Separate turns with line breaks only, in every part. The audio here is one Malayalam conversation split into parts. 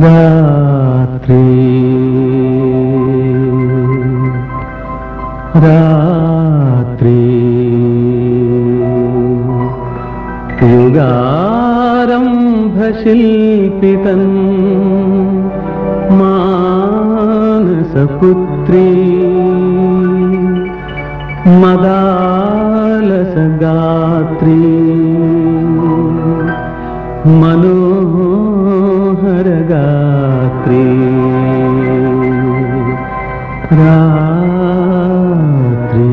രാത്രി രാത്രി യുഗാരംഭശില്പിതൻ മാനസപുത്രീ മദാലസഗാത്രീ മനോഹരഗാത്രീ രാത്രി.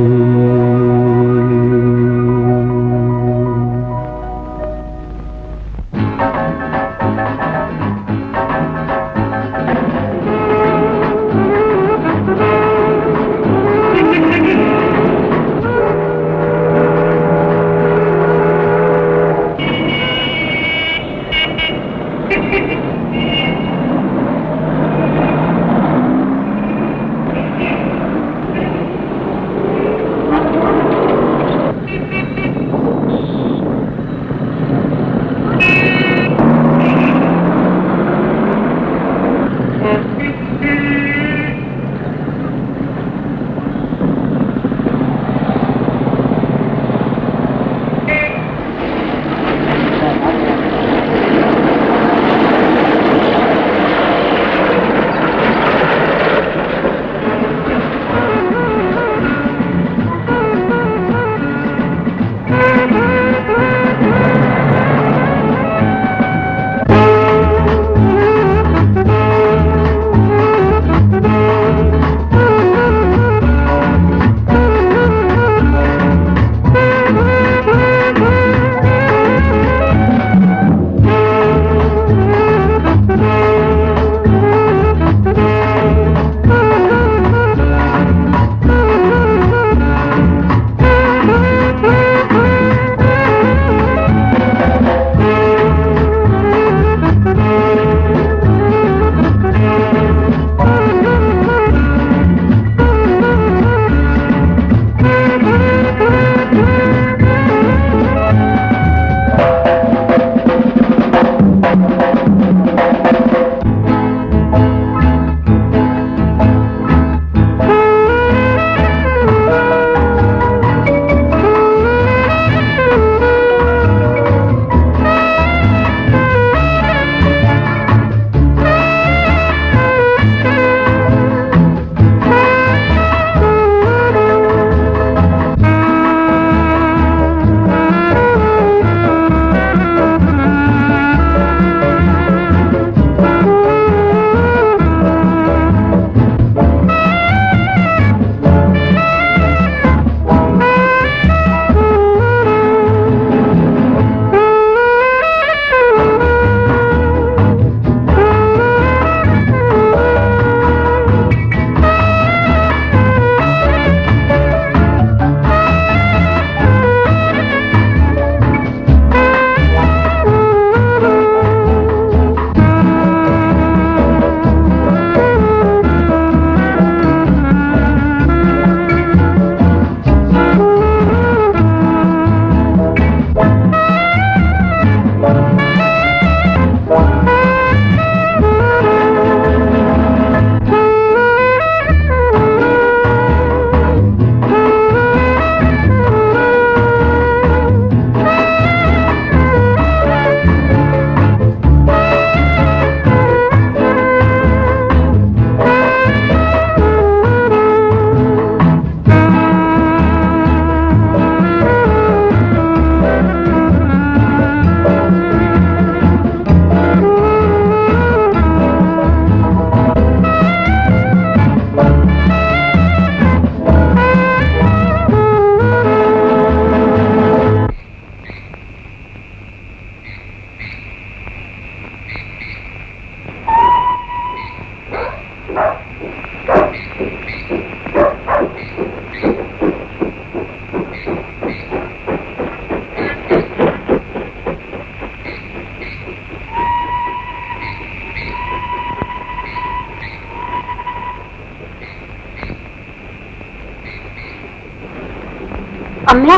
അമ്മ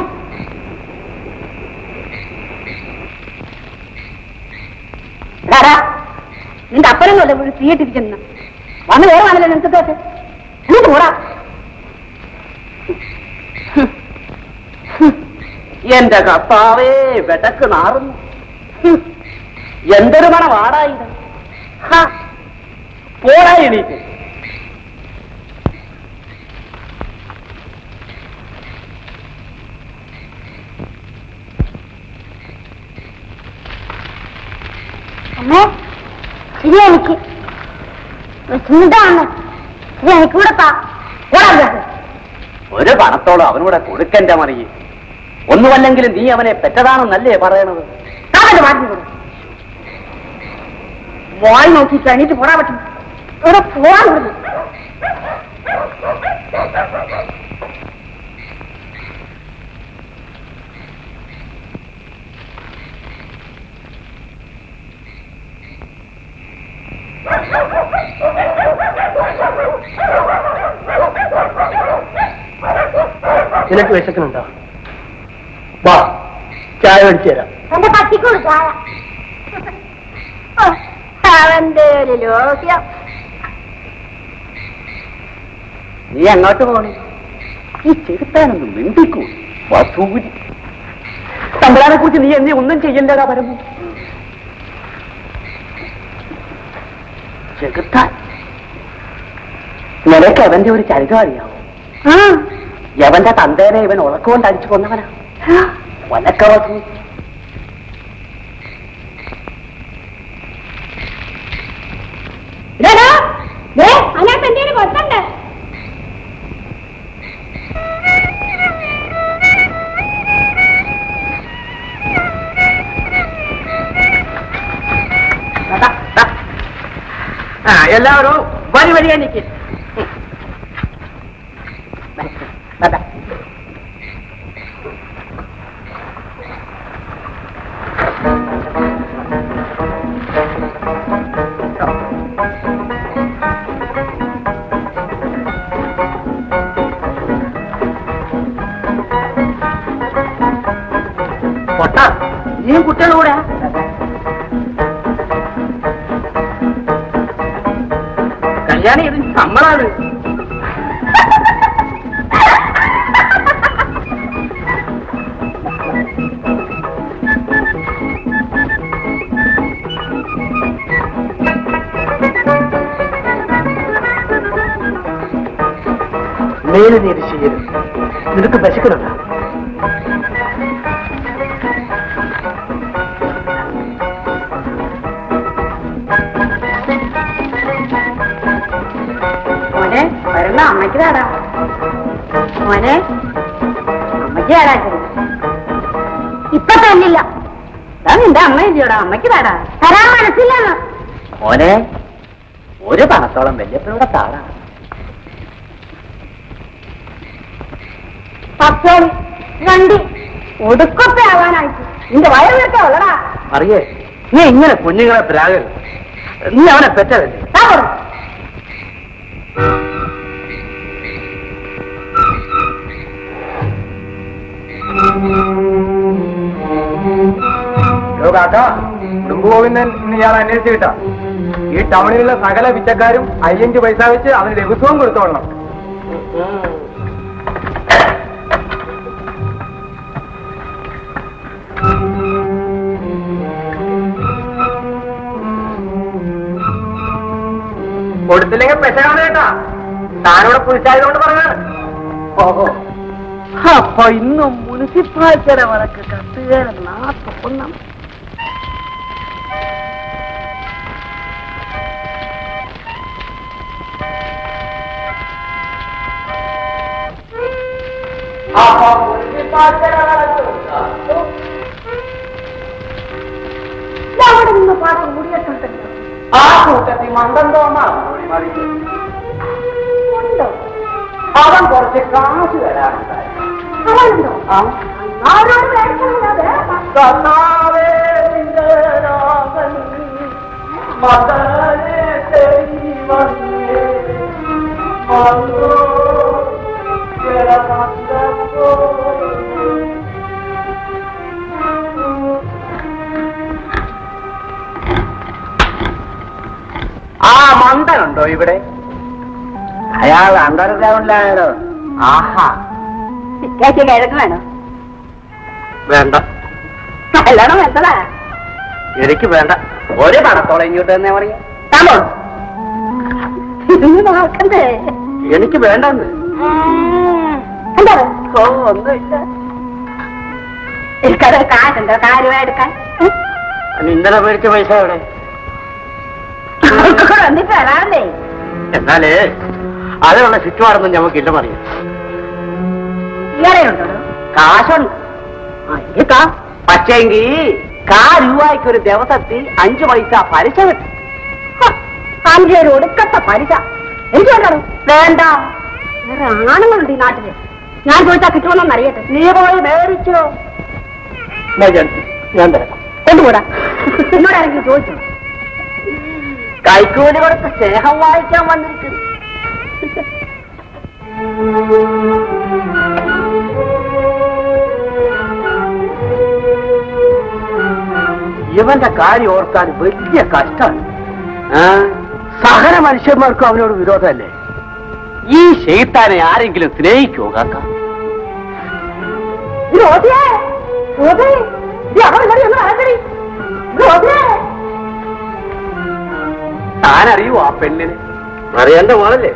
നിന്റെ അപ്പനൊന്നുമല്ല ഇവിടെ തീയിട്ടിരിക്കുന്ന വന്ന് വേറാണല്ലോ നിനക്ക് തോറ്റ് എന്നിട്ട് പോടാ.
എന്റെ കർത്താവേ വെടക്ക് നാറുന്നു. എന്തൊരു മണം ആടായത്. പോടാ എണീറ്റ്.
അമ്മേ ശരി എനിക്ക് ചിന്താണ് എനിക്ക് കൂടെ
ഒരു പണത്തോളം അവനൂടെ കൊടുക്കന്റെ മറിയെ. ഒന്നുമല്ലെങ്കിലും നീ അവനെ പെറ്റതാണെന്നല്ലേ പറയണത്.
വായി നോക്കി കഴിഞ്ഞിട്ട് പോരാൻ പറ്റും. ഇവിടെ പോവാൻ വിടുന്നു.
നിനക്ക് വിശക്കുന്നുണ്ടോ? വാ ചായ മേടിച്ചു തരാം.
എന്റെ പട്ടിക്കൂട് ചായ. അവന്റെ ഒരു ലോക്യം.
നീ അങ്ങോട്ട് പോകണം. ഈ ചെറുത്താനൊന്നും മിണ്ടിക്കൂ. വസൂരി തമ്പുരാനെ കുറിച്ച് നീ എന്നെ ഒന്നും ചെയ്യണ്ടടാ പരമു. ചെകുത്താൻ നിനക്ക് അവന്റെ ഒരു ചരിത്രം അറിയാമോ? യവന്റെ തന്തേനെ ഇവൻ ഉറക്കൊണ്ട് അടിച്ചു കൊന്നവനാ. വനക്കവസു
അതിനകത്ത് എന്തെങ്കിലും കൊത്തണ്ടേ?
എല്ലാവരും വരി വരിയാ നിൽക്കും. പൊട്ടാ നീയും കുട്ടികളുടെ കൂടെ കല്യാണം ഇത് നമ്മളാണ്. മേലെ നീ ഇത് ചെയ്യരുത്. നിനക്ക് പശുക്കുന്നുണ്ടോ?
മോനെ വരണ അമ്മയ്ക്ക് താടാ. മോനെ അമ്മയ്ക്ക് താടാ. ഇപ്പൊ തന്നില്ല. നിന്റെ അമ്മയില്ലോടാ. അമ്മയ്ക്ക് താടാ. തരാൻ മനസ്സില്ലെന്ന്.
മോനെ ഒരു പണത്തോളം വല്യപ്പനൂടെ താടാ.
പത്തോളി രണ്ടി ഒടുക്കൊക്കെ ആവാനായിട്ട് നിന്റെ വയറ് വീട്ടാ ഉള്ളടാ.
അറിയേ നീ ഇങ്ങനെ കുഞ്ഞുങ്ങളെ പ്രാകരുത്. നീ അവനെ പെറ്റതല്ലേ.
ഗോവിന്ദൻ ഇന്ന് ഇയാൾ അന്വേഷിച്ചു കിട്ടാ. ഈ ടൗണിലുള്ള സകല പിച്ചക്കാരും 5 പൈസ വെച്ച് അവന് ലഘുത്വം കൊടുത്തോളണം. കൊടുത്തില്ലെങ്കിൽ പെശകാണ് കേട്ടാ. താനോടെ പുലിച്ചായതുകൊണ്ട് പറഞ്ഞാണ്.
ഓഹോ അപ്പൊ ഇന്നും മുനിസിപ്പാലിറ്റിയുടെ വഴക്ക് കത്തുകയെന്നാ തോന്നണം.
അവിടെ നിന്ന് പാടാൻ മുടിയെട്ടുണ്ടല്ലോ.
ആ കൂട്ടത്തിൽ മന്ദം തോന്നാ
ഉണ്ടോ?
അവൻ കുറച്ച് കാശ് തരാറുണ്ടായി.
അവനുണ്ടോ? ആരോട് മേടിക്കാതെ
കർത്താവേ നിന്റെ നാമം മകനെ ദൈവമേ ആ മന്ദനുണ്ടോ ഇവിടെ?
അയാൾ അണ്ടർഗ്രൗണ്ടിലാണോ?
ആഹാ,
ഇക്കാഴ്ച കിഴക്ക് വേണോ?
വേണ്ട.
കല്യാണം വേണ്ടതാ.
എനിക്ക് വേണ്ട. ഒരു പണത്തോളം ഇങ്ങോട്ട് തന്നെ പറയും.
നോക്കണ്ടേ?
എനിക്ക് വേണ്ടെന്ന്.
എന്താ?
ഓ, ഒന്നുമില്ല.
എനിക്കത് കാശുണ്ടോ കാര്യമായെടുക്കാൻ?
ഇന്നലെ മേടിച്ച പൈസ എവിടെ?
വന്നിട്ട് വരാണ്ടേ?
എന്നാലേ അതിനുള്ള ചുറ്റുപാടൊന്നും ഞമ്മക്കില്ല പറയും.
ഇയാളെയുണ്ടോ?
കാശുണ്ട്. പക്ഷേങ്കി രൂപയ്ക്ക് ഒരു ദിവസത്തിൽ 5 പൈസ പലിശ കിട്ടും.
5 ഒടുക്കത്തെ പലിശ എനിക്ക് വേണ്ടോ? വേണ്ട. വേറെ ആണുങ്ങളുണ്ട് ഈ നാട്ടില്. ഞാൻ ചോദിച്ചാൽ കിട്ടുമെന്നൊന്നും അറിയട്ടെ.
നീ പോയി മേടിച്ചോ? ഞാൻ തരാം.
കൊണ്ടുപോടാ. എന്നോട് ആരെങ്കിലും ചോദിച്ചോ?
കൈക്കൂലി കൊടുത്ത് സ്നേഹം വായിക്കാൻ വന്നിരിക്കുന്നു. ഇവന്റെ കാര്യം ഓർക്കാൻ വലിയ കഷ്ടമാണ്. സകല മനുഷ്യന്മാർക്കും അവനോട് വിരോധമല്ലേ? ഈ ശൈത്താനെ ആരെങ്കിലും സ്നേഹിക്കോ കാക്ക? താനറിയോ ആ പെണ്ണിന്? അറിയാണ്ട മോളല്ലേ?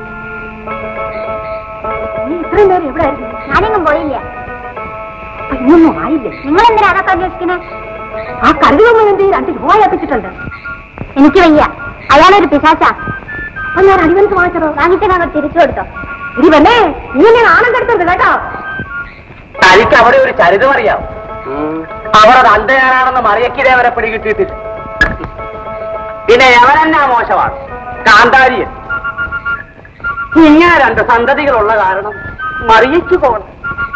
നീ ഇത്രയും നേരം എവിടെ ആയിരുന്നു? ഞാനെങ്ങും പോയില്ല. ഇന്നൊന്നും ആയില്ലേ? നിങ്ങൾ എന്തിനാ അതൊക്കെ അന്വേഷിക്കുന്നത്? ആ കല്ലുകൊന്നും എന്ത് 2 രൂപ ഏൽപ്പിച്ചിട്ടുണ്ട്. എനിക്ക് വയ്യ. അയാളൊരു പിശാച്ചാ. അപ്പൊ ഞാൻ അടിവൻസ് വാങ്ങിച്ചതോ? വാങ്ങിച്ചാൽ അവർ തിരിച്ചു കൊടുത്തോ? ഇനി വന്നേ, നീ എന്നെ ആണം കെടുത്തത് കേട്ടോ.
തനിക്ക് അവിടെ ഒരു ചരിതം അറിയാം. അവർ അത് അന്ധയാണെന്ന് മറിയക്കിരെ അവരെ പിടികിട്ടിയിട്ടില്ല. പിന്നെ എവനെന്നാ മോശമാണ്? കാന്താരിയൻ. ഇങ്ങനെ 2 സന്തതികളുള്ള കാരണം മറിയയ്ക്ക് പോകണം.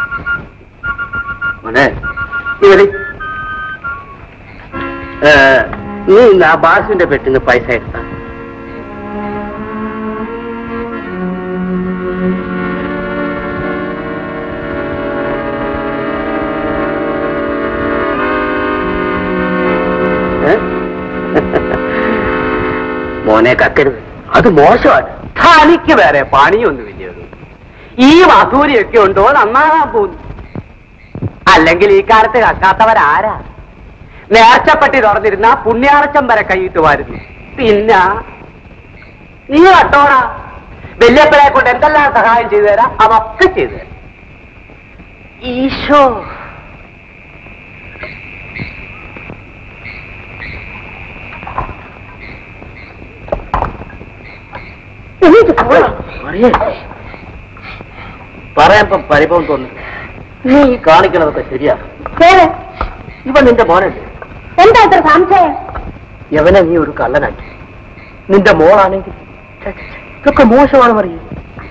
ഇവര് നീ ആ ബാസുവിന്റെ പെട്ടിന്ന് പൈസ എടുത്ത മോനെ കക്കരുത്. അത് മോശമാണ്. തനിക്ക് വേറെ പണിയൊന്നുമില്ലത്. ഈ വസൂരിയൊക്കെ ഉണ്ടോ നന്നാകാൻ പോകുന്നു. അല്ലെങ്കിൽ ഈ കാലത്ത് കക്കാത്തവരാരാ? നേർച്ചപ്പെട്ടി തുറന്നിരുന്ന പുണ്യാർച്ചം വരെ കൈയിട്ട് വരുന്നു. പിന്നെ നീ കട്ടോടാ. വല്യപ്പനെ കൊണ്ട് എന്തെല്ലാം സഹായം ചെയ്തു തരാം അതൊക്കെ ചെയ്തു തരാം. ഈശോ, പറയാൻ പരിഭവം തോന്നുന്നു. നീ കാണിക്കണതൊക്കെ ശരിയാ. ഇവൻ നിന്റെ മോനല്ലേ?
എന്താ ഇത്ര സംശയം?
യവനെ നീ ഒരു കള്ളനാക്കി. നിന്റെ മോളാണെങ്കിൽ ഇതൊക്കെ മോശമാണ് പറയൂ.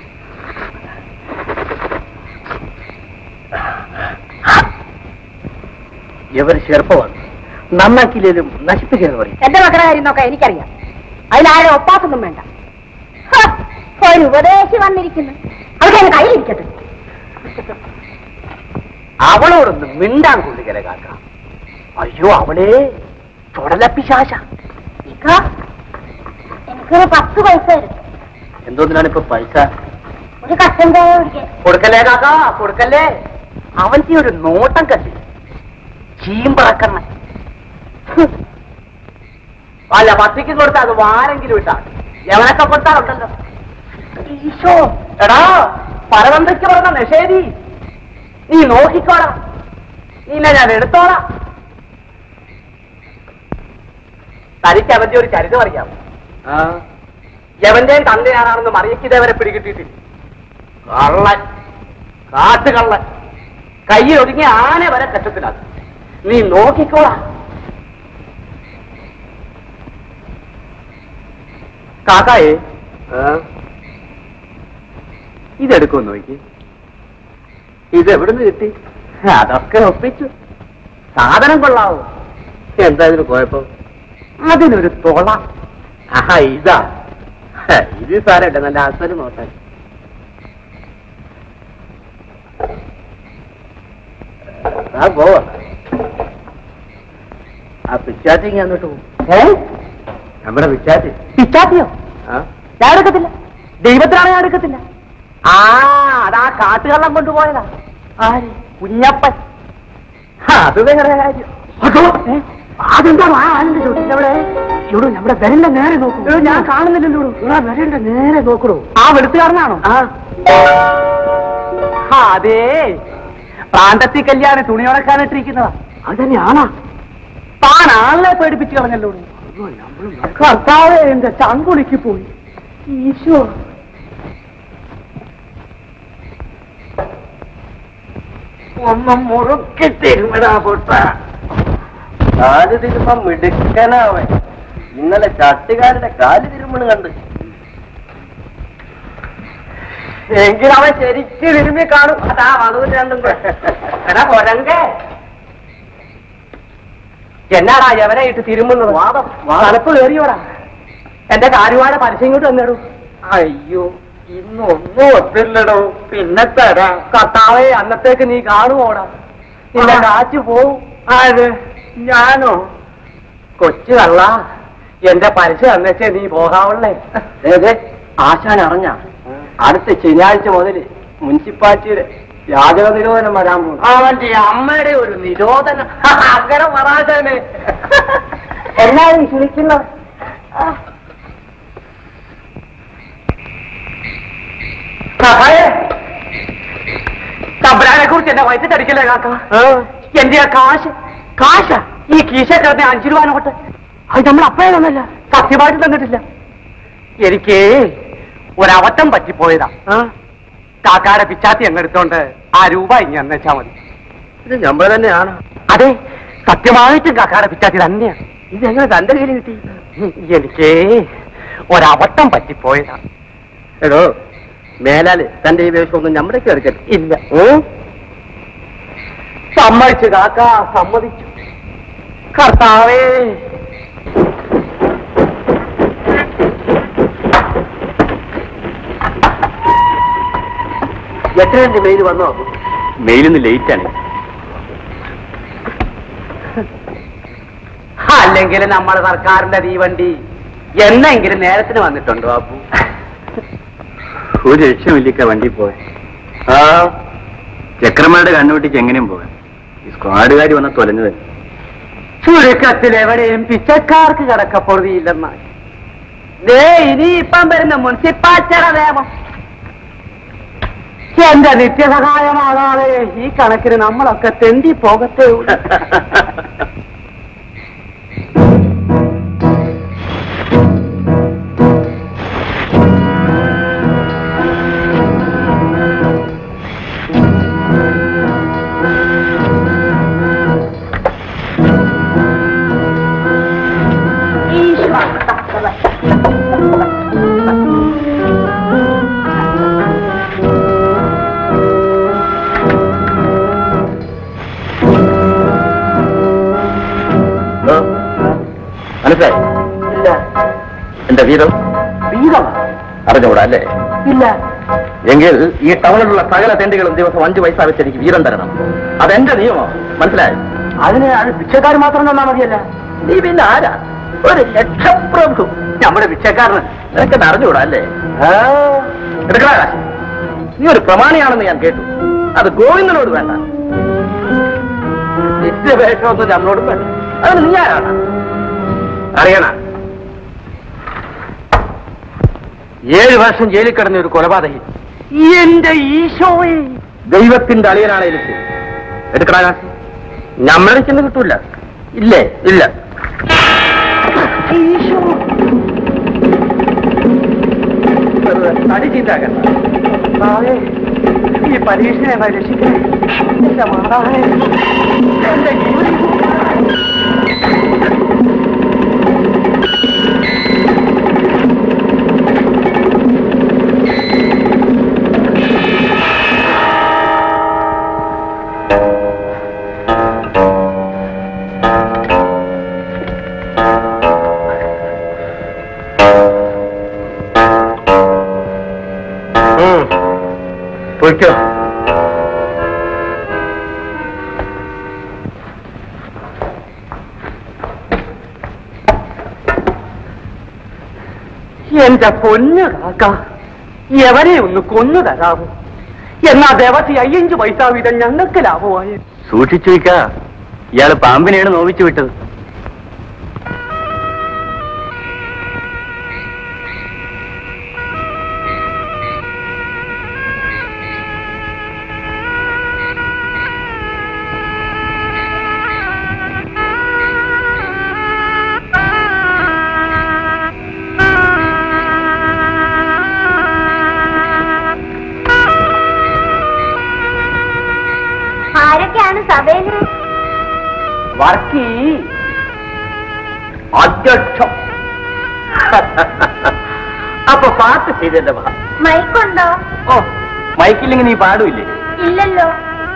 ഇവർ ചെറുപ്പമാണ്. നന്നാക്കിയില്ലേലും നശിപ്പിക്കരുത് പറയും.
എന്റെ മക്കളുടെ കാര്യം നോക്കാൻ എനിക്കറിയാം. അതിലാരും ഒപ്പാക്കൊന്നും വേണ്ട. ഒരു ഉപദേശി വന്നിരിക്കുന്നു. അവർക്ക് കയ്യിലിരിക്കട്ടെ.
അവളോടൊന്ന് മിണ്ടാൻ കൊള്ളുകരെ കാക്ക. അയ്യോ, അവളെ ചുടലപ്പിശാശ.
എനിക്കൊരു 10 പൈസ തരും.
എന്തോന്നിനാണ് ഇപ്പൊ പൈസ?
ഒരു കഷ്ടം
കൊടുക്കല്ലേ കാക്ക, കൊടുക്കല്ലേ. അവന്റെ ഒരു നോട്ടം കണ്ടി ചീമ്പറക്കണ്ണ. അല്ല, 10 കൊടുത്താൽ അത് വാരെങ്കിലും ഇട്ടാ. എവനൊക്കെ കൊടുത്താലുണ്ടല്ലോ. ഈശോ, എടാ പരതന്ത്രയ്ക്ക് പറഞ്ഞ നിഷേധി, നീ നോക്കിക്കോളാം. നിന്നെ ഞാൻ എടുത്തോളാം. തനിക്ക് അവന്റെ ഒരു ചരിതം അറിയാം. യവന്റെയും തന്തയാണെന്ന് മറിയക്കിതേവരെ പിടികിട്ടിയിട്ടില്ല. കള്ളൻ, കാട്ടുകള്ളൻ, കയ്യിൽ ഒതുങ്ങിയ ആന വരെ കഷ്ടത്തിലാണ്. നീ നോക്കിക്കോളാം. കാക്കായേ, ഇതെടുക്കുമെന്ന് നോക്കി. ഇതെവിടുന്ന് കിട്ടി? അതൊക്കെ ഒപ്പിച്ചു. സാധനം കൊള്ളാവോ? എന്താ ഇതിന് കുഴപ്പം? അതിനൊരു തോള. ഇതാ, ഇത് സാരട്ടെ, നല്ല അസല് നോട്ടാൻ. പോവാ. ആ പിച്ചാറ്റിങ് എന്നിട്ട് പോകും.
നമ്മുടെ പിച്ചാത്തി.
പിച്ചാത്തിയോ? ഞാൻ എടുക്കത്തില്ല. ദൈവത്തിനാണ് ഞാൻ എടുക്കത്തില്ല. അതാ കാട്ടുകള്ളം കൊണ്ടുപോയതാ. ആര്? കുഞ്ഞപ്പൻ. അത് വേറെ കാര്യം. അതെന്താ ഇവിടെ നമ്മുടെ വിരലിന്റെ നേരെ നോക്കൂ. ഞാൻ കാണുന്നില്ലല്ലോ. വിരലിന്റെ നേരെ നോക്കണോ? ആ വെളുത്തുകാരനാണോ? അതേ, പ്രാന്തത്തി കല്യാണി തുണിയുണക്കാനിട്ടിരിക്കുന്നതാ. അതന്നെയാണോ? താൻ ആളെ പേടിപ്പിച്ച് കളഞ്ഞല്ലോ. കർത്താവേ, എന്റെ ചങ്കുളിക്ക് പോയി. ഈശോ,
ഒന്നും മുറുക്കി തിരുമിടാ പൊട്ട. കാല് തിരുമ്പം മിടുക്കനാവൻ. ഇന്നലെ ചട്ടുകാരുടെ കാല് തിരുമ്മണ് കണ്ട്. എങ്കിലവൻ ശരിക്ക് തിരുമ്പി കാണും. അതാ വധുവിന് രണ്ടും. എടാ കൊരങ്കേ, എന്നാടാ എവനായിട്ട് തിരുമുന്നത്? തണുപ്പ് കയറിയോടാ. എന്റെ കാര്യവാഴ പരസ്യം ഇങ്ങോട്ട് വന്നിടൂ. അയ്യോ, ഇന്നൊന്നും ഒത്തില്ലടോ. പിന്നെ തരാ. കർത്താവേ, അന്നത്തേക്ക് നീ കാണുമോടാ? നിന്റെ കാറ്റ് പോവും. ആര്? ഞാനോ? കൊച്ചു കള്ള, എന്റെ പരസ്യം അന്നേച്ചേ നീ പോകാവുള്ളേ. ആശാൻ അറിഞ്ഞ അടുത്ത ശനിയാഴ്ച മുതൽ മുനിസിപ്പാലിറ്റിയുടെ യാചക നിരോധനം വരാൻ പോകും. അവന്റെ അമ്മയുടെ ഒരു നിരോധനം. അങ്ങനെ പറയാശാനെ എല്ലാരും ക്ഷണിക്കുന്നു. തബ്രാനെ കുറിച്ച് എന്നെ വയറ്റിട്ടടിക്കല്ലേ കാക്ക? എന്റെ കാശ ഈ കീശ കിടന്ന 5 രൂപ നോട്ട്. അത് നമ്മൾ അപ്പഴേ തന്നല്ല, സത്യമായിട്ട് തന്നിട്ടില്ല. എനിക്ക് ഒരവട്ടം പറ്റിപ്പോയതാ. കാക്കാടെ പിച്ചാത്തി അങ്ങെടുത്തോണ്ട് ആ രൂപ ഇങ്ങനെ എന്നുവെച്ചാ മതി. ഇത് നമ്മൾ തന്നെയാണ്. അതെ, സത്യമായിട്ടും കാക്കാടെ പിച്ചാത്തി തന്നെയാണ്. ഇതെങ്ങനെ തന്റെ കയ്യിൽ കിട്ടി? എനിക്ക് ഒരവട്ടം പറ്റിപ്പോയതാ. എടോ, മേലാല് തന്റെ ഈ വേഷമൊന്നും നമ്മുടെയൊക്കെ എടുക്കരുത്. ഇല്ല. സമ്മതിച്ചു കാക്ക, സമ്മതിച്ചു. കർത്താവേ, എത്രയുണ്ട് മെയിൽ വന്നോ? മെയിലിന്ന് ലേറ്റാണ്. അല്ലെങ്കിൽ നമ്മുടെ സർക്കാരിന്റെ തീവണ്ടി എന്നെങ്കിലും നേരത്തിന് വന്നിട്ടുണ്ടോ? അപ്പു ഒരു ലക്ഷ്യമില്ലിക്ക വണ്ടി പോയ. ചക്രന്മാരുടെ കണ്ണുപൊട്ടിച്ച് എങ്ങനെയും പോകാൻ. ഈ സ്ക്വാഡുകാർ വന്ന തൊലഞ്ഞത്. ചുരുക്കത്തിൽ എവിടെയും പിച്ചക്കാർക്ക് കിടക്കപ്പൊറുതിയില്ലെന്നായി. ഇനി ഇപ്പം വരുന്ന മുനിസിപ്പാലിറ്റിയുടെ നിയമം എന്റെ നിത്യസഹായമാകാതെ ഈ കണക്കിന് നമ്മളൊക്കെ തെണ്ടി പോകത്തേ ഉള്ളൂ. മനസ്സിലായി? ഇല്ല. എന്റെ വീരം അറിഞ്ഞുകൂടാ അല്ലേ? ഇല്ല. എങ്കിൽ ഈ ടൗണിലുള്ള സകല തെണ്ടികളും ദിവസം 5 പൈസ വെച്ച് എനിക്ക് വീരം തരണം. അതെന്റെ നിയമം. മനസ്സിലായി? അതിന് അത് ഭിക്ഷക്കാർ മാത്രം തന്നാ മതിയല്ല. നീ പിന്നെ ആരാ? ഒരു ലക്ഷപ്രഭു. നമ്മുടെ ഭിക്ഷക്കാരന് നിനക്ക് അറിഞ്ഞുകൂടാ അല്ലേ? എടുക്കണ കാശ്. നീ ഒരു പ്രമാണിയാണെന്ന് ഞാൻ കേട്ടു. അത് ഗോവിന്ദനോട് വേണ്ട. നിത്യവേഷമൊന്നും നമ്മളോട് വേണ്ട. അതിന് നീ ആരാണ് അറിയണ? 7 വർഷം ജയിലിൽ കിടന്ന ഒരു കൊലപാതകി. എന്റെ ഈശോയെ, ദൈവത്തിന്റെ അളിയനാണ് എനിക്ക്. എടുക്കടാ കാശ്. നമ്മളെ ചെന്ന് കിട്ടൂല. ഇല്ലേ? ഇല്ല. ഈശോ, തടി ചീത്താക്കണ്ട. ഈ പരീക്ഷയെ രക്ഷിക്കണേ എന്റെ മാതാവേ. എന്റെ ജീവൻ പൊയ്ക്കോ. എന്റെ പൊന്നു കാക്ക, എവരെ ഒന്ന് കൊന്നു തരാമോ? എന്നാ ദേവത്തി 5 പൈസ വീതം ഞങ്ങൾക്ക് ലാഭമായി.
സൂക്ഷിച്ചു വയ്ക്ക, ഇയാള് പാമ്പിനെയാണ് നോവിച്ചു വിട്ടത്.
ആരൊക്കെയാണ് സഭയില്?
വർക്കി അധ്യക്ഷം. അപ്പൊ പാട്ട് ചെയ്തല്ലേ?
മൈക്കുണ്ടോ?
ഓ, മൈക്കില്ലെങ്കിൽ നീ പാടൂല്ലേ?
ഇല്ലല്ലോ.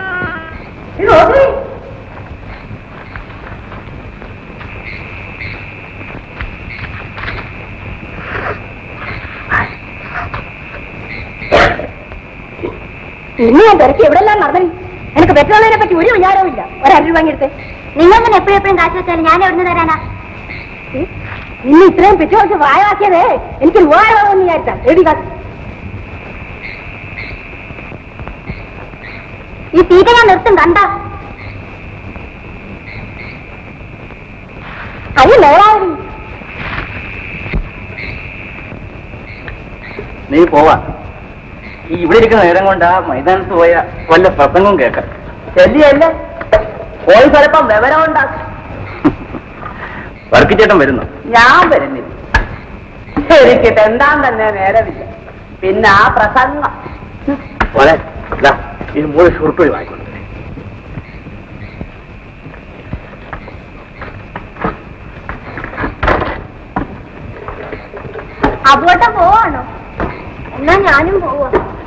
ഇനി ഞാൻ തിരക്കി എവിടെല്ലാം നടന്നു. എനിക്ക് പെട്രോളിനെ പറ്റി ഒരു വിചാരവും ഇല്ല. ഒരര രൂപ വാങ്ങിയെടുത്ത്. നിങ്ങൾ തന്നെ എപ്പോഴും കാശ് വെച്ചാലും ഞാൻ എവിടെ നിന്ന് തരാനാ? ഇന്ന് ഇത്രയും പെട്രോൾ വായവാക്കിയതേ എനിക്ക് രൂപയെന്ന് വിചാരിച്ചാ. എഴുതി കാശ്. ഈ തീറ്റ ഞാൻ നിർത്തും കണ്ട. അയ്യോ നേരാവി,
നീ പോവാ. ഈ ഇവിടെ ഇരിക്കുന്ന നേരം കൊണ്ട് ആ മൈതാനത്ത് പോയ വല്ല പ്രസംഗവും കേൾക്കാം.
ശല്യല്ലേ? പോയി ചിലപ്പം വിവരം ഉണ്ടാക്കും.
വർക്കിച്ചേട്ടൻ വരുന്നു.
ഞാൻ വരുന്നില്ല. എനിക്ക് തെണ്ടാൻ തന്നെ നേരമില്ല. പിന്നെ ആ പ്രസംഗം.
പോലെ ഇത് 3 ഷുറുപ്പഴി വാങ്ങിക്കൊണ്ട്
അതുകൊണ്ട പോവാണോ? എന്നാ ഞാനും പോവാ.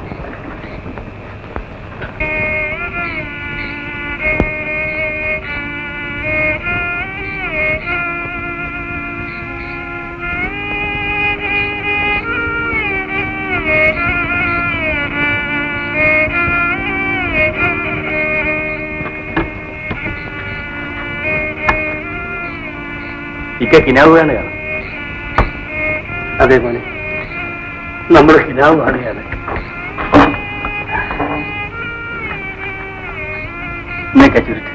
ഇക്ക കിനാവ് വേണ്ട കാണാം. അതേപോലെ നമ്മൾ കിനാവ് കാണുകയാണ്. ചുരുട്ട്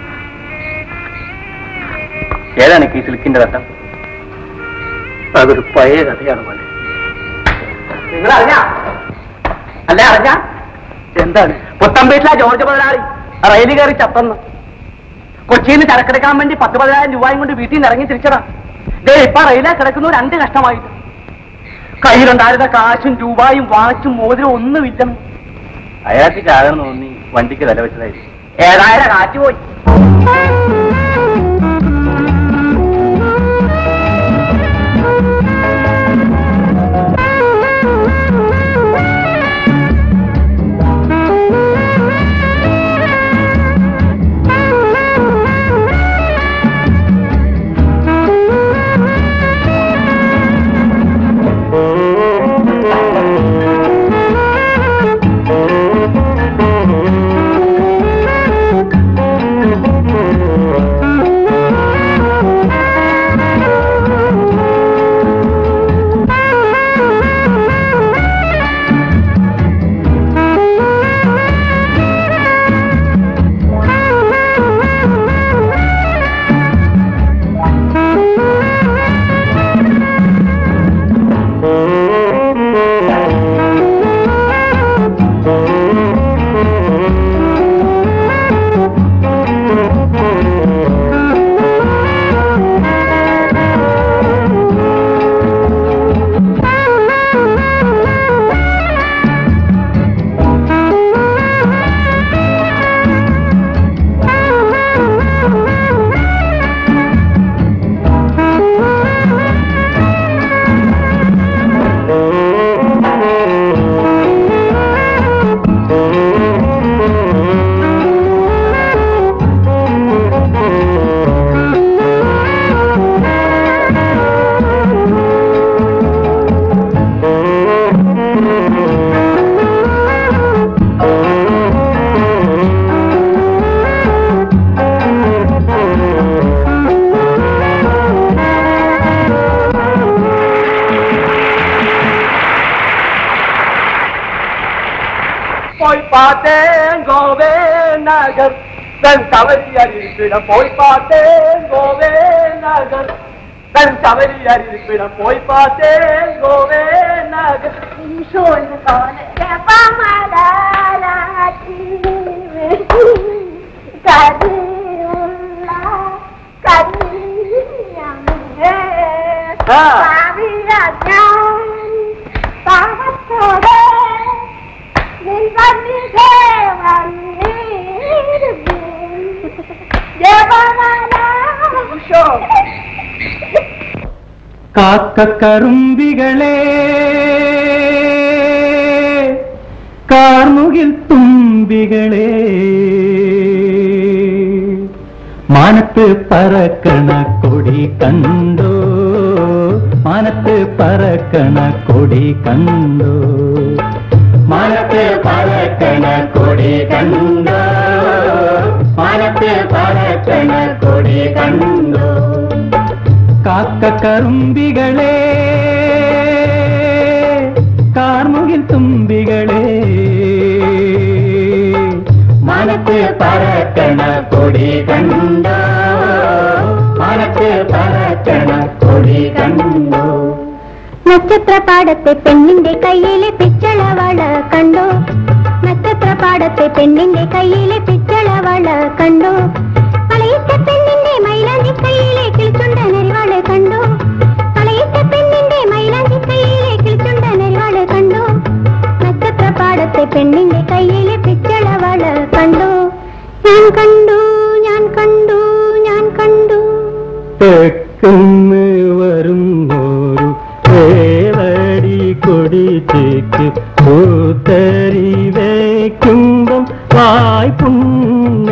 ഏതാണ് ഈ സിൽക്കിന്റെ കഥ? അതൊരു പഴയ കഥയാണ് പോലെ.
നിങ്ങൾ അറിഞ്ഞാ? അല്ലേ അറിഞ്ഞ?
എന്താണ്?
പുത്തമ്പേട്ടിലെ ജോർജ് മുതലാളി റെയിൽ കയറി ചത്തെന്ന്. കൊച്ചിയിൽ നിന്ന് ചരക്കെടുക്കാൻ വേണ്ടി 10-15,000 രൂപയും കൊണ്ട് വീട്ടിൽ നിന്ന് ഇറങ്ങി തിരിച്ചതാ. ദേ ഇപ്പൊ റെയിലേ കിടക്കുന്നു 2 കഷ്ടമായിട്ട്. കയ്യിലുണ്ടായിരുന്ന കാശും രൂപയും വാച്ചും മോതിരം ഒന്നുമില്ലെന്ന്.
അയാൾക്ക് ചാകർന്ന് തോന്നി വണ്ടിക്ക് തല വെച്ചതായിരിക്കും.
ഏതായാലും കാറ്റ് പോയി.
നഗർ തൻ ശബരിയരിപ്പിടം പോയി പാത്തേ ഗോവേ നഗർ തൻ ശബരിയരിപ്പിടം പോയി പാത്തേ ഗോവേ നഗർ
കാക്കക്കറുമ്പികളെ കാർമുകിൽ തുമ്പികളെ മാനത്ത് പറക്കണ കൊടി കണ്ടോ മാനത്ത് പറക്കണ കൊടി കണ്ടോ മാനത്ത് പറക്കണ കൊടി കണ്ടോ മാനത്ത് പറക്കണ കൊടി കണ്ടോ കാക്കക്കറുമ്പികളെ കാർമുകിൽ തുമ്പികളെ മാനത്ത് പറക്കണ കൊടി കണ്ടോ മാനത്ത് പറക്കണ കൊടി കണ്ടോ
നക്ഷത്രപാടത്തെ പെണ്ണിന്റെ കയ്യിലെ പിച്ചളവള കണ്ടോ നക്ഷത്രപാടത്തെ പെണ്ണിന്റെ കയ്യിലെ പിച്ചളവള കണ്ടോ കളയിട്ട പെണ്ണിന്റെ മൈലാഞ്ചി കയ്യിലെ കിളിച്ചുണ്ട നെരിവാള് കണ്ടോ കളയിട്ട പെണ്ണിന്റെ മൈലാഞ്ചി കയ്യിലെ കിളിച്ചുണ്ട നെരിവാള് കണ്ടോ നക്ഷത്രപാടത്തെ പെണ്ണിന്റെ കയ്യിലെ പിച്ചളവള കണ്ടോ ഞാൻ കണ്ടു ഞാൻ കണ്ടു ഞാൻ കണ്ടു
തെക്കുന്ന് വരുന്നോരു ഏവടി കൊടിച്ചേക്ക് പൂത്തരി വയ്ക്കുമ്പം വായ്പുണ്ണ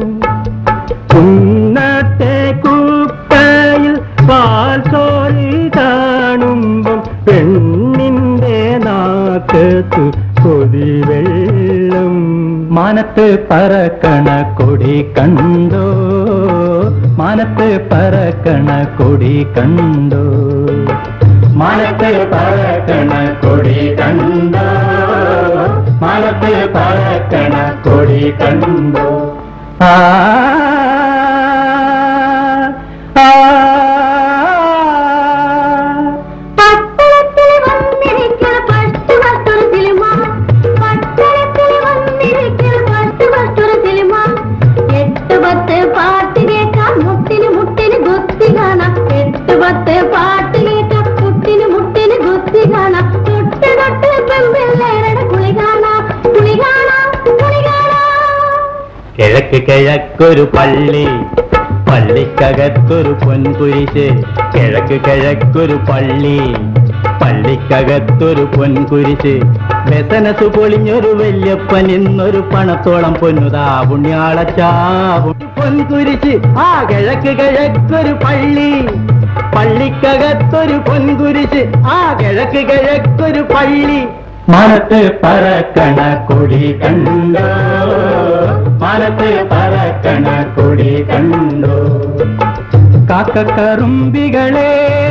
പുന്നത്തെ കുപ്പയിൽ പാൽ ചോരി കാണുമ്പം പെണ്ണിന്റെ നാക്കത്ത് കൊതിവെള്ളം മാനത്ത് പറക്കണ കൊടി കണ്ടോ മാനത്ത് പറക്കണ കൊടി കണ്ടോ മാനത്ത് പറക്കണ കൊടി കണ്ടോ മാനത്ത് പറക്കണ കൊടി കണ്ടോ ആ കിഴക്ക് കിഴക്കൊരു പള്ളി പള്ളിക്കകത്തൊരു പൊൻകുരിശ് കിഴക്ക് കിഴക്കൊരു പള്ളി പള്ളിക്കകത്തൊരു പൊൻകുരിശ് ബെസനസ് പൊളിഞ്ഞൊരു വല്യപ്പൻ ഇന്നൊരു പണത്തോളം പൊന്നുതാ പുണ്യാളച്ചാവു പൊൻകുരിശ് ആ കിഴക്ക് കിഴക്കൊരു പള്ളി പള്ളിക്കകത്തൊരു പൊൻകുരിശ് ആ കിഴക്ക് കിഴക്കൊരു പള്ളി മാനത്ത് പറക്കണ കൊടി കണ്ടോ മാനത്ത് പറക്കണ കൊടി കണ്ടോ കാക്കക്കറുമ്പികളെ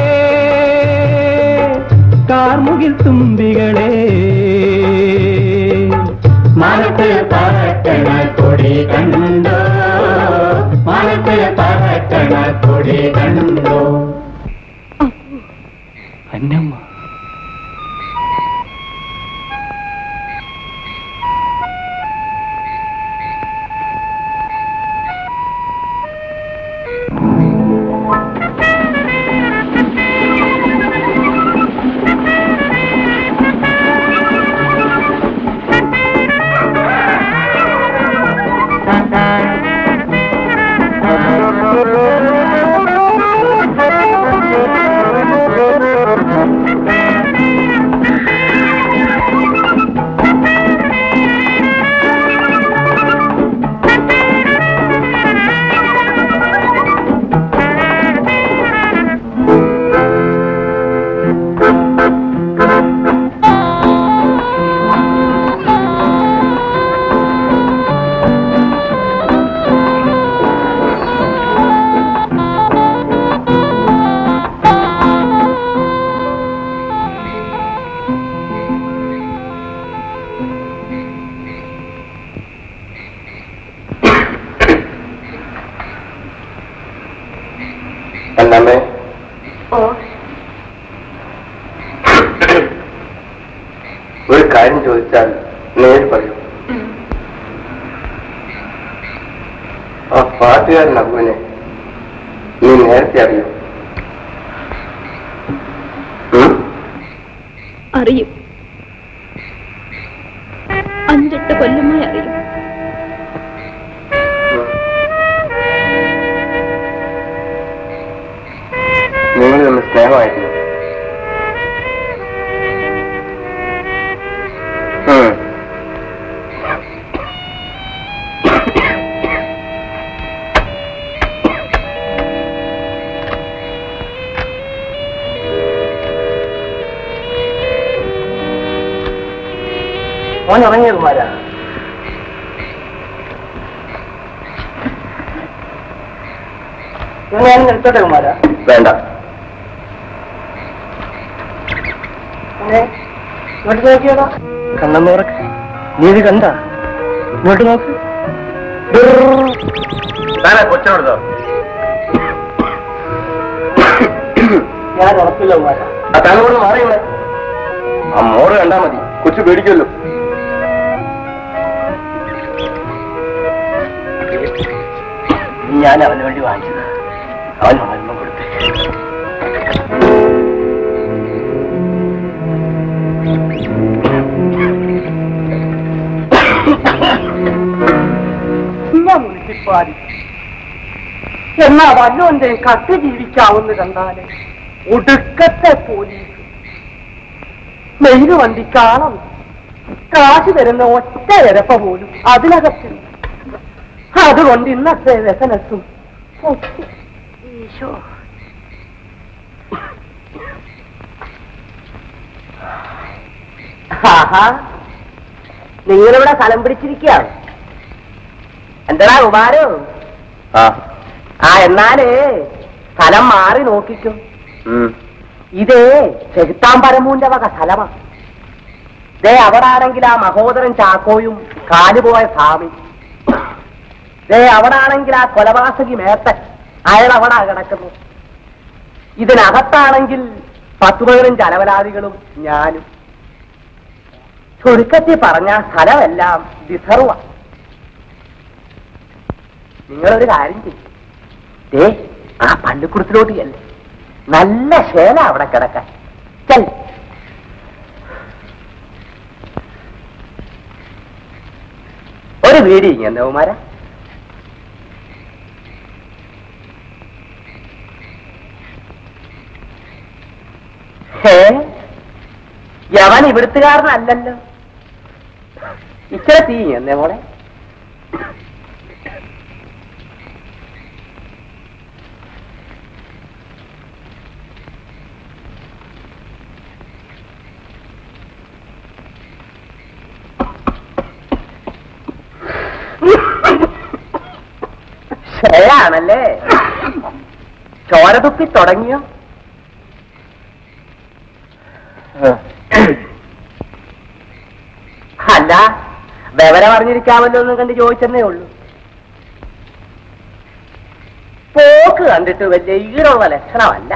കാർമുകിൽ തുമ്പികളെ മാനത്ത് പറക്കണ കൊടി കണ്ടോ മാനത്ത് പറക്കണ കൊടി കണ്ടോ അന്നമ്മ
അന്നമ്മേ, ഒരു കാര്യം ചോദിച്ചാൽ നേരിൽ പറയൂ. ആ പാട്ടുകാരൻ അബുവിനെ നീ നേരത്തെ അറിയോ?
അറിയും. 5-8 കൊല്ലമായി അറിയും.
നിങ്ങൾ തമ്മിൽ സ്നേഹമായിരുന്നു.
മോൻ ഇറങ്ങിയ കുമാരാ? ഞാൻ നിർത്തോട്ടെ കുമാരാ?
വേണ്ട.
ഇങ്ങോട്ട് നോക്കിയോടാ. കണ്ണെന്ന് ഉറക്ക്. നീ ഇത് കണ്ട? ഇങ്ങോട്ട് നോക്ക്.
കൊച്ചോടോ?
ഞാൻ ഉറപ്പില്ല കുമാരാ.
ആ തലമുറ മാറിയുള്ളേ. ആ മോറ് കണ്ടാ മതി, കൊച്ചു പേടിക്കുമല്ലോ.
ഞാൻ അവന് വേണ്ടി വാങ്ങിച്ചത്. അവൻ മരുന്നും കൊടുത്തു. മുനിസിപ്പാലിറ്റി എന്നാ വല്ലോന്റെ കത്ത് ജീവിക്കാവുന്ന കണ്ടാല് ഒടുക്കത്തെ പോലീസ്, മെയിന് വണ്ടിക്കാളം, കാശ് തരുന്ന ഒറ്റ ഇരപ്പ പോലും അതിനകത്തില്ല. അതുകൊണ്ട് ഇന്നത്തെ വ്യസനത്തും ഈശോ. നിങ്ങളിവിടെ സ്ഥലം പിടിച്ചിരിക്കുകയാണ്. എന്താ കുമാരോ? എന്നാലേ സ്ഥലം മാറി നോക്കിക്കും. ഇതേ ചെകുത്താൻ പരമൂന്റെ വക സ്ഥലമാ. ദേ അവിടെ ആണെങ്കിൽ ആ മഹോദരൻ ചാക്കോയും കാലുപോയ സ്വാമി. ദേ അവിടെ ആണെങ്കിൽ ആ കൊലവാസകി മേത്തൻ, അയാൾ അവിടെ കിടക്കുന്നു. ഇതിനകത്താണെങ്കിൽ 10-15 അലവലാദികളും ഞാനും. ചുരുക്കത്തിൽ പറഞ്ഞ സ്ഥലമെല്ലാം വിസർവ. നിങ്ങളൊരു കാര്യം ചെയ്യും. ദേ ആ പള്ളിക്കുടത്തിലോട്ട് ചെല്ലേ. നല്ല ശേല അവിടെ കിടക്കാൻ. ചെൽ. ഒരു വീടി ഇങ്ങനെ കുമാര. യവൻ ഇവിടുത്തുകാരനല്ലല്ലോ. ഇച്ചിരി തീ എന്നേ മോളെ. ശരിയാണല്ലേ? ചോരതുപ്പി തുടങ്ങിയോ? അല്ല, വിവരം അറിഞ്ഞിരിക്കാമല്ലോ എന്ന് കണ്ട് ചോദിച്ചെന്നേ ഉള്ളൂ. പോക്ക് കണ്ടിട്ട് വലിയ ഈടുള്ള ലക്ഷണമല്ല.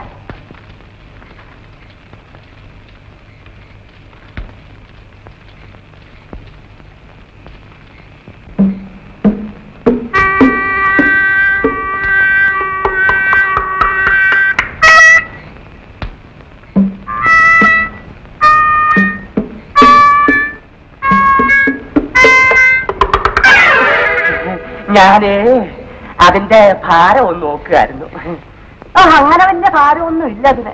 ഞാന് അതിന്റെ ഭാരം ഒന്ന് നോക്കുകയായിരുന്നു. അങ്ങനെ വലിയ ഭാരമൊന്നും ഇല്ല അതിന്.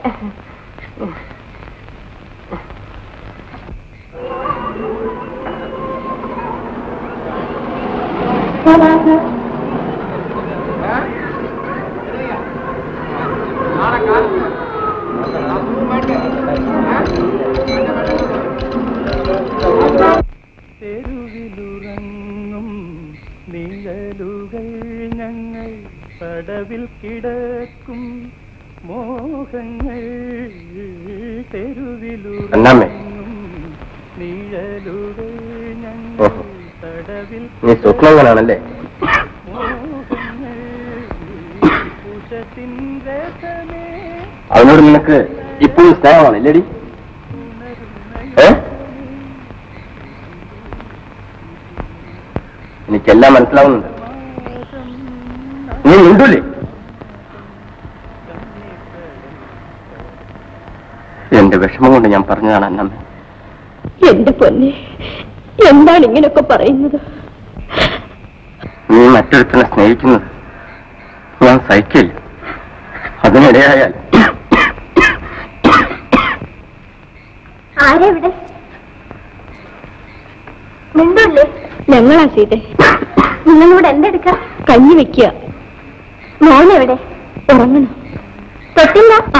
തെരുവിലുറങ്ങും നിഴലുകൾ ഞങ്ങൾ, പടവിൽ കിടക്കും മോഹങ്ങൾ. തെരുവിലുറങ്ങും നിഴലുകൾ ഞങ്ങൾ, പടവിൽ
സ്വപ്നങ്ങളാണല്ലേ
മോഹങ്ങൾ. ഉഷത്തിൻ രസന
അവനോട് നിനക്ക് ഇപ്പോഴും സ്നേഹമാണ് ഇല്ലേടി? എനിക്കെല്ലാം മനസ്സിലാവുന്നുണ്ട്. നീ മിണ്ടൂലേ? എന്റെ വിഷമം കൊണ്ട് ഞാൻ പറഞ്ഞതാണ് അന്നമ്മ.
എന്റെ പൊന്നെ, എന്താണ് ഇങ്ങനൊക്കെ പറയുന്നത്?
നീ മറ്റൊരുത്തനെ സ്നേഹിക്കുന്നത് ഞാൻ സഹിക്കില്ല. അതിനിടയായാൽ
ആരെവിടെ? മിണ്ടൂല്ലേ?
ഞങ്ങളാ സീതെ.
നിങ്ങളിവിടെ എന്തെടുക്ക?
കഞ്ഞി വെക്കുക.
മോനെവിടെ?
ഉറങ്ങണം.
തൊട്ടില്ല?
ആ,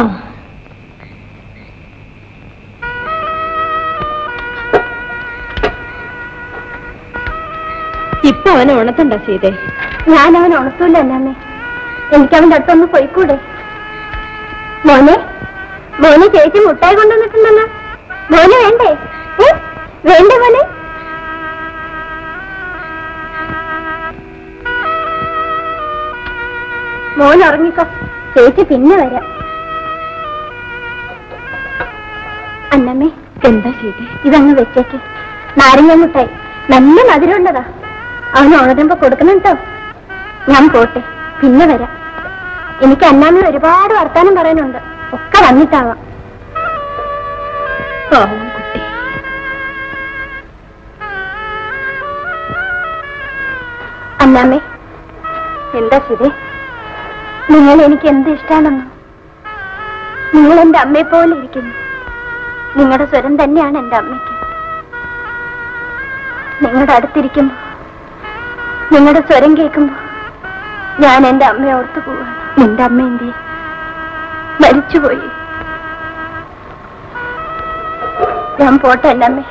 ഇപ്പൊ അവനെ ഉണത്തണ്ട സീതെ.
ഞാൻ അവൻ ഉണത്തൂല്ല അന്നമ്മേ. എനിക്ക് അവന്റെ അടുത്തൊന്ന് പോയിക്കൂടെ? മോനെ, മോനെ ചേച്ചി മുട്ടായി കൊണ്ടുവന്നിട്ടുണ്ടല്ലോ. മോനെ വേണ്ടേ? വേണ്ടേ മോനെ? മോൻ ഉറങ്ങിക്കോ, ചേച്ചി പിന്നെ വരാം. അന്നമ്മേ,
എന്താ സീതെ?
ഇതങ്ങ് വെച്ചേക്ക്. നാരങ്ങ മുട്ടായി നല്ല മധുരമുള്ളതാ. അവന് ഉണരുമ്പോ കൊടുക്കണം കേട്ടോ. ഞാൻ പോട്ടെ, പിന്നെ വരാം. എനിക്ക് അന്നാമ്മ ഒരുപാട് വർത്താനം പറയാനുണ്ട്. ഒക്കെ വന്നിട്ടാവാം.
കുട്ടി,
അന്നാമ്മേ, എന്താ ശരി? നിങ്ങൾ എനിക്ക് എന്ത് ഇഷ്ടാണെന്നോ? നിങ്ങൾ എന്റെ അമ്മയെ പോലെ ഇരിക്കുന്നു. നിങ്ങളുടെ സ്വരം തന്നെയാണ് എന്റെ അമ്മയ്ക്ക്. നിങ്ങളുടെ അടുത്തിരിക്കുമ്പോ, നിങ്ങളുടെ സ്വരം കേൾക്കുമ്പോ ഞാൻ എന്റെ അമ്മയെ ഓർത്തു പോവാണ്. എന്റെ അമ്മ എന്തേ? മരിച്ചുപോയി. ഞാൻ പോട്ടെ എന്റെ അമ്മേ.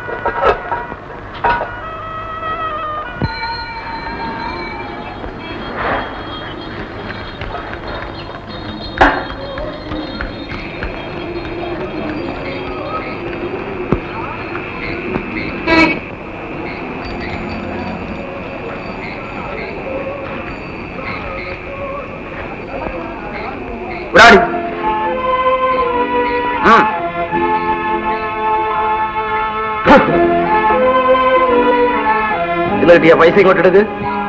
കിട്ടിയ പൈസ ഇങ്ങോട്ടെടുക്ക്.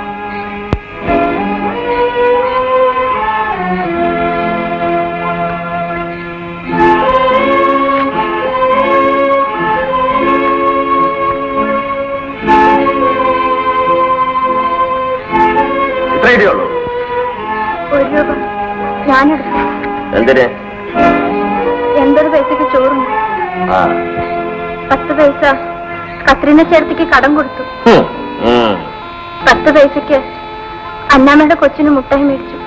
എത്ര കിട്ടിയുള്ളൂ?
1 രൂപ ഞാനെടുത്തു.
എന്തിന്?
80 പൈസക്ക് ചോറുണ്ട്. 10 പൈസ കത്രീന ചേർത്തിക്ക് കടം കൊടുത്തു. 10 പൈസക്ക് അന്നാമ്മയുടെ കൊച്ചിന് മുട്ടായി മേടിച്ചു.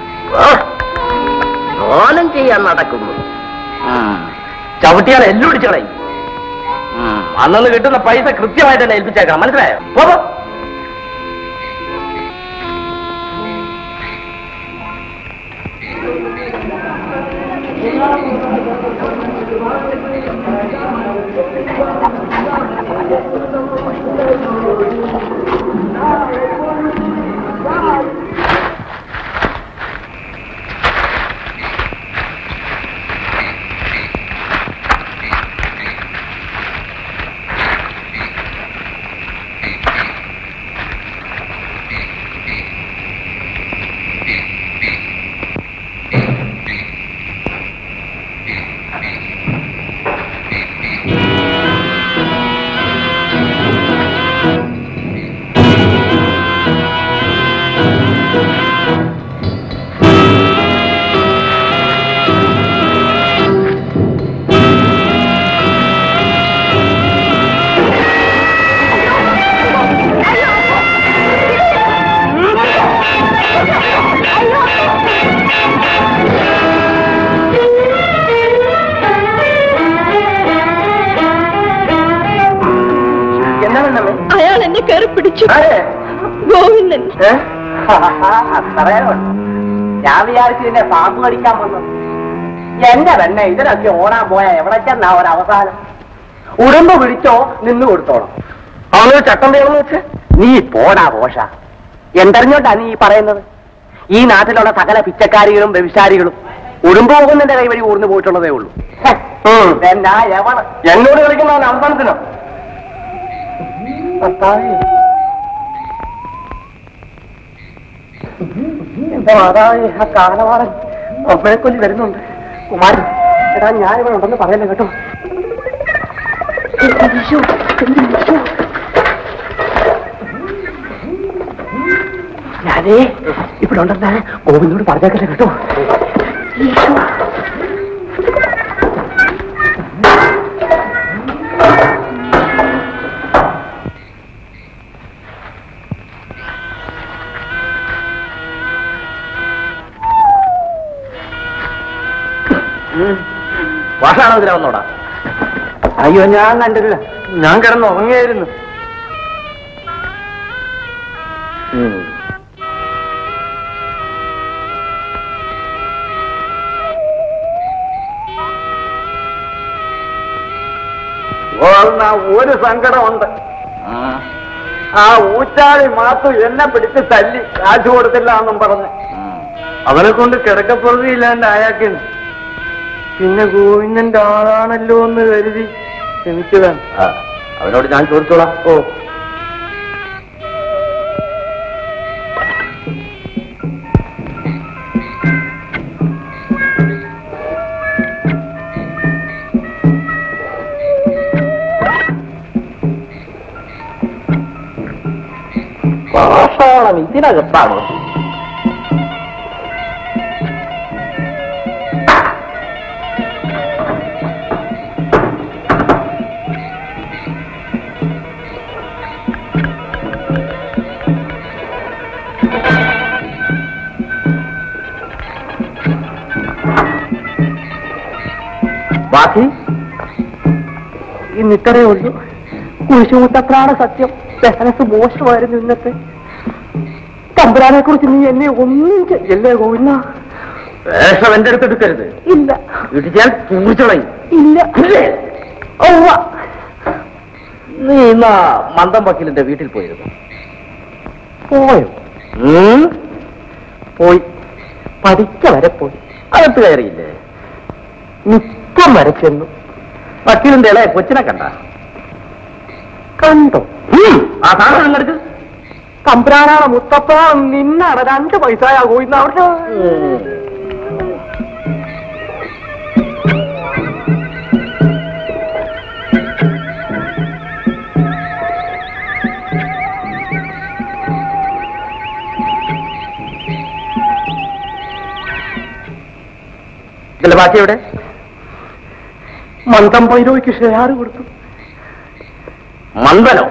ഓനം ചെയ്യാൻ നടക്കുന്നു. ചവിട്ടിയാൽ എല്ലുടിച്ചളയും. അന്നു കിട്ടുന്ന പൈസ കൃത്യമായിട്ട് തന്നെ ഏൽപ്പിച്ചേക്കാം. മനസ്സിലായോ? പോ.
അയാൾ എന്നെ കയറി പിടിച്ചു. ഗോവിന്ദൻ.
ഞാൻ വിചാരിച്ചു ഇതിനെ പാമ്പ് കടിക്കാൻ വന്നു. എന്റെ തന്നെ ഇതിനൊക്കെ ഓടാൻ പോയാ എവിടെ ചെന്നാ ഒരവസാനം. ഉടുമ്പ് പിടിച്ചോ നിന്ന് കൊടുത്തോളാം. അവനൊരു ചട്ടം വേണമെന്ന് വെച്ച് നീ പോടാ പോഷ. എന്തറിഞ്ഞോട്ടാ നീ പറയുന്നത്? ഈ നാട്ടിലുള്ള സകല പിച്ചക്കാരികളും വ്യഭിചാരികളും ഉടുമ്പ് പോകുന്നതിന്റെ കൈ വഴി ഊർന്നു പോയിട്ടുള്ളതേ ഉള്ളൂ.
എന്നോട് കളിക്കുന്ന അവസാനത്തിനോ?
എന്താ മാതാവേ, ആ കാലവാടൻ അമ്മയെ കൊല്ലി വരുന്നുണ്ട്. കുമാരൻ, എടാ ഞാനിവിടെ ഉണ്ടെന്ന് പറയല്ലേ കേട്ടോ. ഞാനേ ഇവിടെ ഉണ്ടെന്ന് ഗോവിന്ദോട് പറഞ്ഞേക്കല്ലേ കേട്ടോ.
വാഷാണോ ഇതിനെ വന്നോടാ?
അയ്യോ, ഞാൻ കണ്ടില്ല,
ഞാൻ കിടന്ന് ഉറങ്ങിയായിരുന്നു.
ഒരു സങ്കടമുണ്ട്. ആ ഊച്ചാളി മാത്തു എന്നെ പിടിച്ച് തല്ലി കാശ് കൊടുത്തില്ല എന്നും പറഞ്ഞ്
അവനെ കൊണ്ട് കിടക്കപ്പുറതി ഇല്ലാണ്ട് ആയാക്കുന്നു. പിന്നെ ഗോവിന്ദന്റെ ആളാണല്ലോ എന്ന് കരുതി ക്ഷമിച്ചതാണ്.
അവനോട് ഞാൻ ചോദിച്ചോളാം. ഓ, പാഷാണം ഇതിനകത്താണോ? ബാക്കി ഇന്നിത്രേ ഉള്ളൂ. കുരിശുമുത്തത്രാണ് സത്യം. ബിസിനസ് മോശമായിരുന്നു ഇന്നത്തെ. തമ്പുരാനെ കുറിച്ച് നീ എന്നെ ഒന്നും ചെയ്യല്ലേ ഗോവിന്ദ.
വേഷം എന്റെ അടുത്ത് എടുക്കരുത്.
ഇല്ല,
ഇടിച്ചാൽ പൂച്ചളയും.
ഇല്ല.
നീ ഇന്നാ മന്ദം വക്കീലിന്റെ വീട്ടിൽ പോയിരുന്നു.
പോയോ? പോയി. പഠിക്ക വരെ പോയി.
അകത്ത് കയറിയില്ലേ?
നിത്യം വരെ ചെന്നു.
വക്കീലിന്റെ ഇളയെ കൊച്ചിനെ കണ്ട?
കണ്ടോ?
ആ സാധനം എടുത്ത്.
തമ്പുരാനാണ് മുത്തപ്പ, നിന്നാണ് 2 പൈസയാ ഗോവിന്ദ അവിടെ.
ഇതിന്റെ ബാക്കി എവിടെ?
മന്ദം പൈരോയ്ക്ക് ഷെയർ കൊടുത്തു.
മന്ദനോ?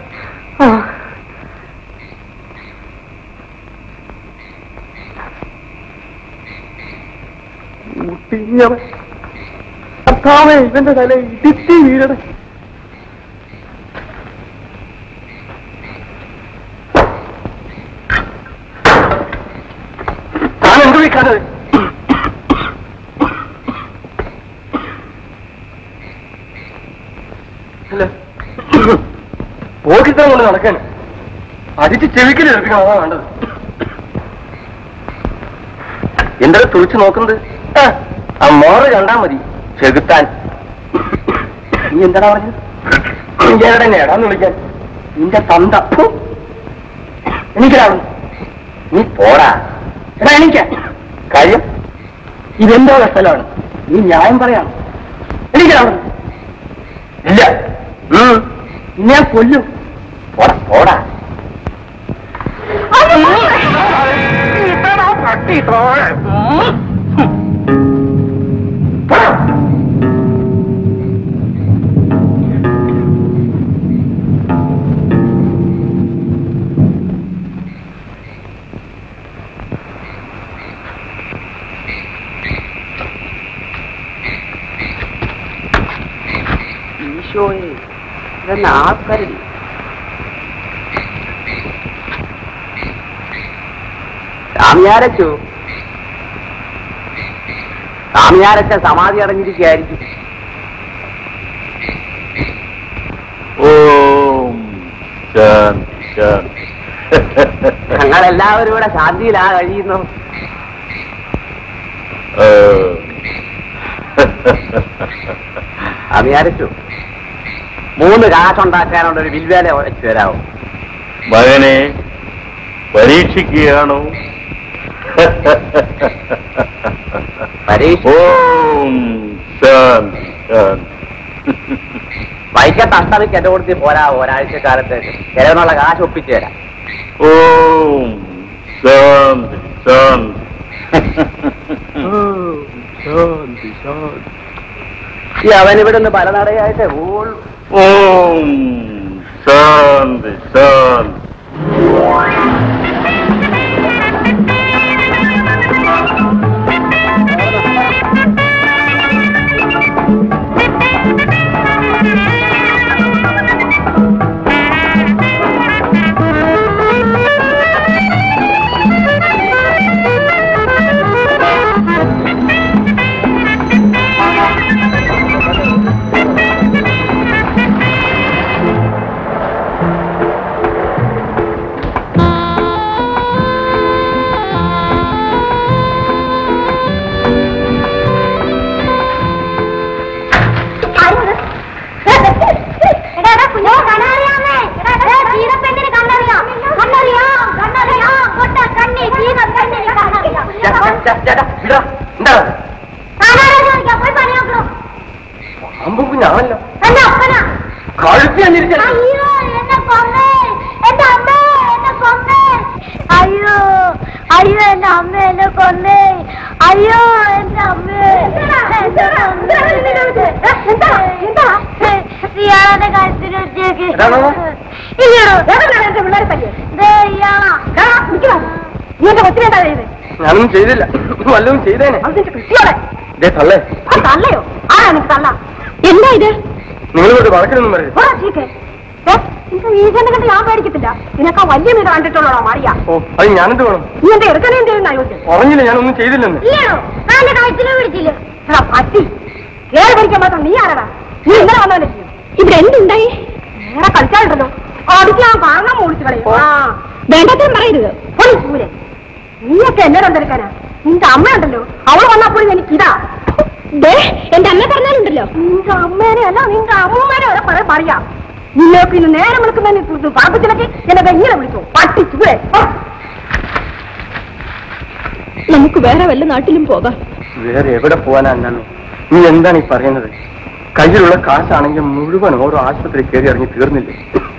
കർത്താവേ, ഇവന്റെ തല ഇടിത്തി വീഴണേ.
താൻ എന്ത് വിളിക്കാതെ? പോക്കിത്തരം കൊണ്ട് നടക്കാൻ അടിച്ച് ചെവിക്കല് എടുക്കണം. അതാ വേണ്ടത്. എന്താ തുറിച്ചു നോക്കുന്നത്? ആ മോറ് കണ്ടാ മതി ചെകുത്താൻ.
നീ എന്താടാ പറഞ്ഞത്?
എവിടെ നേടാന്ന് വിളിക്കാൻ?
നിന്റെ തന്ത.
എനിക്കാവും. നീ പോടാ.
എടാ എനിക്ക്
കാര്യം
ഇതെന്തോ സ്ഥലമാണ്. നീ ന്യായം പറയാം. എനിക്കാവും.
ഇല്ല.
ഞാൻ കൊല്ലും.
പോടാ പോടാ.
ഈശോയെ, ഇതെന്നെ ആൾക്കാരില്ല.
സ്വാമിയാരച്ച സമാധി അടഞ്ഞിരിക്കുകയായിരിക്കും. ഞങ്ങളെല്ലാവരും ഇവിടെ ശാന്തിയിലാ കഴിയുന്നു.
അത് വിചാരിച്ചു 3 കാശുണ്ടാക്കാനുള്ള ഒരു വിൽവേല വെച്ച് തരാമോ?
മകനെ പരീക്ഷിക്കുകയാണോ? ഓം ശാന്തി ശാന്തി.
വൈക്കത്ത് അഷ്ടമിക്ക് എന്റെ കൊടുത്ത് പോരാ, ഒരാഴ്ചക്കാലത്തേക്ക് ചിലവിനുള്ള കാശ് ഒപ്പിച്ചു തരാം.
ഓം ശാന്തി ശാന്തി. ശാന്തി ശാന്തി.
അവനിവിടെ നിന്ന് പലനടയായിട്ട്
ഓം ശാന്തി ശാന്തി.
കുഞ്ഞാണല്ലോ കഴുത്തി
അയ്യോ അയ്യോ എന്റെ അമ്മ എന്നെ കൊന്നേ. അയ്യോ എന്റെ അമ്മ ഇയാളെ കഴുത്തിന് വെച്ചേക്ക്.
ഞാനൊന്നും ചെയ്തില്ല. വല്ലതും ചെയ്തേനെ. തള്ളേ
തള്ളയോ? ആരാ എനിക്ക് തള്ള? എന്താ ഇത്?
നിങ്ങളോട് വളക്കലൊന്നും പറയരുത്.
ഈശന്റെ കണ്ട് ഞാൻ പേടിക്കത്തില്ല. നിനക്കാ വലിയ മീൻ കണ്ടിട്ടുള്ളോ മാറിയ?
ഓ അത് ഞാനെന്ത് വേണം?
നീ എന്റെ എടുക്കണേ എന്തെങ്കിലും ആയോട്ടെ?
പറഞ്ഞില്ല ഞാനൊന്നും ചെയ്തില്ലെന്ന്.
ഇല്ലയോ? ഞാൻ കഴുത്തിലോ പിടിച്ചില്ലേ? പറ്റി കേറി പഠിക്കാൻ മാത്രം നീ ആരടാ? നീ ഇന്നലെ വന്നവനെ ചെയ്യും. ഇവിടെ എന്തുണ്ടായി? നേരെ കളിച്ചാലുണ്ടല്ലോ അടിച്ച് ഞാൻ കാരണം ഓടിച്ചു കളയും. വേണ്ടത്രയും പറയരുത്. പൊളിച്ചൂരെ നീയൊക്കെ എന്നെ കണ്ടെടുക്കാനാ? നിന്റെ അമ്മയുണ്ടല്ലോ, അവള് വന്നപ്പോഴും എനിക്കിതാ. എന്റെ അമ്മ പറഞ്ഞാലുണ്ടല്ലോ, നിന്റെ അമ്മേനെ അല്ല നിന്റെ അമ്മൂമ്മേനെ വരെ പറയാം. നിന്നൊക്കെ ഇന്ന് നേരെ വിളിക്കുന്നതിന് പറപ്പിച്ചിലേക്ക് എന്നെ ഇങ്ങനെ വിളിച്ചു പട്ടിച്ചൂടെ.
നമുക്ക് വേറെ വല്ല നാട്ടിലും പോകാം.
വേറെ എവിടെ പോവാനാ അന്നമ്മേ? നീ എന്താണ് ഈ പറയുന്നത്? കയ്യിലുള്ള കാശാണെങ്കിൽ മുഴുവൻ ഓരോ ആശുപത്രി കയറി ഇറങ്ങി തീർന്നില്ലേ?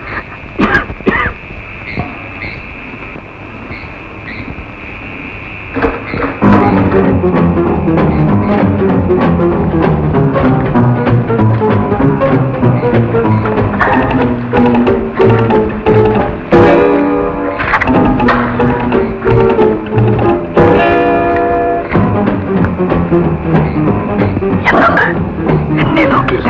എന്നെ നോക്കിയില്ല.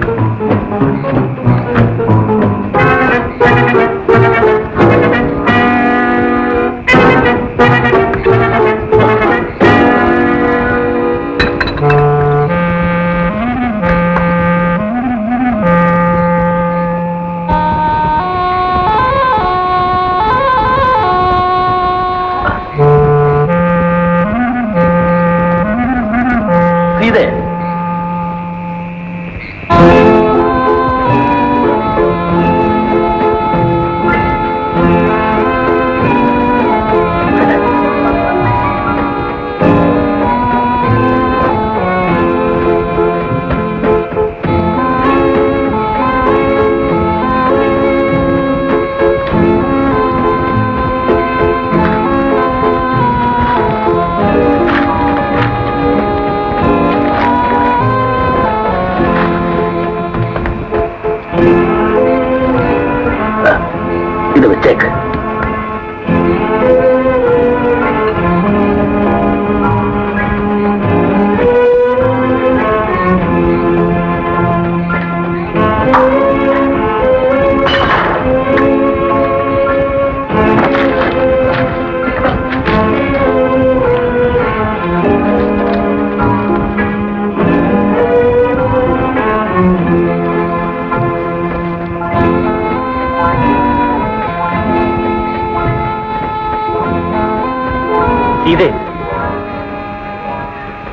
സീതേ
ഇത് വെച്ചേക്ക്.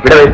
ഇവിടെ വരും.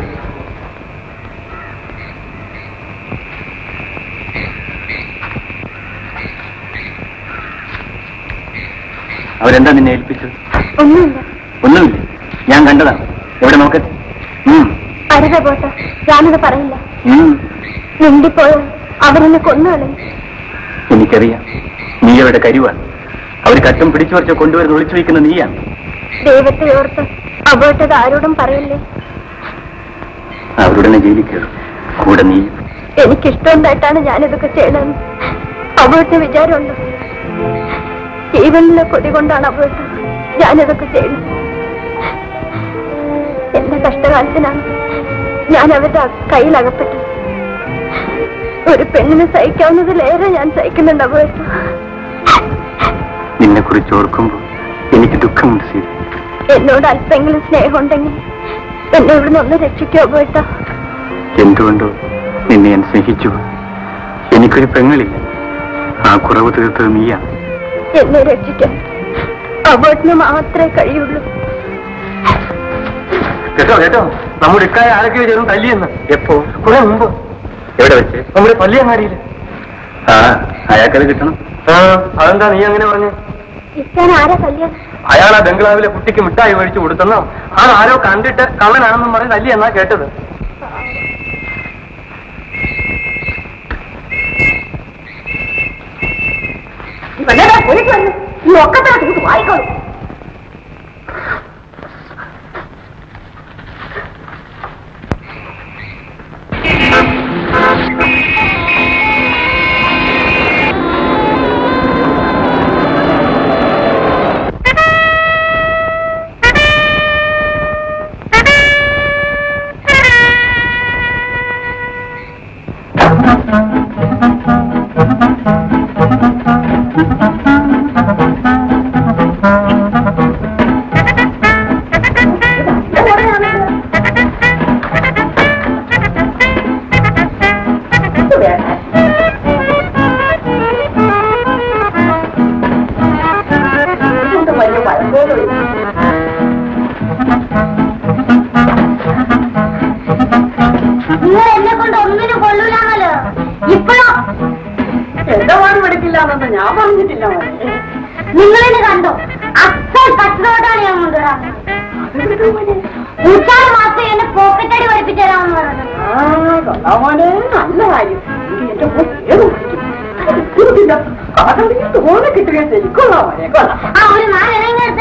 അവരെന്താ നിന്നെ ഏൽപ്പിച്ചത്?
ഒന്നുമില്ല.
ഒന്നുമില്ല, ഞാൻ കണ്ടതാണ്. എവിടെ നോക്കട്ടെ.
അരുത പോട്ടെ, ഞാനത് പറയില്ല. മിണ്ടിപ്പോയോ അവരെന്നെ കൊന്നുകളയും.
എനിക്കറിയാം, നീ അവരുടെ കരുവാണ്. അവർ കട്ടും പിടിച്ചു വരച്ചോ കൊണ്ടുവരുന്ന ഒളിച്ചു വയ്ക്കുന്ന നീയാണ്.
ദൈവത്തെ ഓർത്ത് അബോട്ടത് ആരോടും പറയില്ലേ.
അവരുടനെ ജയിലിൽ കയറും, കൂടെ നീ.
എനിക്കിഷ്ടമുണ്ടായിട്ടാണ് ഞാനിതൊക്കെ ചെയ്യണമെന്ന് അബോട്ട് വിചാരമുണ്ട്. ജീവനിലെ കൊതി കൊണ്ടാണ് അബോട്ട് ഞാനിതൊക്കെ ചെയ്യുന്നത്. എന്റെ കഷ്ടകാലത്തിനാണ് ഞാൻ അവരുടെ കയ്യിലകപ്പെട്ടത്. ഒരു പെണ്ണിന് സഹിക്കാവുന്നതിലേറെ ഞാൻ സഹിക്കുന്നുണ്ട് അബോട്ട്.
നിന്നെ കുറിച്ച് ഓർക്കുമ്പോൾ എനിക്ക് ദുഃഖമുണ്ട് സീത.
എന്നോട് അല്പെങ്കിലും സ്നേഹമുണ്ടെങ്കിൽ എന്നെ ഇവിടുന്ന് ഒന്ന് രക്ഷിക്കോ അബോട്ട.
എന്തുകൊണ്ടോ നിന്നെ ഞാൻ സ്നേഹിച്ചു. എനിക്കൊരു പെങ്ങളില്ല, ആ കുറവ് തീർത്തത് നീയാണ്.
എന്നെ രക്ഷിക്കാൻ അബോട്ടിന് മാത്രമേ കഴിയുള്ളൂ.
കേട്ടോ കേട്ടോ, നമ്മുടെ ഇക്കായ ആരൊക്കെയോ ചേർന്ന് തല്ലിയെന്ന്. എപ്പോ? കുറെ മുമ്പ്. എവിടെ വെച്ച്? നമ്മുടെ പള്ളിയങ്ങാടിയിൽ. ആ, അയാൾക്കത് കിട്ടണം. അതെന്താ നീ അങ്ങനെ പറഞ്ഞു?
ഇക്കാൻ ആരാ കല്യാണം?
അയാൾ ആ ബംഗ്ലാവിലെ കുട്ടിക്ക് മിഠായി മേടിച്ചു കൊടുത്തെന്നോ ആ ആരോ കണ്ടിട്ട് കള്ളനാണെന്നും പറഞ്ഞ് തല്ലി എന്നാ കേട്ടത്.
വായിക്കോളൂ.
ഞാൻ പറഞ്ഞിട്ടില്ല.
നിങ്ങളിത് കണ്ടോ? അച്ഛൻ കച്ചവടമാണ് ഞാൻ കൊണ്ടുവരാൻ. ഉച്ചാറ് മാസം എന്നെ പോക്കറ്റടി പഠിപ്പിച്ചു തരാമെന്ന് പറഞ്ഞത്.
മോനെ നല്ല കാര്യം. എന്റെ തോന്നെ കിട്ടുകയും ശരിക്കൊള്ളാം മോനെ. കൊള്ളാം.
ആ ഒരു 4 ഇണങ്ങടുത്ത്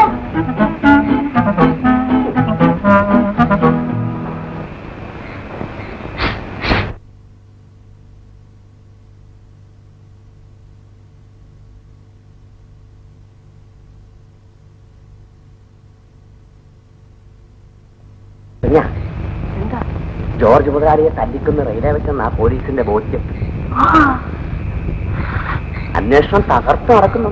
എന്താ ജോർജ് മുതലാളിയെ തല്ലിക്കുന്ന റെയിലേ വെച്ചെന്നാ പോലീസിന്റെ ബോധ്യം. അന്വേഷണം തകർത്ത് നടക്കുന്നു.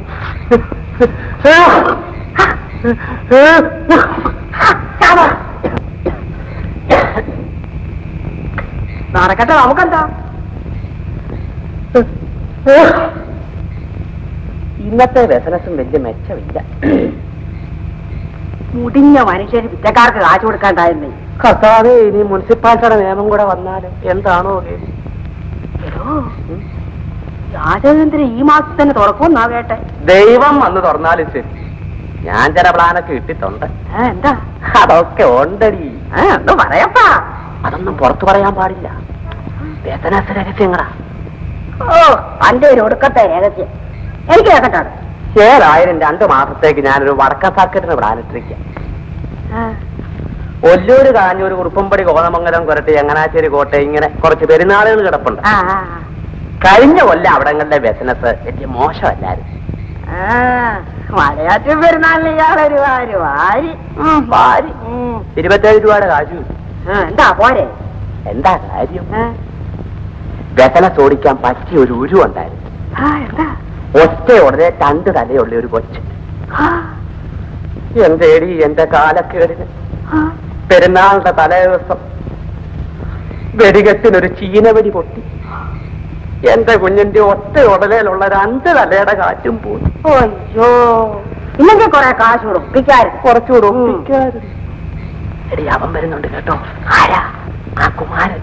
നടക്കട്ടെ, നമുക്കെന്താ.
ഇന്നത്തെ ബിസിനസ്സും വലിയ മെച്ചമില്ല.
മുടിഞ്ഞ മനുഷ്യന് പിറ്റക്കാർക്ക് കാശ് കൊടുക്കാണ്ടായിരുന്നേ.
കർത്താവേ, ഇനി മുനിസിപ്പാലിറ്റിയുടെ നിയമം കൂടെ വന്നാലും എന്താണോ കേസ്.
രാജേന്ദ്രൻ ഈ മാസത്തിൽ തന്നെ തുറക്കുമെന്നാ കേട്ടെ.
ദൈവം വന്ന് തുറന്നാലും ശരി. ഞാൻ ചില പ്ലാനൊക്കെ ഇട്ടിട്ടുണ്ട്.
എന്താ?
അതൊക്കെ ഉണ്ടടി.
ഒന്ന് പറയപ്പാ.
അതൊന്നും പുറത്തു പറയാൻ പാടില്ല. ബിസിനസ് രഹസ്യങ്ങളാ.
ഓ, അന്റെ ഒരു ഒടുക്കത്തെ രഹസ്യം എനിക്ക് കേൾക്കട്ടെ.
7,000 2 മാസത്തേക്ക് ഞാനൊരു വടക്ക സർക്കിട്ടിന് പ്ലാനിട്ടിരിക്കാം. ഒല്ലൂര്, കാഞ്ഞൂർ, കുറുപ്പമ്പടി, കോതമംഗലം, കൊരട്ടി, ചങ്ങനാശ്ശേരി, കോട്ടയം, ഇങ്ങനെ കുറച്ച് പെരുന്നാളുകൾ കിടപ്പുണ്ട്. കഴിഞ്ഞ കൊല്ലം അവിടങ്ങളുടെ ബിസിനസ് വലിയ മോശമല്ലായിരുന്നു.
മലയാറ്റ പെരുന്നാളിന് ഇയാളൊരു വാരി
27 രൂപയുടെ കാശു.
എന്താ പോരെ?
എന്താ കാര്യം? ബിസിനസ് ഓടിക്കാൻ പറ്റിയ ഒരു ഉരുവുണ്ടായിരുന്നു.
എന്താ?
ഒറ്റ ഉടനെ 2 തലയുള്ള ഒരു കൊച്ച്. എന്തേടി എന്റെ കാലക്കേടിന്. പെരുന്നാളിന്റെ തലേ ദിവസം വെടികെട്ടിനൊരു ചീനവെടി പൊട്ടി. എന്റെ കുഞ്ഞിന്റെ ഒറ്റ ഉടലയിലുള്ള 2 തലയുടെ കാറ്റും പോയി.
അയ്യോ, ഇല്ലെങ്കിൽ കുറെ കാശ് ഒപ്പിക്കാറ്.
കുറച്ചുകൂടെ ഒപ്പിക്കാറ്. എടി അവൻ വരുന്നുണ്ട് കേട്ടോ. ആരാ? ആ കുമാരൻ.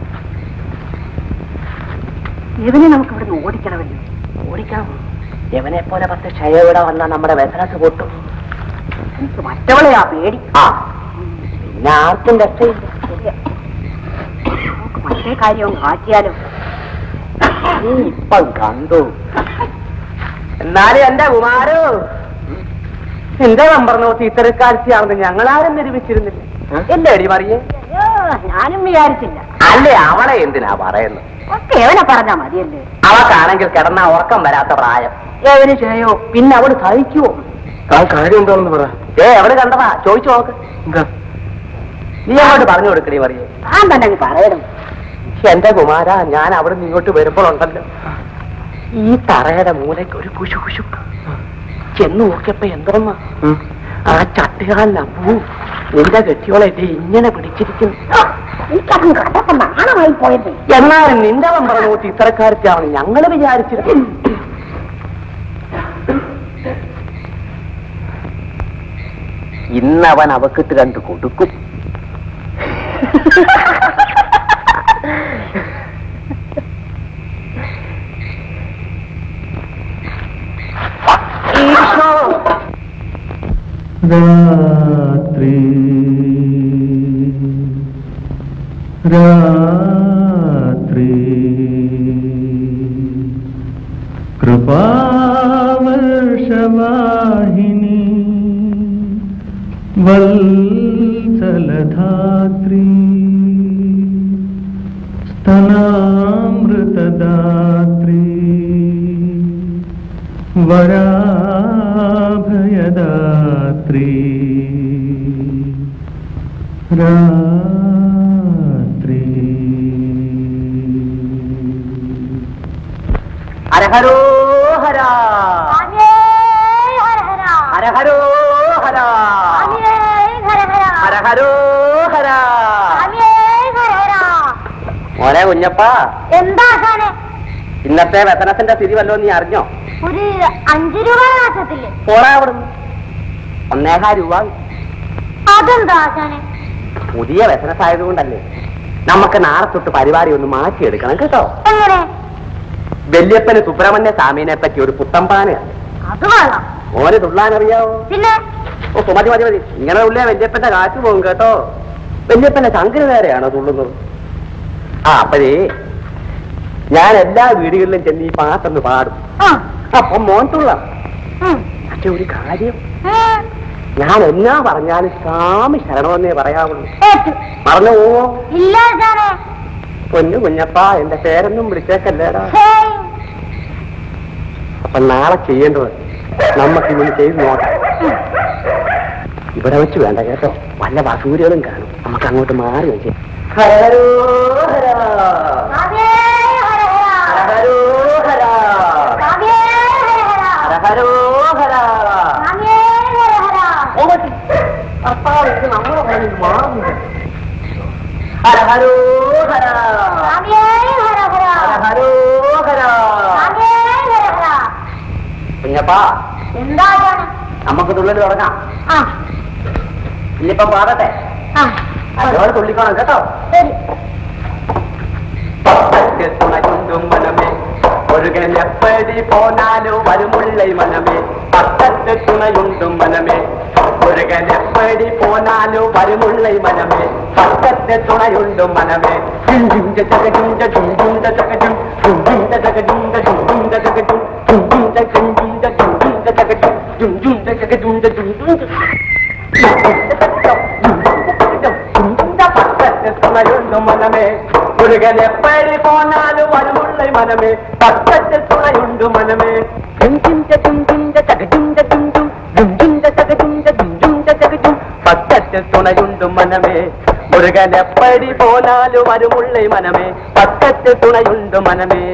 ഇവനെ നമുക്ക് ഇവിടുന്ന് ഓടിക്കണമല്ലോ. ഓടിക്കണം. ഇവനെ പോലെ 10 ക്ഷയ ഇവിടെ വന്നാൽ നമ്മുടെ ബിസിനസ് പൊട്ടും. മറ്റവളെയാ പേടി. ആ പിന്നെ ആർക്കും രക്ഷയില്ല.
മറ്റേ കാര്യവും കാറ്റിയാലോ.
നീ ഇപ്പം കണ്ടു. എന്നാലും എന്റെ കുമാരോ, എന്റെ നമ്പർ നോക്കി ഇത്തരക്കാഴ്ചയാണെന്ന് ഞങ്ങളാരും നിരൂപിച്ചിരുന്നില്ല. എന്റെ അടി പറയേ.
ഞാനും വിചാരിച്ചില്ല.
അല്ലേ അവളെ എന്തിനാ പറയുന്നത്?
ഒക്കെ എവനെ പറഞ്ഞാ മതിയല്ലേ.
അവക്കാണെങ്കിൽ കിടന്നാ ഉറക്കം വരാത്ത പ്രായം. ഏവന് ചെയ്യോ? പിന്നെ അവള് സഹിക്കുവോ?
ആ കാര്യം എന്താണെന്ന് പറ.
എവിടെ കണ്ടതാ? ചോദിച്ചു നോക്ക്.
എന്താ?
നീ അങ്ങോട്ട് പറഞ്ഞു കൊടുക്കണേ പറയേ.
ഞാൻ തന്നെ പറയണം.
എന്റെ കുമാര, ഞാൻ അവിടെ നിന്ന് ഇങ്ങോട്ട് വരുമ്പോഴുണ്ടല്ലോ, ഈ തറയുടെ മൂലയ്ക്ക് ഒരു കുശു കുശു. ചെന്ന് നോക്കിയപ്പോ എന്തോന്നാ, ആ ചട്ടുകാലിനാ പൂ. നിന്റെ കെട്ടിയോളെ ഇങ്ങനെ പിടിച്ചിരിക്കുന്നു.
എനിക്കതും കണ്ടപ്പോ നാണമായി പോയത്.
എന്നാലും നിന്റെ നമ്പർ നോക്കി ഇത്തരക്കാരത്തെയാണ് ഞങ്ങൾ വിചാരിച്ചിരുന്നു. ഇന്നവൻ അവക്കിട്ട് കണ്ടു കൊടുക്കും.
രാത്രി രാത്രി കൃപാവർഷവാഹിനി വത്സലധാത്രി സ്തനാമൃതദാത്രി വരാഭയദാത്രി രാത്രി.
ഹരഹരോ ഹര ഹരഹരോ ഹര ഹരഹരോ ഹര. മോനെ കുഞ്ഞപ്പ,
എന്താ സാറേ
ഇന്നത്തെ വേതനത്തിന്റെ സ്ഥിതി വല്ലോ നീ അറിഞ്ഞോ?
ഒരു 5 രൂപ മാസത്തില്ലേ?
പോടാ അവിടുന്ന്. 1.5 രൂപ.
അതെന്താ ആശാനെ?
പുതിയ ബിസിനസ് ആയതുകൊണ്ടല്ലേ. നമുക്ക് നാളെ തൊട്ട് പരിപാടി ഒന്ന് മാറ്റിയെടുക്കണം കേട്ടോ.
എങ്ങനെ?
വല്യപ്പന് സുബ്രഹ്മണ്യ സ്വാമിനെ പറ്റി ഒരു പുത്തമ്പാനയാണ്.
അത് വേണം.
ഓന് തുള്ളാനറിയാവോ?
പിന്നെ
ഓ മതി മതി മതി. ഇങ്ങനെ തുള്ളിയാ വല്യപ്പന്റെ കാറ്റ് പോകും കേട്ടോ. വല്യപ്പന്റെ ചങ്കിന് നേരെയാണോ തുള്ളുന്നത്? ആ അപ്പഴേ ഞാൻ എല്ലാ വീടുകളിലും ചെന്ന് ഈ പാട്ടൊന്ന് പാടും. അപ്പം മോൻ തുള്ളാം. പക്ഷെ ഒരു കാര്യം, ഞാൻ എന്നാ പറഞ്ഞാലും സ്വാമി ശരണമെന്നേ പറയാവുള്ളൂ. മറന്നു പോവോ?
ഇല്ല സാറേ.
പൊന്നു കുഞ്ഞപ്പ, എന്റെ പേരൊന്നും വിളിച്ചേക്കല്ലേടാ. അപ്പൊ നാളെ ചെയ്യേണ്ടത് നമുക്ക് ഇങ്ങനെ ചെയ്ത് നോക്കാം. ഇവിടെ വെച്ച് വേണ്ട കേട്ടോ, വല്ല വസൂരികളും കാണും. നമുക്ക് അങ്ങോട്ട് മാറി വെച്ച് ഹരഹരോ ഹര ഹരഹരോ ഹര ഹരഹരോ ഹര. അപ്പാ ഇത് നമ്മളെ കയ്യിൽ മാറുന്നില്ല. ഹരഹരോ ഹര ഹരഹരോ ഹര. കുഞ്ഞപ്പാ,
എന്താ
നമുക്ക് തുള്ളൽ തുടങ്ങാം. ഇല്ലിപ്പം പാടട്ടെ. അതോടെ തുള്ളിക്കണം കേട്ടോ. തുണയുണ്ടും മനമേ ഒഴുകൻ എപ്പടി പോനാലോ വരുമുള്ളൈ മനമേ. പക്കത്ത് തുണയുണ്ടും മനമേ ഒഴുകൻ എപ്പടി പോനാലോ വരുമുള്ളൈ മനമേ. പക്കത്ത് തുണയുണ്ടും മനമേ. മനമേ ഒഴുകൻ എപ്പടി പോനാലും വരുമുള്ളൈ മനമേ. പക്കത്ത് തുണയുണ്ടു മനമേ. പക്കത്ത് തുണയുണ്ടു മനമേ മുരുകൻ എപ്പടി പോനാലും വരുമുള്ളൈ മനമേ. പക്കത്ത് തുണയുണ്ടു മനമേ.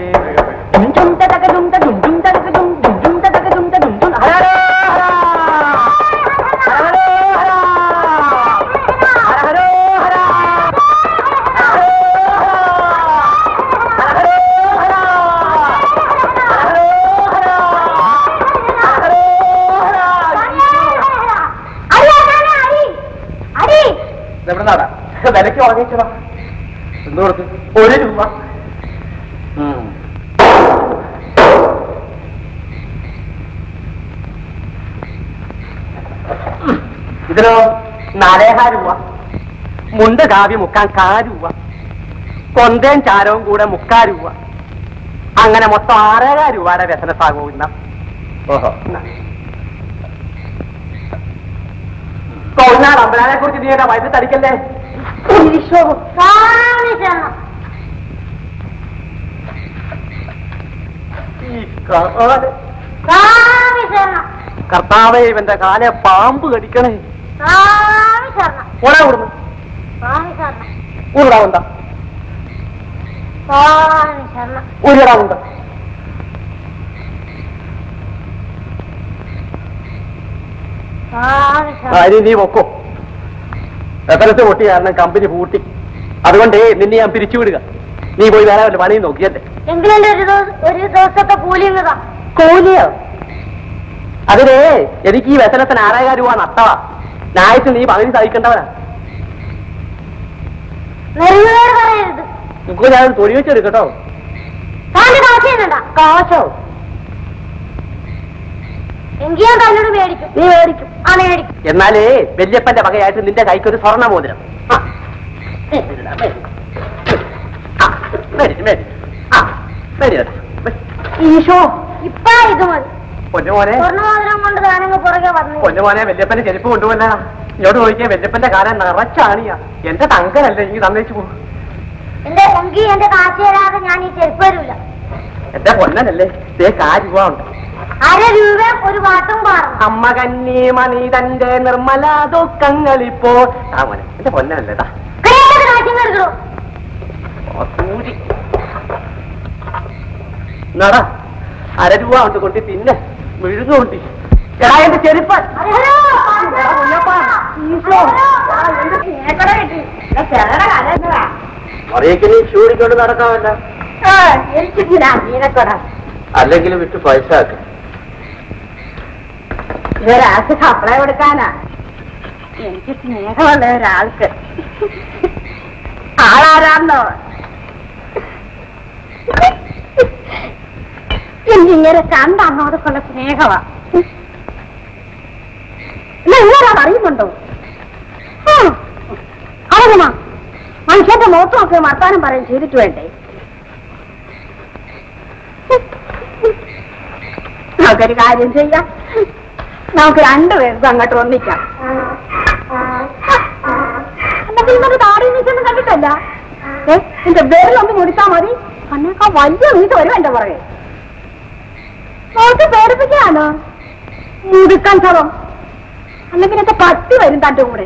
എവിടെ നാടാ വിലക്ക് വാങ്ങിച്ചതാ. എന്ത് കൊടുത്ത്? 1 രൂപ. ഇതിനോ 4,500 രൂപ. മുണ്ട് കാവ്യ മുക്കാൻ 1 രൂപ. കൊന്തയും ചാരവും കൂടെ 3/4 രൂപ. അങ്ങനെ മൊത്തം 6,000 രൂപയുടെ ബിസിനസ്സാകും ഇന്ന. ഓഹോ. കൊള്ളാട് അമ്പലാനെ കുറിച്ച് നീ വയസ്സ് തടിക്കല്ലേ? കർത്താവേ ഇവന്റെ കാലെ പാമ്പ് കടിക്കണേ. ഓടാ കൂടുന്നു ഊരിടാവുണ്ട ഊരിടാവുണ്ട. ഇനി നീ പൊക്കോ. എത്രത്തെ പൊട്ടി കാരണം കമ്പനി പൂട്ടി. അതുകൊണ്ട് നിന്നെ ഞാൻ പിരിച്ചുവിടുക. നീ പോയി വേറെ വല്ല പണിയും നോക്കിയല്ലേ.
ഒരു ദിവസത്തെ കൂലിയോ?
അതിന് എനിക്ക് ഈ വ്യസനത്തിന് 6,000 രൂപ നഷ്ടവാ. ഞായറ്റ് നീ പകുതി സഹിക്കേണ്ടവനാ. ഇപ്പോൾ ഞാൻ തൊഴി വെച്ചെടുക്കട്ടോ. കാശോ?
എങ്കിൽ ഞാൻ തന്നോട് മേടിക്കും. നീ മേടിക്കും. ആ മേടിക്കും.
എന്നാലേ വല്യപ്പന്റെ വകയായിട്ട് നിന്റെ കൈക്കൊരു സ്വർണ്ണ മോതിരം.
ഈശോ ഇപ്പൊ ഇത് മതി.
പൊന്നുമോനെ
സ്വർണ്ണമോതിരം കൊണ്ട് താനങ്ങ് പുറകെ വന്നു.
പൊന്നുമോനെ വല്യപ്പന്റെ ചെരുപ്പ് കൊണ്ടുപോല. ഇങ്ങോട്ട് നോക്കിയാൽ വല്യപ്പന്റെ കാലം നിറച്ചാണിയാ. എന്റെ തങ്കനല്ലേ എനിക്ക് തന്നേച്ചു പോകും.
എന്റെ കാശ് തരാതെ ഞാൻ ഈ ചെരുപ്പ് വരൂല.
എന്റെ പൊന്നനല്ലേ? 1 രൂപ ഉണ്ട്.
1/2 രൂപ ഒരു പാട്ടും പാടും.
അമ്മ കന്നി മണി തന്റെ നിർമ്മല ദുഃഖങ്ങളിപ്പോ. ആ മോനെ എന്റെ പൊന്നനല്ലേതാ. നടാ 1/2 രൂപ കൊണ്ട് കൊണ്ടി പിന്നെ വിഴുങ്ങുകൊണ്ടി. എടാ എന്റെ ചെരുപ്പ്. മറിയക്ക് നീ ചൂടിക്കൊണ്ട് നടക്കാമല്ല. അല്ലെങ്കിൽ വിട്ട് പൈസ ആക്കും.
ഒരാൾക്ക് സപ്ലൈ കൊടുക്കാനാ. എനിക്ക് സ്നേഹമുള്ള ഒരാൾക്ക്. ആളാരാന്നോ? എനിക്കിങ്ങനെ കണ്ടന്നോടൊക്കെയുള്ള സ്നേഹമാ. ഇങ്ങനെ അറിയുന്നുണ്ടോ? അറിയുമോ? മനുഷ്യന്റെ മുഖത്തൊക്കെ വർത്താനം പറയും ചെയ്തിട്ട് വേണ്ടേ? നമുക്കൊരു കാര്യം ചെയ്യാം. നമുക്ക് 2 പേർക്കും അങ്ങോട്ട് ഒന്നിക്കാം. എന്നിട്ട് താടി നീക്കൊന്നും കണ്ടിട്ടല്ല. എന്റെ പേരിലൊന്ന് മുടിച്ചാ മതി. അന്നേക്കാ വലിയ വീട് വരും എന്റെ പുറകെ. നോക്കി പേടിപ്പിക്കാനോ? മുടുക്കാൻ ചറം. അല്ലെങ്കിൽ എന്റെ പട്ടി വരും തന്റെ കൂടെ.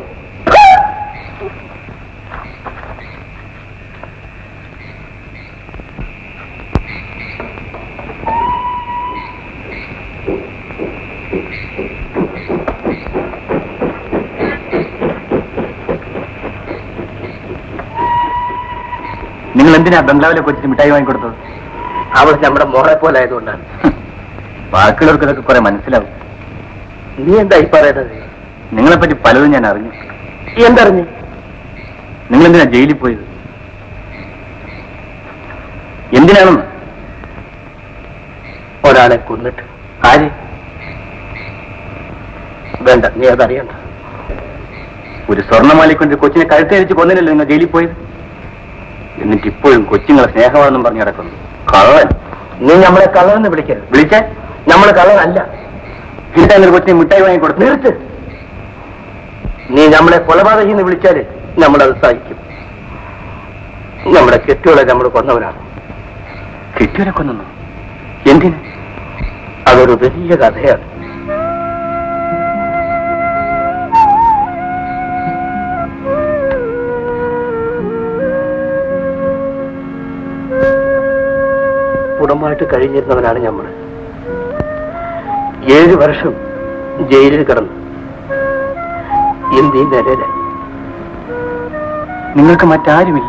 നിങ്ങൾ എന്തിനാ ബംഗ്ലാവിലെ കൊച്ചിന് മിഠായി വാങ്ങിക്കൊടുത്തത്?
അവൾ നമ്മുടെ മോളെ പോലെ ആയതുകൊണ്ടാണ്.
ബാക്കിയുള്ളവർക്ക് ഇതൊക്കെ കുറെ മനസ്സിലാവും.
നീ എന്താ ഈ പറയുന്നത്?
നിങ്ങളെപ്പറ്റി പലതും ഞാൻ അറിഞ്ഞു.
എന്തറിഞ്ഞു?
നിങ്ങളെന്തിനാ ജയിലിൽ പോയത്? എന്തിനാണെന്ന്?
ഒരാളെ കൊന്നിട്ട്.
ആര്?
വേണ്ട, നീ അതറിയണ്ട.
ഒരു സ്വർണ്ണമാലിക്കൊണ്ട് കൊച്ചിനെ കഴുത്തരിച്ച് കൊന്നില്ലല്ലോ നിങ്ങൾ ജയിലിൽ പോയത്. എന്നിട്ട് ഇപ്പോഴും കൊച്ചുങ്ങളെ സ്നേഹമാണെന്നും പറഞ്ഞു കിടക്കുന്നു.
കള്ളൻ. നീ നമ്മളെ കള്ളനെന്ന് വിളിക്കരുത്.
വിളിച്ചാൽ
നമ്മൾ കള്ളനല്ല.
എന്നിട്ട് കൊച്ചിനെ മിഠായി വാങ്ങിക്കൊടുത്തു.
നിർത്ത്. നീ നമ്മളെ കൊലപാതകം എന്ന് വിളിച്ചാല് നമ്മളത് സഹിക്കും. നമ്മുടെ കെട്ടുകളെ നമ്മൾ കൊന്നവനാണ്.
കെട്ടിയവരെ കൊന്നു? എന്തിന്?
അതൊരു വലിയ കഥയാണ്. കുടുംബമായിട്ട് കഴിഞ്ഞിരുന്നവനാണ് നമ്മൾ. 7 വർഷം ജയിലിൽ കിടന്നു. ഇന്ത്യ നിലയില.
നിങ്ങൾക്ക് മറ്റാരുമില്ല?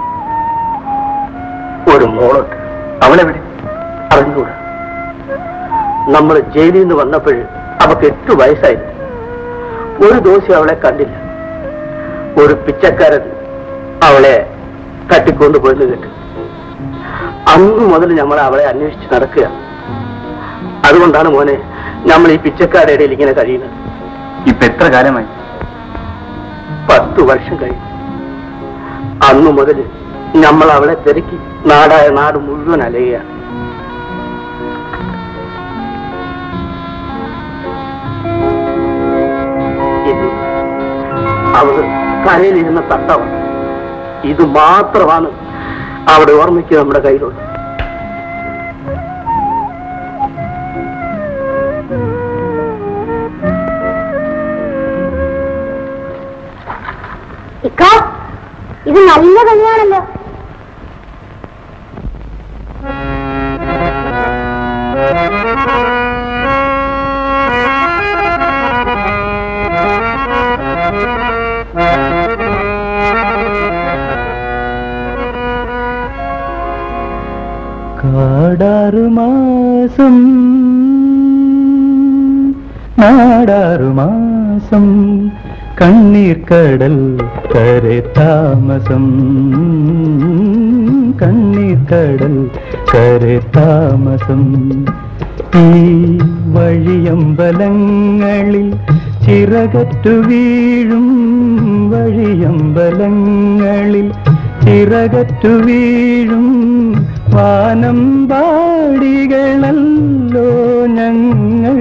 ഒരു മോളുണ്ട്.
അവളെവിടെ?
അറിഞ്ഞൂടാ. നമ്മൾ ജയിലിൽ നിന്ന് വന്നപ്പോൾ അവൾക്ക് 8 വയസ്സായിരുന്നു. ഒരു ദിവസം അവളെ കണ്ടില്ല.
ഒരു പിച്ചക്കാരൻ അവളെ തട്ടിക്കൊണ്ടുപോയെന്ന് കേട്ടു. അന്ന് മുതൽ നമ്മൾ അവളെ അന്വേഷിച്ച് നടക്കുക. അതുകൊണ്ടാണ് മോനെ നമ്മൾ ഈ പിച്ചക്കാരുടെ ഇടയിൽ ഇങ്ങനെ കഴിയുന്നത്.
ഇപ്പൊ എത്ര കാലമായി?
10 വർഷം കഴിഞ്ഞു. അന്നു മുതൽ നമ്മൾ അവളെ തിരക്കി നാടായ നാട് മുഴുവൻ അലയുകയാണ്. ഇത് അവൾ കരയിലിരുന്ന തട്ടമാണ്. ഇത് മാത്രമാണ് അവിടെ ഓർമ്മയ്ക്ക് നമ്മുടെ കയ്യിലുള്ളത്.
ഇത് നല്ല കല്യാണല്ലോ.
കാടാറുമാസം നാടാറുമാസം കണ്ണീർ കടൽ കരെ താമസം കണ്ണീർ കടൽ കരെ താമസം ഈ വഴിയമ്പലങ്ങളിൽ ചിറകറ്റു വീഴും വഴിയമ്പലങ്ങളിൽ ചിറകറ്റു വീഴും വാനമ്പാടികളല്ലോ ഞങ്ങൾ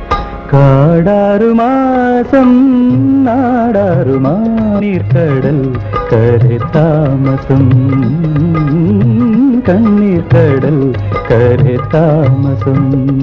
കാടാറുമാസം നാടാറുമാനീർക്കടൽ കരെ താമസം കണ്ണീർ കടൽ കരെ താമസം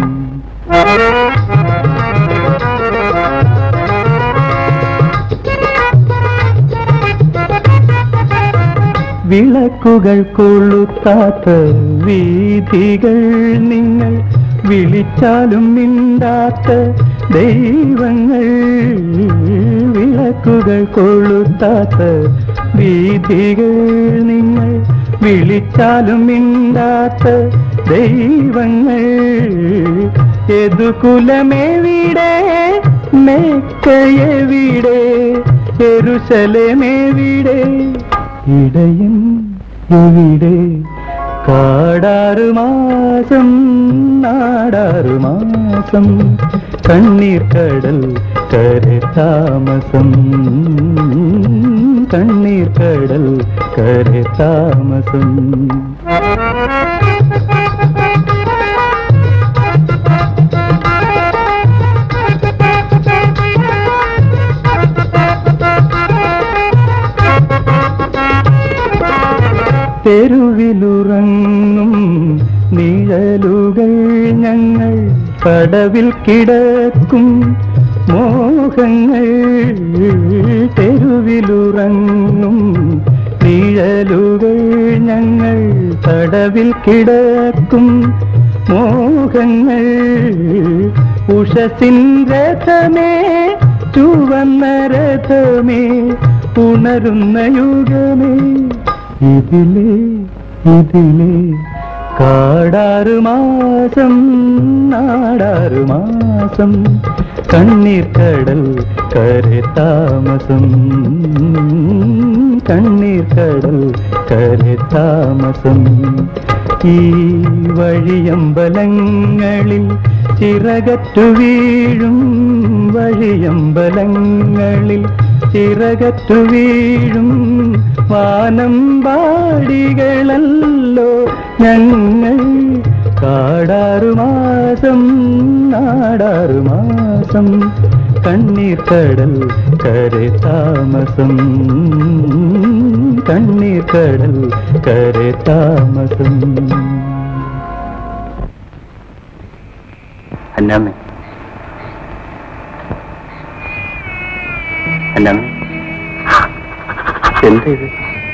വിളക്കുകൾ കൊളുത്താത്ത വീഥികൾ നിങ്ങൾ വിളിച്ചാലും മിണ്ടാത്ത ദൈവങ്ങൾ വിളക്കുകൾ കൊളുത്താത്ത വീഥികൾ നിങ്ങൾ വിളിച്ചാലും മിണ്ടാത്ത ദൈവങ്ങൾ യദുകുലമെവിടെ മെക്കയെവിടെ യെരൂശലേമെവിടെ ഇടയൻ എവിടെ കാടാറുമാസം നാടാറുമാസം കണ്ണീർ കടൽ കരെ താമസം കണ്ണീർ കടൽ കരെ താമസം തെരുവിലുറങ്ങും നിഴലുകൾ ഞങ്ങൾ കടവിൽ കിടക്കും മോഹങ്ങൾ തെരുവിലുറങ്ങും നിഴലുകൾ ഞങ്ങൾ കടവിൽ കിടക്കും മോഹങ്ങൾ ഉഷസിൻ രഥമേ ചുവന്ന രഥമേ ഉണരുന്ന യുഗമേ ഇതിലേ ഇതിലേ കാടാറുമാസം നാടാറുമാസം കണ്ണീർ കടൽ കരെ താമസം കണ്ണീർ കടൽ കരെ താമസം ഈ വഴിയമ്പലങ്ങളിൽ ചിറകറ്റു വീഴും വഴിയമ്പലങ്ങളിൽ ചിറകറ്റു വീഴും വാനമ്പാടികളല്ലോ ഞങ്ങൾ കാടാറുമാസം നാടാറുമാസം കണ്ണീർ കടൽ കരെ താമസം കണ്ണീർ കടൽ കരെ താമസം
അന്നാമ്മേ അന്നാമ്മേ എന്താ ഇത്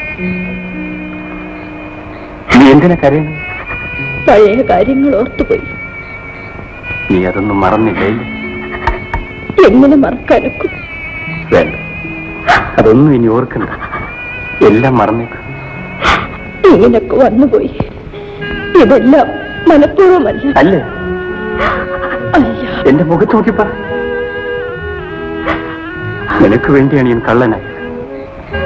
നീ എന്തിനാ കരയുന്നു
പഴയ കാര്യങ്ങൾ ഓർത്തുപോയി
നീ അതൊന്നും മറന്നില്ലേ
എങ്ങനെ മറക്കാനൊക്കും
വേണ്ട അതൊന്നും ഇനി ഓർക്കണ്ട എല്ലാം മറന്നേക്കും
ഇങ്ങനൊക്കെ വന്നുപോയി ഇതെല്ലാം മനഃപൂർവ്വമല്ല
അല്ലേ
അല്ല
എന്റെ മുഖത്ത് നോക്കി പറ നിനക്ക് വേണ്ടിയാണ് ഞാൻ കള്ളനായി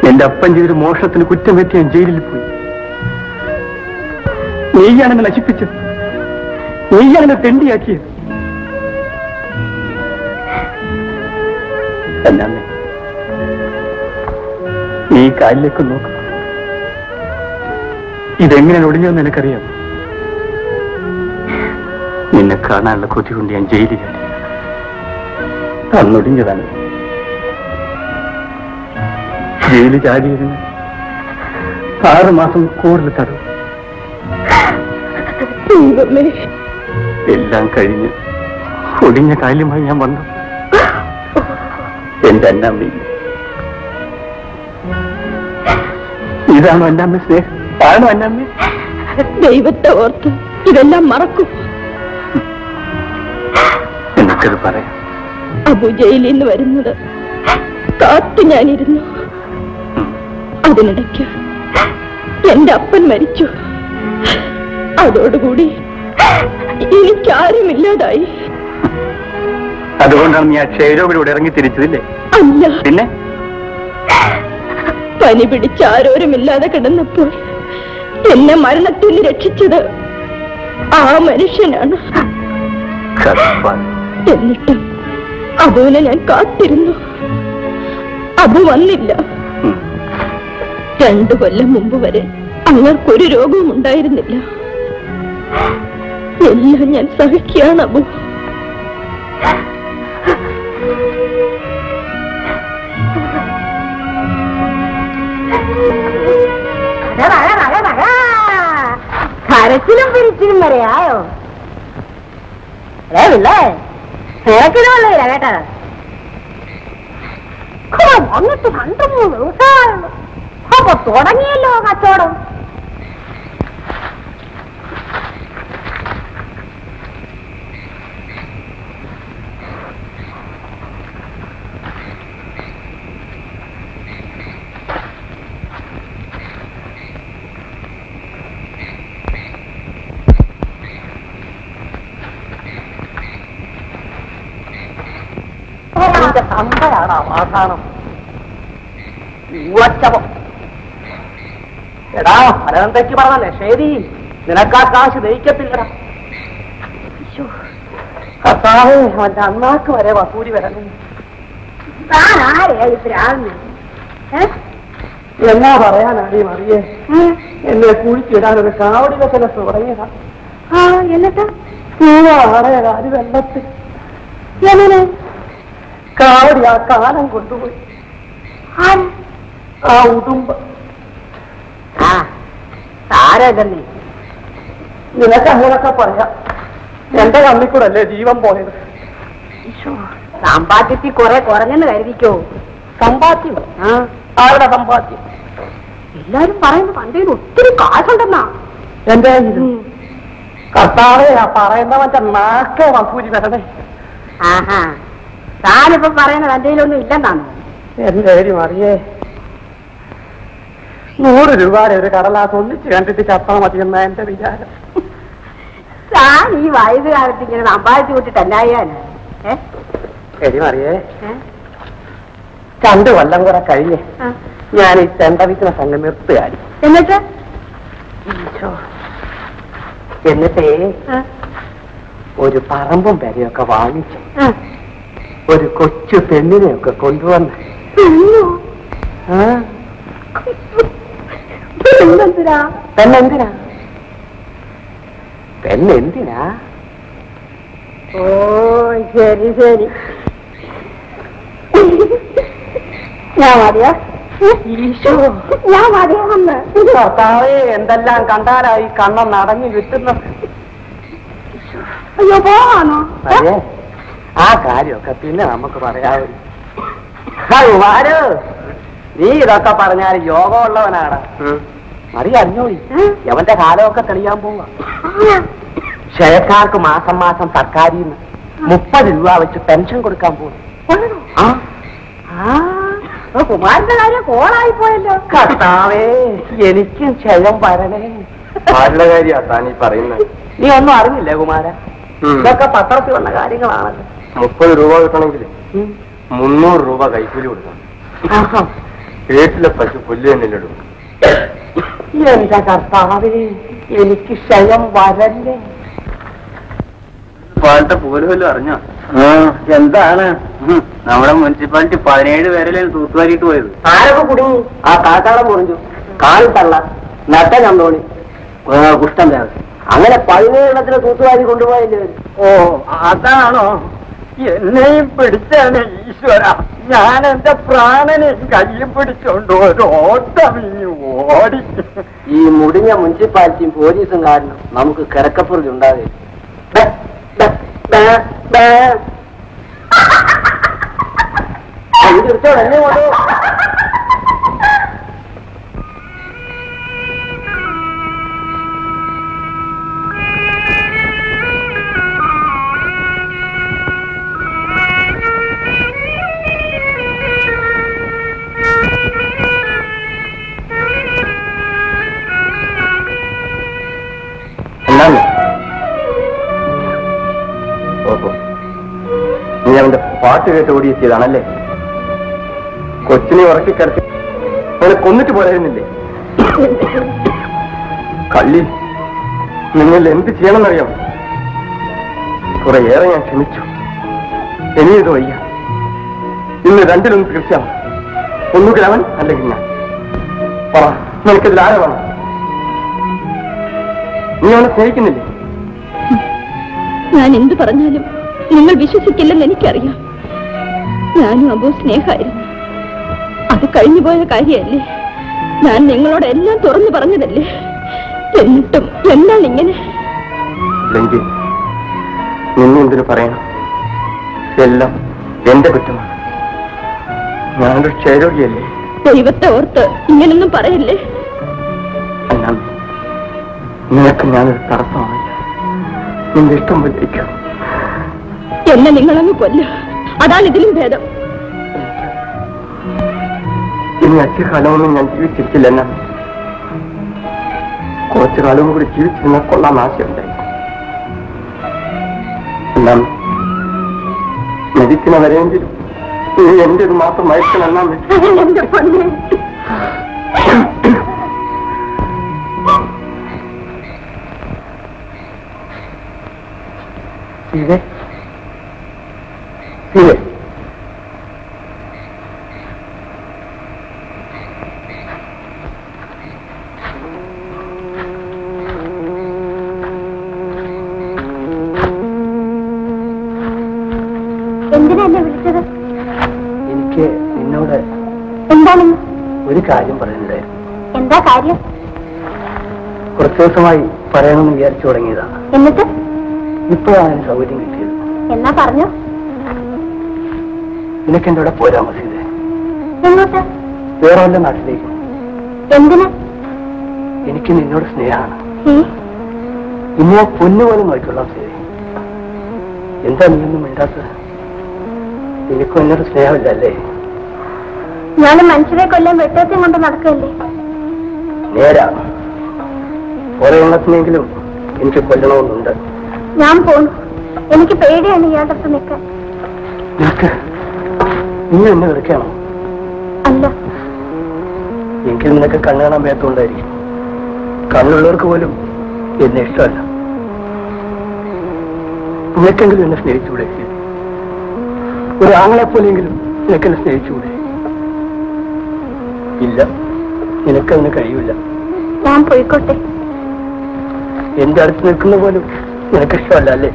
എന്റെ അപ്പൻ ചെയ്തൊരു മോഷണത്തിന് കുറ്റം പറ്റി ഞാൻ ജയിലിൽ പോയി. നീയാണെന്നെ നശിപ്പിച്ചത്, നീയാണെന്നെ തെണ്ടിയാക്കിയത്. അല്ലാമേ, നീ കാലിലേക്ക് നോക്ക്. ഇതെങ്ങനെ ഒടിഞ്ഞെന്ന് എനിക്കറിയാം. നിന്നെ കാണാനുള്ള കൊതി കൊണ്ട് ഞാൻ ജയിലിൽ കയറി. അന്നൊടിഞ്ഞതാണ്. ജയിലിൽ ചാടിയതിന് 6 മാസം കൂടുതൽ തടവ്. എല്ലാം കഴിഞ്ഞ് ഒടിഞ്ഞ കാലുമായി ഞാൻ വന്നു. എന്റെ അന്നാമ്മ, ഇതാണോ അന്നാമ്മ സ്നേഹം? ആണോ അന്നാമ്മ?
ദൈവത്തെ ഓർത്ത് ഇതെല്ലാം മറക്കും.
എനിക്കത് പറയാം.
അബു ജയിലിൽ നിന്ന് വരുന്നത് കാത്തു ഞാനിരുന്നു. അതിനിടയ്ക്ക് എന്റെ അപ്പൻ മരിച്ചു. അതോടുകൂടി എനിക്കാരുമില്ലാതായി.
അതുകൊണ്ടാണ് നീ ആ ക്ഷയരോഗിലൂടെ ഇറങ്ങി തിരിച്ചതില്ലേ?
അല്ല,
പിന്നെ
പനി പിടിച്ച് ആരോരുമില്ലാതെ കിടന്നപ്പോൾ എന്നെ മരണത്തിൽ നിന്ന് രക്ഷിച്ചത് ആ മനുഷ്യനാണ്. എന്നിട്ട് അബുവിനെ ഞാൻ കാത്തിരുന്നു. അബു വന്നില്ല. 2 കൊല്ലം മുമ്പ് വരെ അങ്ങർക്കൊരു രോഗവും ഉണ്ടായിരുന്നില്ല. എല്ലാം ഞാൻ സഹിക്കുകയാണ് അബു.
കരച്ചിലും പിരിച്ചിലും വരെയായോ? നിനക്കിനുള്ളതില്ല കേട്ടാ. വന്നിട്ട് 2-3 ദിവസമായുള്ളൂ. അപ്പൊ തുടങ്ങിയല്ലോ കച്ചവടം.
തമ്പയാണ് അവസാനം. എടാ മലയാളത്തേക്ക് പറഞ്ഞല്ലേ ശരി, നിനക്കാ കാശ് ദഹിക്കത്തില്ലടാ. കർത്താവേ, അവന്റെ അണ്ണാക്ക് വരെ വസൂരി വരണം. എന്നാ പറയാനാടി മറിയേ, എന്നെ കുഴിച്ചിടാനൊരു കാവടി വെച്ചല തുടങ്ങിയതാ.
എന്നിട്ട്
കാല് വെള്ളത്തിൽ എങ്ങനെ കാവടി ആ കാലം കൊണ്ടുപോയി. ആ ഉടുമ്പ്
സാരല്ലേ,
നിനക്ക് അങ്ങനൊക്കെ പറയാം. എന്റെ കണ്ണിക്കൂടല്ലേ ജീവൻ പോയത്.
സമ്പാദ്യത്തിൽ കുറെ കുറഞ്ഞെന്ന് കരുതിക്കോ.
സമ്പാദ്യം? ആരുടെ സമ്പാദ്യം?
എല്ലാരും പറയുന്നു പണ്ടേ ഒത്തിരി കാശുണ്ടെന്നാ.
എന്റെ കർത്താവേ, ആ പറയുന്നവന്റെ നാക്കെ വസൂരി വരണേ.
ആഹാ, താനിപ്പോ പറയുന്നത് എന്റെ കയ്യിലൊന്നും ഇല്ലെന്നാണ്.
എന്റെ അറിയേ, 100 രൂപയുടെ ഒരു കടലാസ് ഒന്നിച്ച് കണ്ടിട്ട് ചത്താൽ മതിയെന്ന എന്റെ വിചാരം.
താൻ ഈ വയസ്സുകാലത്ത് ഇങ്ങനെ സമ്പാദിച്ചു കൂട്ടിട്ട് എന്നായാലും
അറിയേ, 2 കൊല്ലം കൂടെ കഴിഞ്ഞ് ഞാൻ ഈ ചെണ്ടവിക്കുന്ന സംഘം നിർത്തുകയായി. എന്നിട്ടേ ഒരു പറമ്പും പെരയൊക്കെ വാങ്ങിച്ചു ഒരു കൊച്ചു പെണ്ണിനെയൊക്കെ കൊണ്ടുവന്ന്. പെണ്ണെന്തിനാ?
ഓ ശരി ശരി, ഞാൻ മതിയോ? ഞാൻ മതിയാണെന്ന്.
കർത്താവേ, എന്തെല്ലാം കണ്ടാലായി കണ്ണം അടഞ്ഞു കിട്ടുന്നു.
അയ്യോ പോവാണോ?
അതെ, ആ കാര്യമൊക്കെ പിന്നെ നമുക്ക് പറയാമാരോ. നീ ഇതൊക്കെ പറഞ്ഞാൽ യോഗമുള്ളവനാണ്. മറിയ അറിഞ്ഞോളി, അവന്റെ കാലമൊക്കെ തെളിയാൻ പോവാ. ക്ഷയക്കാർക്ക് മാസം മാസം സർക്കാരിൽ നിന്ന് 30 രൂപ വെച്ച് പെൻഷൻ കൊടുക്കാൻ പോകും.
കുമാരന്റെ കാര്യം കോളായി പോയല്ലോ.
കർത്താവേ, എനിക്കും ക്ഷയം വരണേ.
ആരുടെ കാര്യ താനീ പറയുന്നത്?
നീ ഒന്നും അറിഞ്ഞില്ലേ കുമാര? ഇതൊക്കെ പത്രത്തിൽ വന്ന കാര്യങ്ങളാണല്ലോ.
30 രൂപ കിട്ടണമെങ്കിൽ 300 രൂപ കൈക്കൂലി കൊടുക്കണം. വീട്ടിലെ പശു പുല്ല് തന്നെയിലിടും.
എന്റെ കർത്താവേ, എനിക്ക് ക്ഷയം വരല്ലേ.
പാലത്തെ പോലുമല്ലോ അറിഞ്ഞോ?
എന്താണ്?
നമ്മുടെ മുനിസിപ്പാലിറ്റി 17 പേരല്ലേ തൂത്തുവാരിയിട്ട് പോയത്.
ആരൊക്കെ കുടുങ്ങി? ആ കാക്കാടം മുറിഞ്ഞു, കാൽ തള്ള, നട്ട കണ്ടോണി, കുഷ്ടം വേറെ, അങ്ങനെ 17 തൂത്തുവാരി കൊണ്ടുപോയില്ലേ.
ഓ, അതാണോ? എന്നെയും പിടിച്ചാണ് ഈശ്വര. ഞാൻ എന്റെ പ്രാണനെ കയ്യിൽ പിടിച്ചോണ്ട് ഓട്ടം ഓടി.
ഈ മുടിഞ്ഞ മുനിസിപ്പാലിറ്റിയും പോലീസും കാരണം നമുക്ക് കിടക്കപ്പുറത്ത് ഉണ്ടാകില്ല. എന്നെ കൊണ്ടു
ഓഹോ, നീ അവന്റെ പാട്ട് കേട്ട് ഓടിയെത്തിയതാണല്ലേ? കൊച്ചിനെ ഉറക്കി കിടത്തി അവനെ കൊന്നിട്ട് പോരായിരുന്നില്ലേ? കള്ളി, നിങ്ങൾ എന്ത് ചെയ്യണമെന്നറിയാം? കുറേയേറെ ഞാൻ ക്ഷമിച്ചു, ഇനിയത് വയ്യ. ഇന്ന് രണ്ടിലൊന്ന് തീർച്ചയാണ്. ഒന്നുകിൽ അവൻ, അല്ലെങ്കിൽ ഞാൻ. പറ, നിനക്കിതിൽ ആരെ വേണം? നീ അവനെ സ്നേഹിക്കുന്നില്ലേ?
ഞാൻ എന്തു പറഞ്ഞാലും നിങ്ങൾ വിശ്വസിക്കില്ലെന്ന് എനിക്കറിയാം. ഞാനും അബോ സ്നേഹമായിരുന്നു. അത് കഴിഞ്ഞുപോയ കാര്യമല്ലേ? ഞാൻ നിങ്ങളോട് എല്ലാം തുറന്നു പറഞ്ഞതല്ലേ? എന്നിട്ടും എന്താണ് ഇങ്ങനെ?
നിന്നെന്തിനു പറയണം? എല്ലാം എന്റെ കുറ്റമാണ്. ഞാനൊരു ക്ഷയരോഗിയല്ലേ?
ദൈവത്തെ ഓർത്ത് ഇങ്ങനൊന്നും പറയല്ലേ.
അല്ല, നിനക്ക് ഞാനൊരു തടസ്സമാവില്ല. നിന്റെ ഇഷ്ടം പോലിരിക്കാം.
എന്നെ നിങ്ങളങ്ങ് കൊല്ല, അതാണ് ഇതിലും ഭേദം.
ഇനി അധികകാലമൊന്നും ഞാൻ ജീവിച്ചിരിക്കില്ല. എന്നാ കുറച്ചു കാലവും കൂടി ജീവിച്ചിരുന്ന കൊള്ളാൻ ആശയുണ്ടായി. എന്നാൽ മരിക്കുന്നവരെങ്കിലും നീ എന്റെ ഒരു മാസം മയക്കണമെന്നാ ഇതേ ഇതേ
എന്തിനാ എന്നെ വിളിച്ചത്?
എനിക്ക് നിന്നോട്
എന്താണ്?
ഒരു കാര്യം പറയുന്നുണ്ടായിരുന്നു.
എന്താ കാര്യം?
കുറച്ചു ദിവസമായി പറയണമെന്ന് വിചാരിച്ചു തുടങ്ങിയതാണ്.
എന്നിട്ട്
ഇപ്പോഴാണ് സൗകര്യം കിട്ടിയത്.
എന്നാ പറഞ്ഞു?
നിനക്ക് എന്റെ കൂടെ പോരാ മസീദേ.
എങ്ങോട്ട്?
വേറെ വല്ല നാട്ടിലേക്ക്.
എന്തിനാ?
എനിക്ക് നിന്നോട് സ്നേഹമാണ്. ഇന്ന് ഞാൻ പൊന്നുപോലെ നോക്കിക്കൊള്ളാം മസീദേ. എന്താ നീയൊന്നും മിണ്ടാത്തത്? എനിക്കും എന്നോട് സ്നേഹമില്ലല്ലേ?
ഞാനും മനുഷ്യരെ കൊല്ലാൻ വെട്ടേറ്റം കൊണ്ട് നടക്കല്ലേ?
നേരാ. കുറെ എണ്ണത്തിനെങ്കിലും എനിക്ക് കൊല്ലണമെന്നുണ്ട്.
ഞാൻ പോണു. എനിക്ക് പേടിയാണ് ഇയാളുടെ അടുത്ത് നിൽക്കാൻ.
നിനക്ക് നീ എന്നെ വെറുക്കണോ?
അല്ല,
എനിക്ക് നിനക്ക് കണ്ണു കാണാൻ വേത്തോണ്ടായിരിക്കും. കണ്ണുള്ളവർക്ക് പോലും എന്നെ ഇഷ്ടമല്ല. നിനക്കെങ്കിലും എന്നെ സ്നേഹിച്ചുകൂടെ? ഒരു ആങ്ങളെ പോലെയെങ്കിലും നിനക്കെന്നെ സ്നേഹിച്ചുകൂടെ? ഇല്ല, നിനക്കതിന് കഴിയില്ല.
ഞാൻ പോയിക്കോട്ടെ.
എന്റെ അടുത്ത് നിൽക്കുന്ന പോലും നിനക്കിഷ്ടമല്ല അല്ലേ?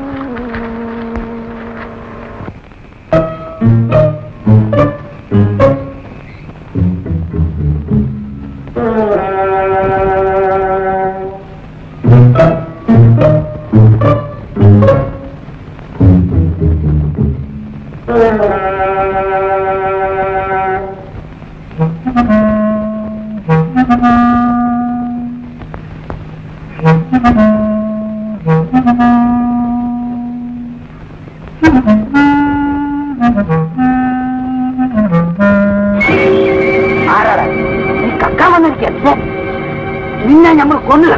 നിന്നെ നമ്മൾ കൊന്നു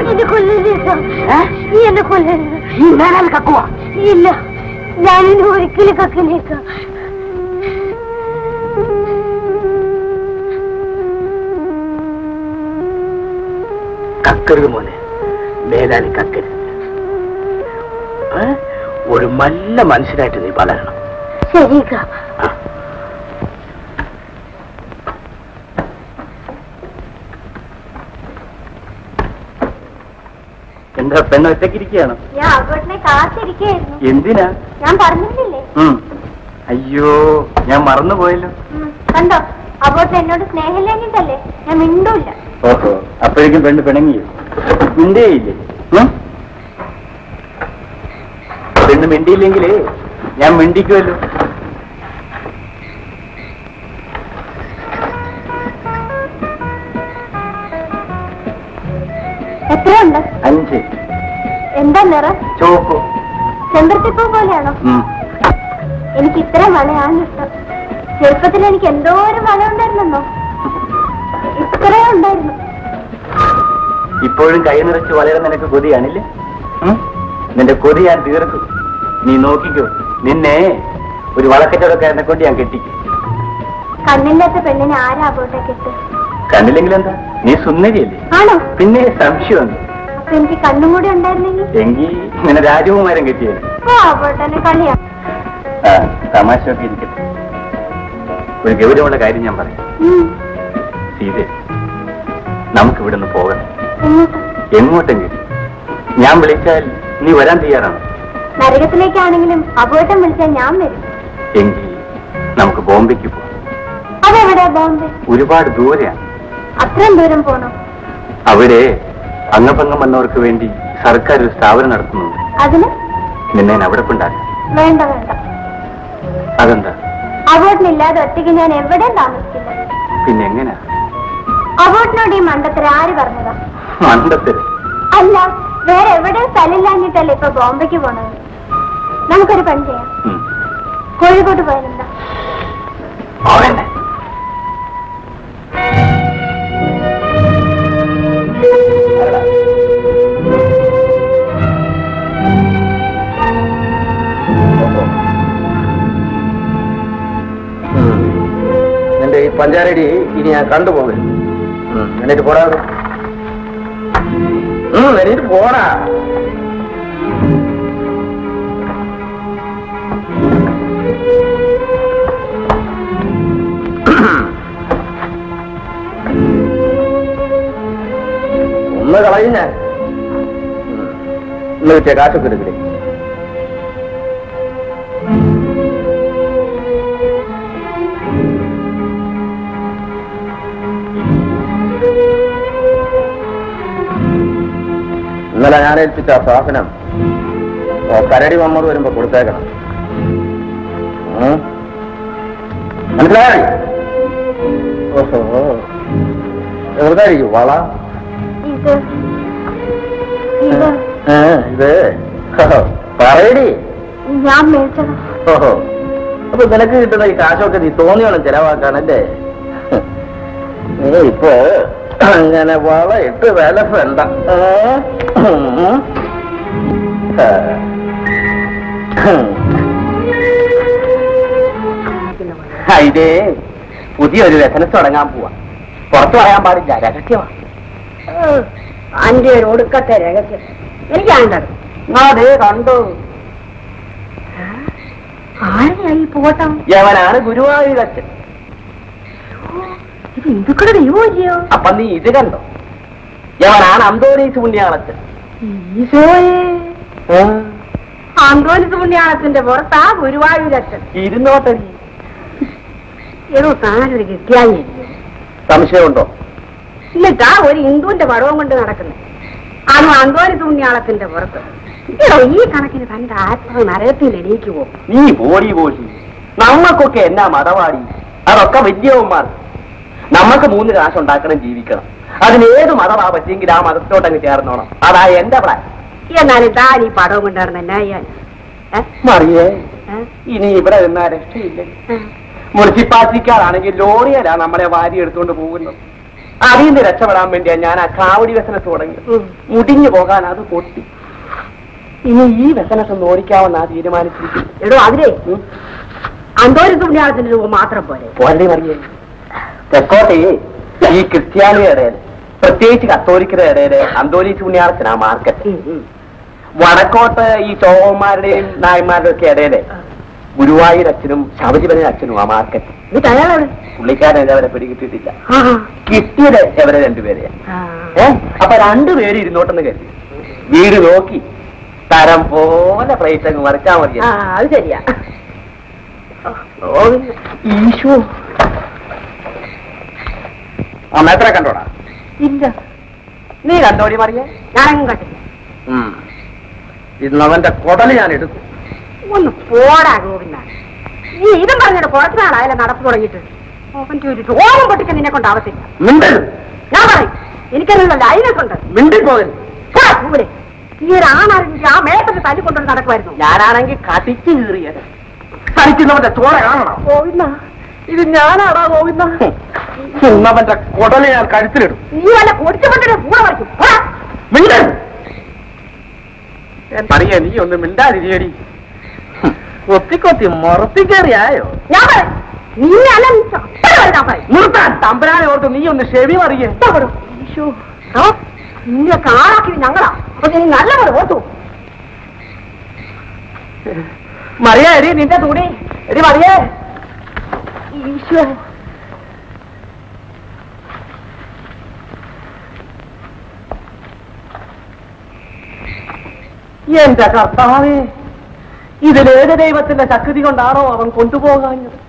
ഈ മേലാൽ കക്കുവാ?
ഇല്ല, ഞാനിനി ഒരിക്കലും കക്കിലേക്ക്.
കക്കരുത് മോനെ, മേലാലി കക്കരുത്. ഒരു നല്ല മനുഷ്യനായിട്ട് നീ വളരണം.
ശരി.
എന്താ പെണ്ണ് ഒറ്റക്കിരിക്കുകയാണോ?
ഞാൻ അബോട്ടിനെ കാത്തിരിക്കുകയായിരുന്നു.
എന്തിനാ?
ഞാൻ പറഞ്ഞില്ലേ?
അയ്യോ, ഞാൻ മറന്നുപോയല്ലോ.
കണ്ടോ, അബോട്ടിന് എന്നോട് സ്നേഹമില്ലെങ്കിട്ടല്ലേ ഞാൻ മിണ്ടൂല്ല.
ഓഹോ, അപ്പോഴേക്കും പെണ്ണ് പിണങ്ങിയോ? മിണ്ടേയില്ലേ? പെണ്ണ് മിണ്ടിയില്ലെങ്കിലേ ഞാൻ മിണ്ടിക്കുമല്ലോ.
എത്രയുണ്ട്?
5.
എന്താ നിറം?
ചോപ്പ്.
ചെമ്പരത്തിപ്പൂ പോലെയാണോ? എനിക്ക് ഇത്ര വളയാണ് ഇഷ്ടം. ചെറുപ്പത്തിൽ എനിക്ക് എന്തോരം വള ഉണ്ടായിരുന്നോ? ഇത്രേ ഉണ്ടായിരുന്നു.
ഇപ്പോഴും കൈ നിറച്ച് വളരാൻ നിനക്ക് കൊതിയാണില്ലേ? നിന്റെ കൊതി ഞാൻ തീർക്കും. നീ നോക്കിക്കോ, നിന്നെ ഒരു വളക്കച്ചവടക്കാരനെ കൊണ്ട് ഞാൻ കെട്ടിക്കും.
കണ്ണില്ലാത്ത പെണ്ണിനെ ആരാ അബോട്ടൊക്കെ ഇട്ട്?
കണ്ണില്ലെങ്കിൽ എന്താ, നീ സുന്ദരിയല്ലേ?
ആണോ?
പിന്നെ സംശയമുണ്ട്.
അപ്പൊ എനിക്ക് കണ്ണും കൂടി ഉണ്ടായിരുന്നെങ്കിൽ
എങ്കിൽ ഇങ്ങനെ രാജകുമാരൻ കെട്ടിയത്.
അബോട്ടനെ കളിയാ.
തമാശയൊക്കെ ഇരിക്കട്ടെ. ഒരു ഗൗരവമുള്ള കാര്യം ഞാൻ പറയാം. സീത, നമുക്ക് ഇവിടെ നിന്ന് പോകണം. എങ്ങോട്ടെങ്കിലും. ഞാൻ വിളിച്ചാൽ നീ വരാൻ തയ്യാറാണ്?
നരകത്തിലേക്കാണെങ്കിലും അബോട്ടം വിളിച്ചാൽ ഞാൻ വരും.
എങ്കിൽ നമുക്ക് ബോംബെക്ക് പോകാം.
അതെവിടെയാ ബോംബെ?
ഒരുപാട് ദൂരെയാണ്.
അത്രയും ദൂരം പോണോ?
അവിടെ അംഗഭംഗം വന്നവർക്ക് വേണ്ടി സർക്കാർ ഒരു സ്ഥാപനം നടത്തുന്നുണ്ട്.
അതിന്
നിന്നെ അവിടെ കൊണ്ടാക്കാം.
വേണ്ട വേണ്ട.
അതെന്താ?
അബോട്ടിനില്ലാതെ ഒറ്റയ്ക്ക് ഞാൻ എവിടെയും താമസിക്കില്ല.
പിന്നെ എങ്ങനെയാ?
അബോട്ടിനോട് ഈ മണ്ടത്തരം ആര് പറഞ്ഞതാ?
മണ്ടത്തരം
അല്ല, വേറെ എവിടെയും സ്ഥലമില്ലാഞ്ഞിട്ടല്ലേ ഇപ്പൊ ബോംബെക്ക് പോണത്. നമുക്കൊരു പണി ചെയ്യാം. കോഴിക്കോട്ട് പോയാലെന്താ?
നിന്റെ ഈ പഞ്ചാരടി ഇനി ഞാൻ കണ്ടുപോകരുത്. എന്നിട്ട് പോടാ, എന്നിട്ട് പോടാ. ഒന്ന് കളയും ഞാൻ. ഇന്ന് കിട്ടിയ കാശൊക്കെ എടുക്കേ. ഇന്നലെ ഞാൻ ഏൽപ്പിച്ച ആ സാധനം കരടി മമ്മൂട് വരുമ്പോ കൊടുത്തേക്കണം. മനസ്സിലായി? ഓഹോ, എവിടെയായിരിക്കും വള? ഇത് പറയടി.
ഞാൻ മേടിച്ചത്.
ഓഹോ, അപ്പൊ നിനക്ക് കിട്ടുന്ന ഈ കാശൊക്കെ നീ തോന്നിയോളം ചെലവാക്കാനല്ലേ? നീ ഇപ്പൊ അങ്ങനെ വള ഇട്ട് വില വേണ്ട. ഇതേ പുതിയൊരു ബിസിനസ് തുടങ്ങാൻ പോവാ. പുറത്തു പറയാൻ പാടില്ല, രഹസ്യമാണ്.
അന്റെ ഒരു ഒടുക്കത്തെ രഹസ്യം എനിക്കാണ്ടത്.
അതേ കണ്ടു.
ആരെയായി പോട്ടം?
യവനാണ് ഗുരുവായൂരച്ഛൻ.
ഇത് ഹിന്ദുക്കളുടെ ദൈവമല്ലയോ?
അപ്പൊ നീ ഇത് കണ്ടോ? യവനാണ് അന്തോണീസ് പുണ്യാളച്ചൻ.
ഈശോയെ, അന്തോണീസ് പുണ്യാളത്തിന്റെ പുറത്താ ഗുരുവായൂരച്ഛൻ.
ഇരുന്നോട്ടടി.
ഏതോ താനൊരു കിട്ടിയായി.
സംശയമുണ്ടോ?
എന്നിട്ടാ ഒരു ഹിന്ദുവിന്റെ പടവും കൊണ്ട് നടക്കുന്നത്. അതും അന്തോണീസ് പുണ്യാളത്തിന്റെ പുറത്ത്. ഈ കണക്കിന് തന്റെ ആത്മാവ് നരകത്തിൽ എണീക്കുവോ?
നീ പോടി പോടി. നമ്മൾക്കൊക്കെ എന്നാ മതവാടി? അതൊക്കെ വലിയവന്മാർ. നമ്മൾക്ക് 3 കാശുണ്ടാക്കണം, ജീവിക്കണം. അതിനേത് മതമാ പറ്റിയെങ്കിൽ ആ മതത്തോട്ടങ്ങ് ചേർന്നോണം. അതാ എന്റെ പ്ലാൻ.
എന്നാലും താൻ ഈ പടവും കൊണ്ടുവരണം എന്നാ ചെയ്യാൻ?
മറിയേ, ഇനി ഇവിടെ നിന്നാ രക്ഷയില്ല. മുനിസിപ്പാലിറ്റിക്കാരാണെങ്കിൽ ലോറിയല്ല നമ്മളെ വാരി എടുത്തുകൊണ്ട് പോകുന്നു. അതിൽ നിന്ന് രക്ഷപ്പെടാൻ വേണ്ടിയാ ഞാൻ ആ കാവടി ബിസിനസ് തുടങ്ങി. മുടിഞ്ഞു പോകാൻ അത് പൊട്ടി. ഇനി ഈ ബിസിനസ് ഒന്ന് ഓടിക്കാമെന്നാ തീരുമാനിച്ചിരിക്കുന്നു.
എടോ അതിലേ അന്തോണീസ് പുണ്യാളത്തിന്റെ രൂപം മാത്രം പോലെ
പോരടി മറിയേ. തെക്കോട്ടെ ഈ ക്രിസ്ത്യാനിയുടെ പ്രത്യേകിച്ച് കത്തോലിക്കരുടെ ഇടയില് അന്തോലീസ് പുണ്യാർച്ചനാ മാർക്കറ്റ്. വടക്കോട്ട് ഈ ചോവന്മാരുടെയും നായന്മാരുടെയും ഒക്കെ ഇടയില് ഗുരുവായൂർ അച്ഛനും ശബരിമല അച്ഛനും ആ മാർക്കറ്റ്. എന്നിട്ട് അയാളാണ് പുള്ളിക്കാരൻ അവരെ പിടികിട്ടിട്ടില്ല. കിട്ടിയത് എവരെ രണ്ടുപേരെയാ. അപ്പൊ രണ്ടുപേരും ഇരുന്നോട്ടെന്ന് കരുതി വീട് നോക്കി തരം പോലെ പ്ലേറ്റ് അങ്ങ് മറിച്ചാ മതി. അത് ശരിയാ. ഈശോ അമ്മേത്ര കണ്ടോടാ? ഇല്ല. നീ കണ്ടോടി മറിയ? ഞാനും കണ്ടില്ല. ഇന്നവന്റെ കുടല് ഞാൻ എടുക്കും. ഒന്ന് പോടാ ഗോവിന്ദ. നീ ഇതും പറഞ്ഞിട്ട് കുറച്ച് നാളായാലും നടപ്പ് തുടങ്ങിയിട്ട് അവന്റെ ഒരു രോഗം പൊട്ടിക്കാൻ നിന്നെ കൊണ്ട് ആവത്തില്ല. മിണ്ടരുത്. ഞാൻ പറയും എനിക്കറിയില്ല അതിനെക്കൊണ്ട് മിണ്ടിപ്പോകരുത്. ഈ ഒരു ആണാണെങ്കിൽ ആ മേട്ടത്തിൽ തല്ലിക്കൊണ്ടു നടക്കുമായിരുന്നു. ഞാനാണെങ്കിൽ കടിച്ചു കീറിയത്. കളിക്കുന്നവന്റെ ചോര കാണണം. ഗോവിന്ദ ഇത് ഞാനാടാ ഗോവിന്ദ. ഇന്നവന്റെ കുടല് ഞാൻ കഴുത്തിലിടും. നീ വല്ല പൊടിച്ചുകൊണ്ടിട്ട് കൂടെ വരയ്ക്കും. മിണ്ടരുത്. പറയാ നീ ഒന്ന് മിണ്ടാതിരിയടി. കൊത്തിക്കൊത്തി മുറത്തിക്കേറിയായോ? നിർത്താൻ തമ്പരാനെ ഓർത്ത് നീ ഒന്ന് ഷെവി മറിയേ. നിന്നെ കാണാക്കി ഞങ്ങളാ. നീ നല്ലപോലെ ഓർത്തു. മറിയ എടി നിന്റെ തുണി എടി മറിയേ. ഈശോ എന്റെ കർത്താവേ, ഇതിലേത് ദൈവത്തിന്റെ ശക്തി കൊണ്ടാണോ അവൻ കൊണ്ടുപോകാഞ്ഞത്?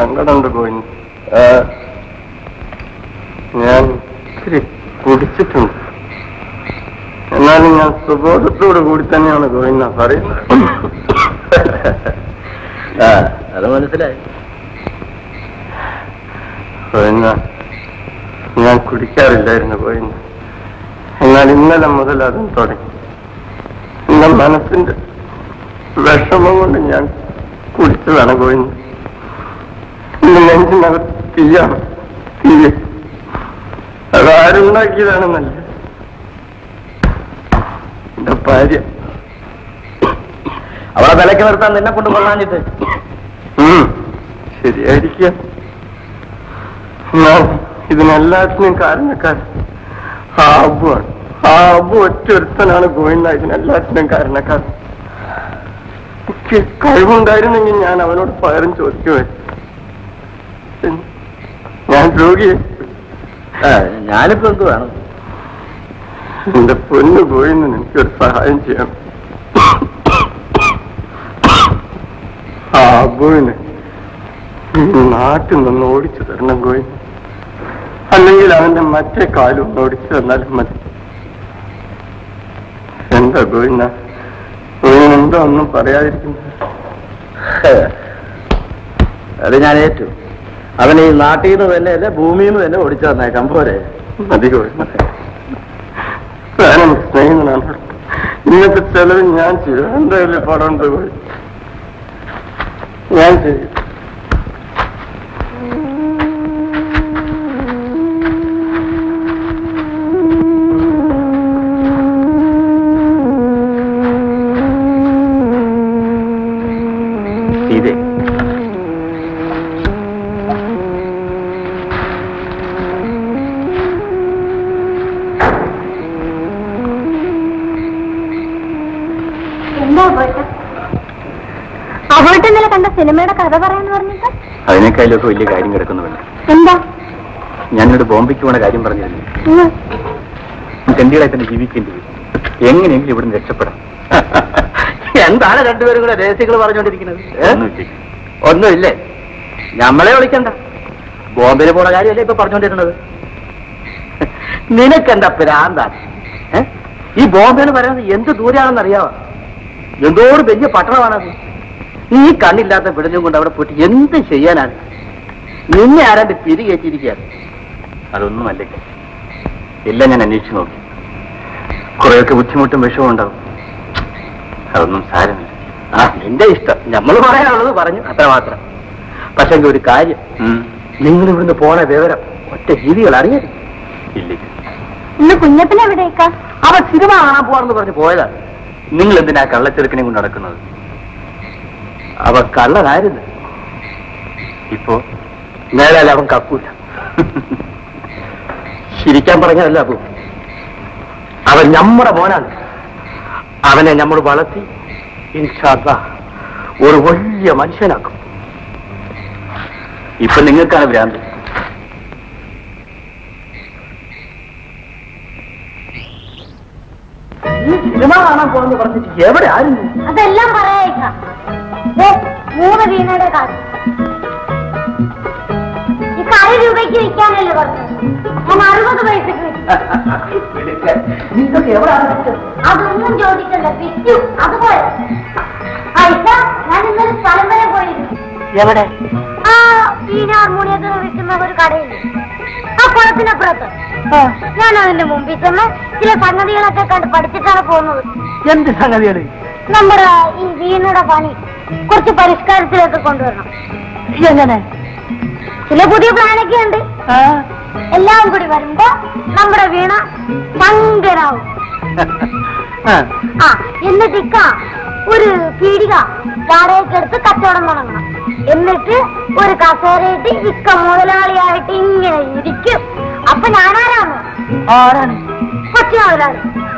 സങ്കടമുണ്ട് ഗോവിന്ദ. ഞാൻ ഇത്തിരി കുടിച്ചിട്ടുണ്ട്. എന്നാലും ഞാൻ സുബോധത്തോടു കൂടി തന്നെയാണ് ഗോവിന്ദ പറയുന്നത്.
അത് മനസ്സിലായി
ഗോവിന്ദ. ഞാൻ കുടിക്കാറില്ലായിരുന്നു ഗോവിന്ദ. എന്നാൽ ഇന്നലെ മുതൽ അതും തുടങ്ങി. എന്റെ മനസ്സിന്റെ വിഷമം കൊണ്ട് ഞാൻ കുടിച്ചതാണ് ഗോവിന്ദ. എന്റെ നെഞ്ചിനകത്ത് തീയാണ്. തീയ അതാരുണ്ടാക്കിയതാണെന്നല്ല, എന്റെ ഭാര്യ.
അവളെ വിലക്ക് നിർത്താൻ നിന്നെ കൊണ്ട് കൊള്ളാഞ്ഞിട്ട്.
ശരിയായിരിക്കാം. എന്നാൽ ഇതിനെല്ലാത്തിനും കാരണക്കാരൻ ആ അബുവാണ്. ആ അബു ഒറ്റൊരുത്തനാണ് ഗോവിന്ദ ഇതിനെല്ലാത്തിനും കാരണക്കാരൻ. എനിക്ക് കഴിവുണ്ടായിരുന്നെങ്കിൽ ഞാൻ അവനോട് പകരം ചോദിക്കുമായിരുന്നു. ഞാൻ രോഗിയെ.
ഞാനിപ്പോ എന്ത് വേണം?
എന്റെ പൊന്നു ഗോവിന്ദൻ, എനിക്കൊരു സഹായം ചെയ്യണം. ആ അബുവിന് ഈ നാട്ടിൽ നിന്ന് ഓടിച്ചു തരണം ഗോവിന്ദൻ. അല്ലെങ്കിൽ അവന്റെ മറ്റേ കാലും ഓടിച്ചു തന്നാലും മതി. എന്താ ഗോവിന്ദ, ഗോവിന്ദൻ എന്താ ഒന്നും പറയാതിരിക്കുന്നത്?
അത് ഞാൻ ഏറ്റു. അവനെ ഈ നാട്ടിൽ നിന്ന് തന്നെ അല്ലെ ഭൂമിയിൽ നിന്ന് തന്നെ ഓടിച്ചു തന്നേക്കാം. പോരെ?
മതി ഗോവിന്ദ. ഞാനെനിക്ക് സ്നേഹിതനാണ്. ഇന്നത്തെ ചെലവ് ഞാൻ ചെയ്യും. എന്തായാലും പടം ഉണ്ട് പോയി ഞാൻ ചെയ്യും.
അവളുടെ കണ്ട സിനിമയുടെ കഥ പറയാന്ന് പറഞ്ഞിട്ട്
അതിനേക്കാളൊക്കെ വലിയ കാര്യം കിടക്കുന്നുണ്ട്.
എന്താ?
ഞാനോട് ബോംബെക്ക് പോണ കാര്യം പറഞ്ഞിരുന്നു. ചണ്ഡീഗഡിൽ തന്നെ ജീവിക്കേണ്ടി വരും. എങ്ങനെയെങ്കിലും ഇവിടുന്ന് രക്ഷപ്പെടാം.
എന്താണ് രണ്ടുപേരും കൂടെ രഹസ്യങ്ങൾ പറഞ്ഞുകൊണ്ടിരിക്കുന്നത്? ഒന്നുമില്ലേ? നമ്മളെ വിളിക്കണ്ട. ബോംബെയിൽ പോണ കാര്യമല്ലേ ഇപ്പൊ പറഞ്ഞുകൊണ്ടിരുന്നത്? നിനക്കെന്താ പ്രാന്താണ്? ഈ ബോംബെ എന്ന് പറയുന്നത് എന്ത് ദൂരെയാണെന്ന് അറിയാവോ? എന്തോട് വലിയ പട്ടണമാണത്. നീ കണ്ണില്ലാത്ത പിടഞ്ഞും കൊണ്ട് അവിടെ പോയിട്ട് എന്ത് ചെയ്യാനാണ്? നിന്നെ ആരാണ്ട് പിരികേറ്റിരിക്കുകയാണ്.
അതൊന്നും അല്ലെങ്കിൽ എല്ലാം ഞാൻ അന്വേഷിച്ചു നോക്കി. കുറെയൊക്കെ ബുദ്ധിമുട്ടും വിഷമവും ഉണ്ടാവും. അതൊന്നും സാരമില്ല.
നിന്റെ ഇഷ്ടം. നമ്മൾ പറയാനുള്ളത് പറഞ്ഞു, അത്രമാത്രം. പക്ഷെ ഒരു കാര്യം, നിങ്ങൾ ഇവിടുന്ന് പോണ വിവരം ഒറ്റ ജീവികൾ അറിയരുത്.
ഇല്ലേ?
ഇന്ന് കുഞ്ഞപ്പനെ എവിടേക്കാ?
അവൻ സിനിമ കാണാൻ പോവാണെന്ന് പറഞ്ഞ് പോയതാണ്.
നിങ്ങൾ എന്തിനാ കള്ളച്ചെറുക്കനെ കൊണ്ട് നടക്കുന്നത്?
അവൻ കള്ളനായിരുന്നു.
ഇപ്പോ
നേരാൽ അവൻ കക്കൂല. ചിരിക്കാൻ പറഞ്ഞതല്ല അപ്പോ. അവൻ നമ്മുടെ മോനാണ്. അവനെ നമ്മൾ വളർത്തി ഇൻഷാ അല്ലാഹ് ഒരു വലിയ മനുഷ്യനാക്കും.
ഇപ്പൊ നിങ്ങൾക്കാണ് ഭ്രാന്ത്.
സിനിമ കാണാൻ പോണെന്ന് പറഞ്ഞിട്ട് എവിടെ ആയിരുന്നു?
അതെല്ലാം പറയാ. 3 വീണയുടെ കാശ് ഈ 100 രൂപയ്ക്ക് വിൽക്കാനല്ലേ പറഞ്ഞത്? ഞാൻ 60 പൈസക്ക്
നിങ്ങൾക്ക് എവിടെ?
അതൊന്നും ചോദിക്കണ്ട, വിറ്റു. അതുപോലെ പൈസ ഞാൻ ഇന്നൊരു സ്ഥലം വരെ പോയിരുന്നു.
എവിടെ?
ആ വീണ ഹാർമോണിയത്തിന് വിൽക്കുന്ന ഒരു കടയില്ലേ, ആ കുളത്തിനപ്പുറത്ത്. ഞാൻ അതിന്റെ മുമ്പിൽ ചെന്ന് ചില സംഗതികളൊക്കെ കണ്ട് പഠിച്ചിട്ടാണ് പോകുന്നത്.
എന്ത് സംഗതിയാണ്?
നമ്മുടെ ഈ വീണയുടെ പണി കുറച്ച് പരിഷ്കാരത്തിലേക്ക് കൊണ്ടുവരണം.
എങ്ങനെ?
ചില പുതിയ പ്ലാനൊക്കെ ഉണ്ട്. എല്ലാം കൂടി വരുമ്പോ നമ്മുടെ വീണ ഭയങ്കരാവും. എന്നിട്ട് ഒരു പീടിക വാടകയ്ക്കെടുത്ത് കച്ചവടം തുടങ്ങണം. എന്നിട്ട് ഒരു കസേരയിട്ട് ഇക്ക മുതലാളിയായിട്ട് ഇങ്ങനെ ഇരിക്കും. അപ്പൊ ഞാനാരാണ്? കൊച്ചു മുതലാളി.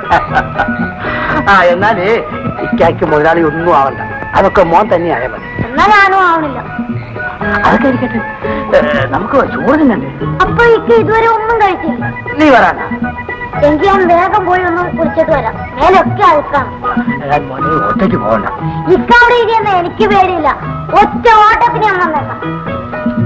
എന്നാലേ ഇക്കായ്ക്ക് മുതലാളി ഒന്നും ആവണ്ട. അതൊക്കെ മോൻ തന്നെ ആയാൽ മതി.
എന്നാ ഞാനും ആവണില്ല.
അതൊക്കെ ഇരിക്കട്ടെ, നമുക്ക് ചോറ് തിന്നണ്ടേ?
അപ്പൊ ഇക്ക ഇതുവരെ ഒന്നും കഴിച്ചില്ല.
നീ വരാനാ?
എങ്കിൽ ഞാൻ വേഗം പോയി ഒന്ന് കുറിച്ചിട്ട് വരാം. മേലൊക്കെ അഴുക്കാണ്.
മോനെ ഒറ്റയ്ക്ക് പോകണ്ട.
ഇക്ക അവിടെ ഇരിക്കുന്ന എനിക്ക് പേടിയില്ല. ഒറ്റ ഓട്ടത്തിന് ഞാൻ വന്നേക്കാം.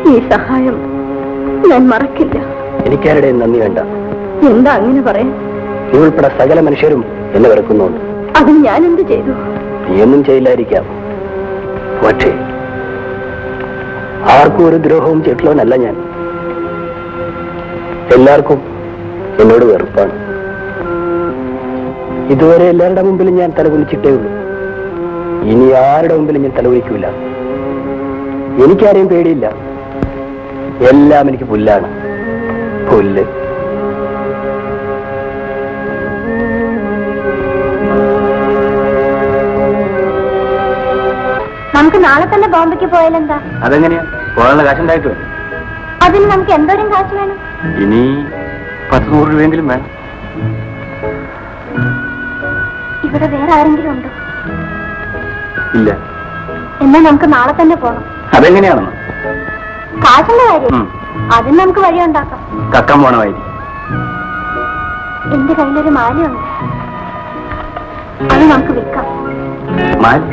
ഈ സഹായം ഞാൻ മറക്കില്ല.
എനിക്കാരുടെയും നന്ദി വേണ്ട.
എന്താ അങ്ങനെ പറയാൻ?
നീ ഉൾപ്പെടെ സകല മനുഷ്യരും എന്നെ വെറുക്കുന്നുണ്ട്.
അതിന് ഞാൻ എന്ത് ചെയ്തു?
നീയൊന്നും ചെയ്യില്ലായിരിക്കാം. പക്ഷേ ആർക്കും ഒരു ദ്രോഹവും ചെയ്തിട്ടുള്ളവനല്ല ഞാൻ. എല്ലാവർക്കും എന്നോട് വെറുപ്പാണ്. ഇതുവരെ എല്ലാവരുടെ മുമ്പിലും ഞാൻ തലകുലിച്ചിട്ടേ ഉള്ളൂ. ഇനി ആരുടെ മുമ്പിലും ഞാൻ തലകുലിക്കൂല. എനിക്കാരെയും പേടിയില്ല. എല്ലാം എനിക്ക് പുല്ലാണ്. പുല്ല്.
നമുക്ക് നാളെ തന്നെ ബോംബെക്ക് പോയാലെന്താ?
അതെങ്ങനെയാ? പോകാനുള്ള കാശുണ്ടായിട്ട്
അതിന് നമുക്ക് എന്തോരം കാശ് വേണം?
ഇനി 10-100 രൂപയെങ്കിലും വേണം.
ഇവിടെ വേറെ ആരെങ്കിലും ഉണ്ടോ?
ഇല്ല.
എന്നാ നമുക്ക് നാളെ തന്നെ പോകണം.
അതെങ്ങനെയാണെന്ന്?
കാശിന്റെ കാര്യം അതിന് നമുക്ക് വഴിയുണ്ടാക്കാം.
കക്കാൻ പോണമായിരിക്കും.
എന്റെ കയ്യിലൊരു മാലയുണ്ട്, അത് നമുക്ക് വിൽക്കാം.
മാല?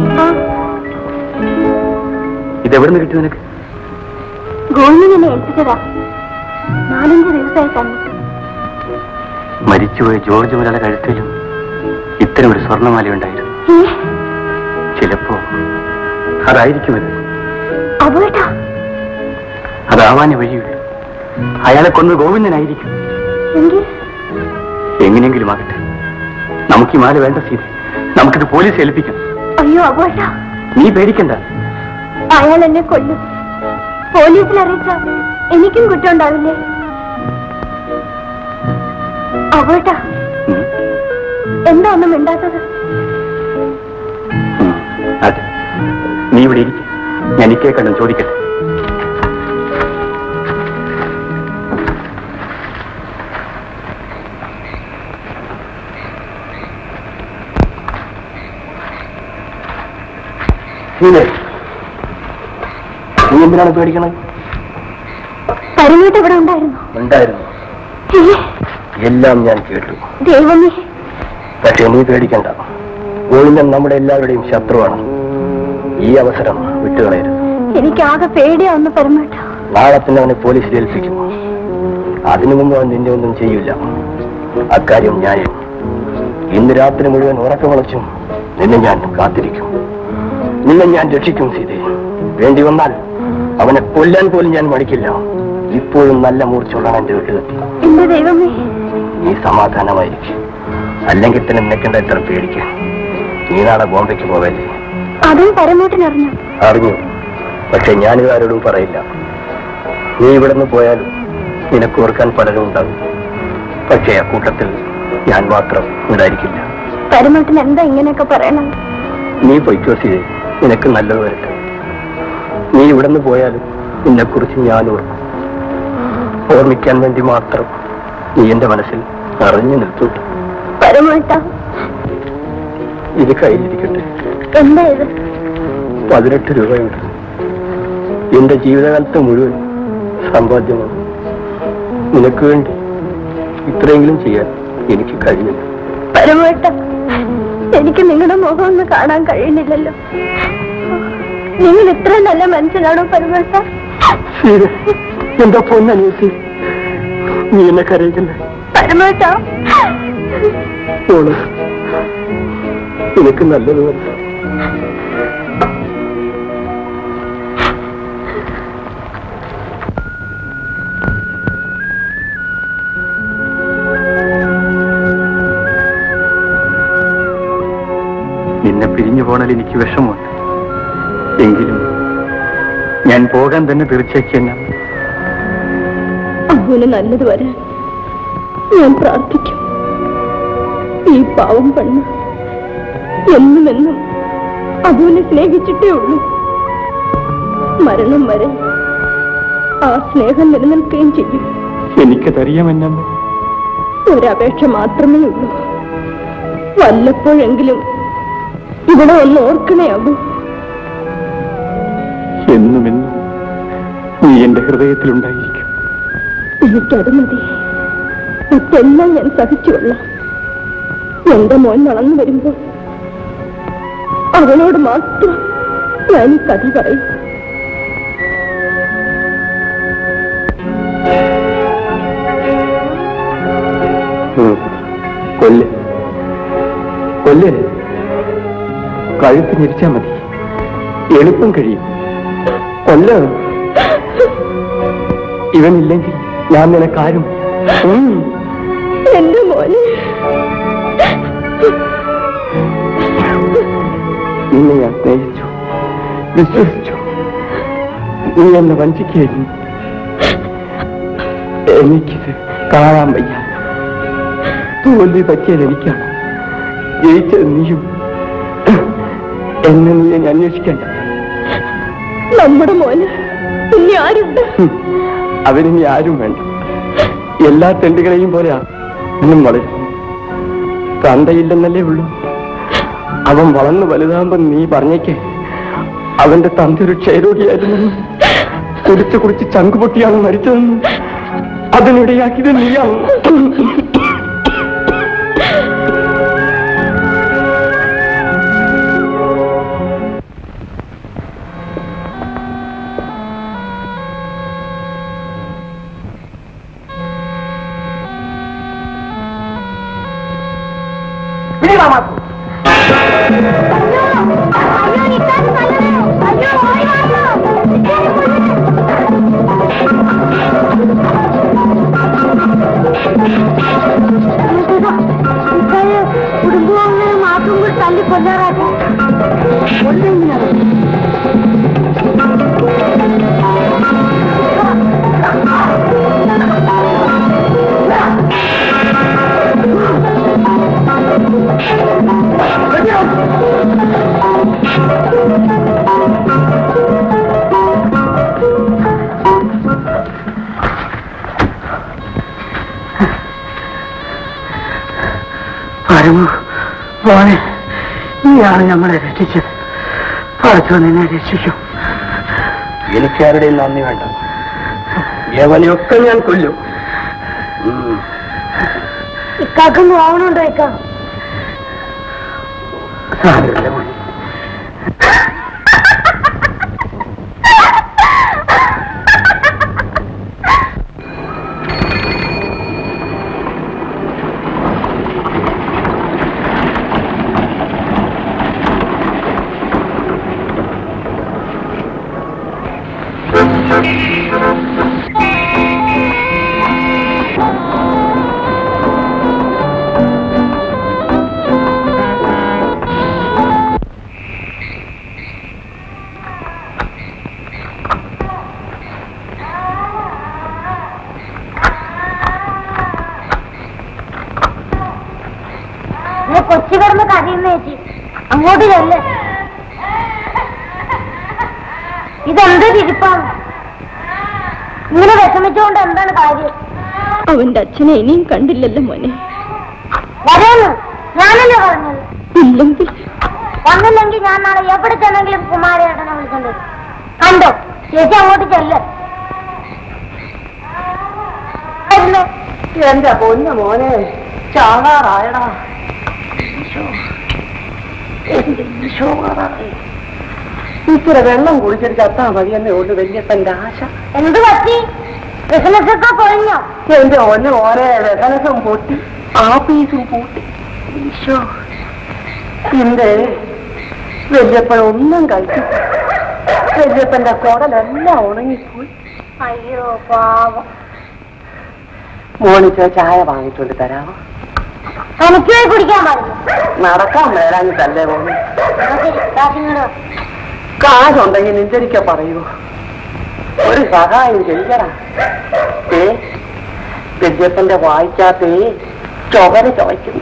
ഇതെവിടെ നിന്ന് കിട്ടി നിനക്ക്?
ഗോവിന്ദൻ എന്നെ ഏൽപ്പിച്ചതാ. 4-5 ദിവസമായി തന്നിട്ട്.
മരിച്ചുപോയ ജോർജ് മുതല കഴുത്തിലും ഇത്തരം ഒരു സ്വർണ്ണമാല ഉണ്ടായിരുന്നു. ചിലപ്പോ അതായിരിക്കുമത്.
അബോട്ടാ,
അതാവാനേ വഴിയുള്ളൂ. അയാളെ കൊന്ന് ഗോവിന്ദനായിരിക്കും. എങ്ങനെയെങ്കിലും ആകട്ടെ, നമുക്ക് ഈ മാല വേണ്ട സീത. നമുക്കിത് പോലീസ് ഏൽപ്പിക്കാം.
അയ്യോ അബോട്ടാ,
നീ പേടിക്കണ്ട.
അയാൾ എന്നെ കൊല്ലും. പോലീസിൽ അറിയിച്ച എനിക്കും കുറ്റം ഉണ്ടാവില്ലേ? അബോട്ടാ, എന്താ ഒന്നും മിണ്ടാത്തത്?
അതെ, നീ ഇവിടെ ഇരിക്കും. ഞാൻ ഇക്കേ കണ്ടും ചോദിക്കട്ടെ. നീ എന്തിനാണ് പേടിക്കണത്?
പരിമേട്ട് ഇവിടെ ഉണ്ടായിരുന്നു.
ഉണ്ടായിരുന്നു. എല്ലാം ഞാൻ കേട്ടു.
ദൈവമേ.
പക്ഷേ നീ പേടിക്കണ്ട. ഗോവിന്ദൻ നമ്മുടെ എല്ലാവരുടെയും ശത്രുവാണ്. ഈ അവസരം വിട്ടുകളയരുത്.
എനിക്കാകെ പേടിയാവുന്ന പരിമേട്ട.
നാളെ തന്നെ അവനെ പോലീസിൽ ഏൽപ്പിക്കും. അതിനു മുമ്പ് അവൻ നിന്നെ ഒന്നും ചെയ്യില്ല. അക്കാര്യം ന്യായം. ഇന്ന് രാത്രി മുഴുവൻ ഉറക്കമുളച്ചും നിന്നെ ഞാൻ കാത്തിരിക്കും. നിന്നെ ഞാൻ രക്ഷിക്കും സീതേ. വേണ്ടി വന്നാൽ അവനെ കൊല്ലാൻ പോലും ഞാൻ മടിക്കില്ല. ഇപ്പോഴും നല്ല മൂർച്ചയുള്ളതാണ് എന്റെ വീട്ടിലെത്തി.
എന്റെ ദൈവമേ.
നീ സമാധാനമായിരിക്കും. അല്ലെങ്കിൽ തന്നെ നിനക്കെന്താ ഇത്ര പേടിക്കാൻ? നീ നാളെ ബോംബെക്ക് പോവല്ലേ?
അതും പരമേട്ടനറിഞ്ഞു.
അറിഞ്ഞു. പക്ഷെ ഞാനിത് ആരോടും പറയില്ല. നീ ഇവിടെ നിന്ന് പോയാലും നിനക്ക് ഓർക്കാൻ പലരും ഉണ്ടാകും. പക്ഷേ ആ കൂട്ടത്തിൽ ഞാൻ മാത്രം ഉണ്ടായിരിക്കില്ല.
പരമേട്ടൻ എന്താ ഇങ്ങനെയൊക്കെ പറയണം?
നീ പൊയ്ക്കോ സീതേ. നിനക്ക് നല്ലത് വരട്ടെ. നീ ഇവിടെ നിന്ന് പോയാലും നിന്നെക്കുറിച്ച് ഞാൻ ഓർക്കും. ഓർമ്മിക്കാൻ വേണ്ടി മാത്രം നീ എന്റെ മനസ്സിൽ അറിഞ്ഞു നിൽത്തുണ്ട്.
പരമേട്ട,
ഇത് കയ്യിലിരിക്കട്ടെ.
എന്താ ഇത്?
18 രൂപയുണ്ട്. എന്റെ ജീവിതകാലത്ത് മുഴുവൻ സമ്പാദ്യമാണ്. നിനക്ക് വേണ്ടി ഇത്രയെങ്കിലും ചെയ്യാൻ എനിക്ക് കഴിയില്ല.
പരമേട്ട, എനിക്ക് നിങ്ങളുടെ മുഖം ഒന്ന് കാണാൻ കഴിയുന്നില്ലല്ലോ. നിങ്ങൾ ഇത്ര നല്ല മനുഷ്യനാണോ പരമേട്ട?
എന്താ പൊന്നനിയത്തി, നീ എന്നെ കരയിക്കല്ലേ?
പരമേട്ട,
നിനക്ക് നല്ലത് വരും. നിന്നെ പിരിഞ്ഞു പോണാൽ എനിക്ക് വിഷമമുണ്ട്. എങ്കിലും ഞാൻ പോകാൻ തന്നെ തീർച്ചയാക്കിയെന്നെ.
അങ്ങനെ നല്ലത് വരാൻ ഞാൻ പ്രാർത്ഥിക്കും. ഈ പാവം പെണ്ണ് എന്നുമെന്നും അതുവിനെ സ്നേഹിച്ചിട്ടേ ഉള്ളൂ. മരണം വരെ ആ സ്നേഹം നിലനിൽക്കുകയും ചെയ്യും.
എനിക്കതറിയാമെന്നമ്മ.
ഒരപേക്ഷ മാത്രമേ ഉള്ളൂ. വല്ലപ്പോഴെങ്കിലും ഇവിടെ ഒന്ന് ഓർക്കണേയാകും.
എന്നുമെന്നും നീ എന്റെ ഹൃദയത്തിലുണ്ടായിരിക്കും.
എനിക്കത് മതി. മറ്റെല്ലാം ഞാൻ സഹിച്ചുകൊള്ളാം. എന്റെ മോൻ വളർന്നു വരുമ്പോൾ അവനോട് മാത്രം ഞാൻ ഈ കഥ പറയും.
കൊല്ല് കൊല്ല്, കഴുത്ത് ഞെരിച്ചാ മതി, എളുപ്പം കഴിയും. കൊല്ല്, ഇവനില്ലെങ്കിൽ ഞാൻ നിനക്കാരും.
എന്റെ മോനെ,
നിന്നെ ഞാൻ സ്നേഹിച്ചു, വിശ്വസിച്ചു. നീ എന്നെ വഞ്ചിക്കുകയായിരുന്നു. എനിക്കിത് കാണാൻ വയ്യ. തോൽവി പറ്റിയത് എനിക്കാണ്, ജയിച്ചത് നീയും. എന്നെ നീ അന്വേഷിക്കണ്ട.
നമ്മുടെ മോന് ഇനി ആരുണ്ട്?
അവരിനി ആരും വേണ്ട. എല്ലാ തെണ്ടുകളെയും പോലെ ഇന്നും വളരും. തന്തയില്ലെന്നല്ലേ ഉള്ളൂ. അവൻ വളർന്നു വലുതാകുമ്പോ നീ പറഞ്ഞേക്കേ അവന്റെ തന്ത ഒരു ക്ഷയരോഗിയായിരുന്നു, കുടിച്ച് കുടിച്ച് ചങ്കുപൊട്ടിയാണ് മരിച്ചതെന്ന്. അതിനിടയാക്കിയത് നീയാണ്.
കുടുംബം മാത്രം കൂടി തല്ലി കൊല്ലാറാട്ടെ.
മോനെ, നീയാണ് നമ്മളെ രക്ഷിച്ചത്. പഠിച്ചോ നിന്നെ രക്ഷിക്കും.
എനിക്കാരുടെയും നന്ദി വേണ്ട. യവനെയൊക്കെ ഞാൻ കൊല്ലും.
ഇക്കാക്കൊന്നും ആവണുണ്ടോ? ഇക്ക
സാരമില്ല മോനെ.
കൊച്ചി കിടന്ന് കരയുന്ന ചേച്ചി, അങ്ങോട്ട് ചെല്ല്. ഇതെന്ത് തിരിപ്പാണ്? ഇങ്ങനെ വിഷമിച്ചുകൊണ്ട് എന്താണ് കാര്യം?
അവന്റെ അച്ഛനെ ഇനിയും കണ്ടില്ലല്ലോ മോനെ.
വരാന്ന് ഞാനല്ലേ പറഞ്ഞത്?
ഇല്ലെങ്കിൽ
വന്നില്ലെങ്കിൽ ഞാൻ നാളെ എവിടെ ചെന്നെങ്കിലും കുമാരേട്ടനെ വിളിക്കണ്ടേ? കണ്ടോ? ചേച്ചി അങ്ങോട്ട് ചെല്ല്.
എന്റെ പൊന്നു മോനെ, ചാകാറായടാ. ഇത്ര വെള്ളം കുടിച്ചിട്ട് ചത്താ മതി എന്നെ ഉള്ളു വല്യപ്പന്റെ ആശ.
എന്ത് പറ്റി? ബിസിനസ്സൊക്കെ പൊളിഞ്ഞോ?
എന്റെ ഒന്ന് ഓരോ ബിസിനസും പൊട്ടി, ആഫീസും പൂട്ടി. ഈശോ, എന്റെ വല്യപ്പനൊന്നും കഴിച്ചു. വല്യപ്പന്റെ കുടലെല്ലാം ഉണങ്ങിപ്പോയി.
അയ്യോ പാവം.
മോണിച്ചോ ചായ വാങ്ങിച്ചോണ്ട് തരാമോ?
എനിക്ക് പോയി കുടിക്കാൻ പാടില്ല.
നടക്കാൻ മേലാഞ്ഞിട്ടല്ലേ മോനെ.
കാശിങ്ങടോ?
കാശുണ്ടെങ്കിൽ നിഞ്ചരിക്ക പറയൂ. ഒരു സഹായം ചെയ്യടാ. വല്യപ്പന്റെ വായിക്കാത്തേ ചൊവര ചോദിക്കുന്നു.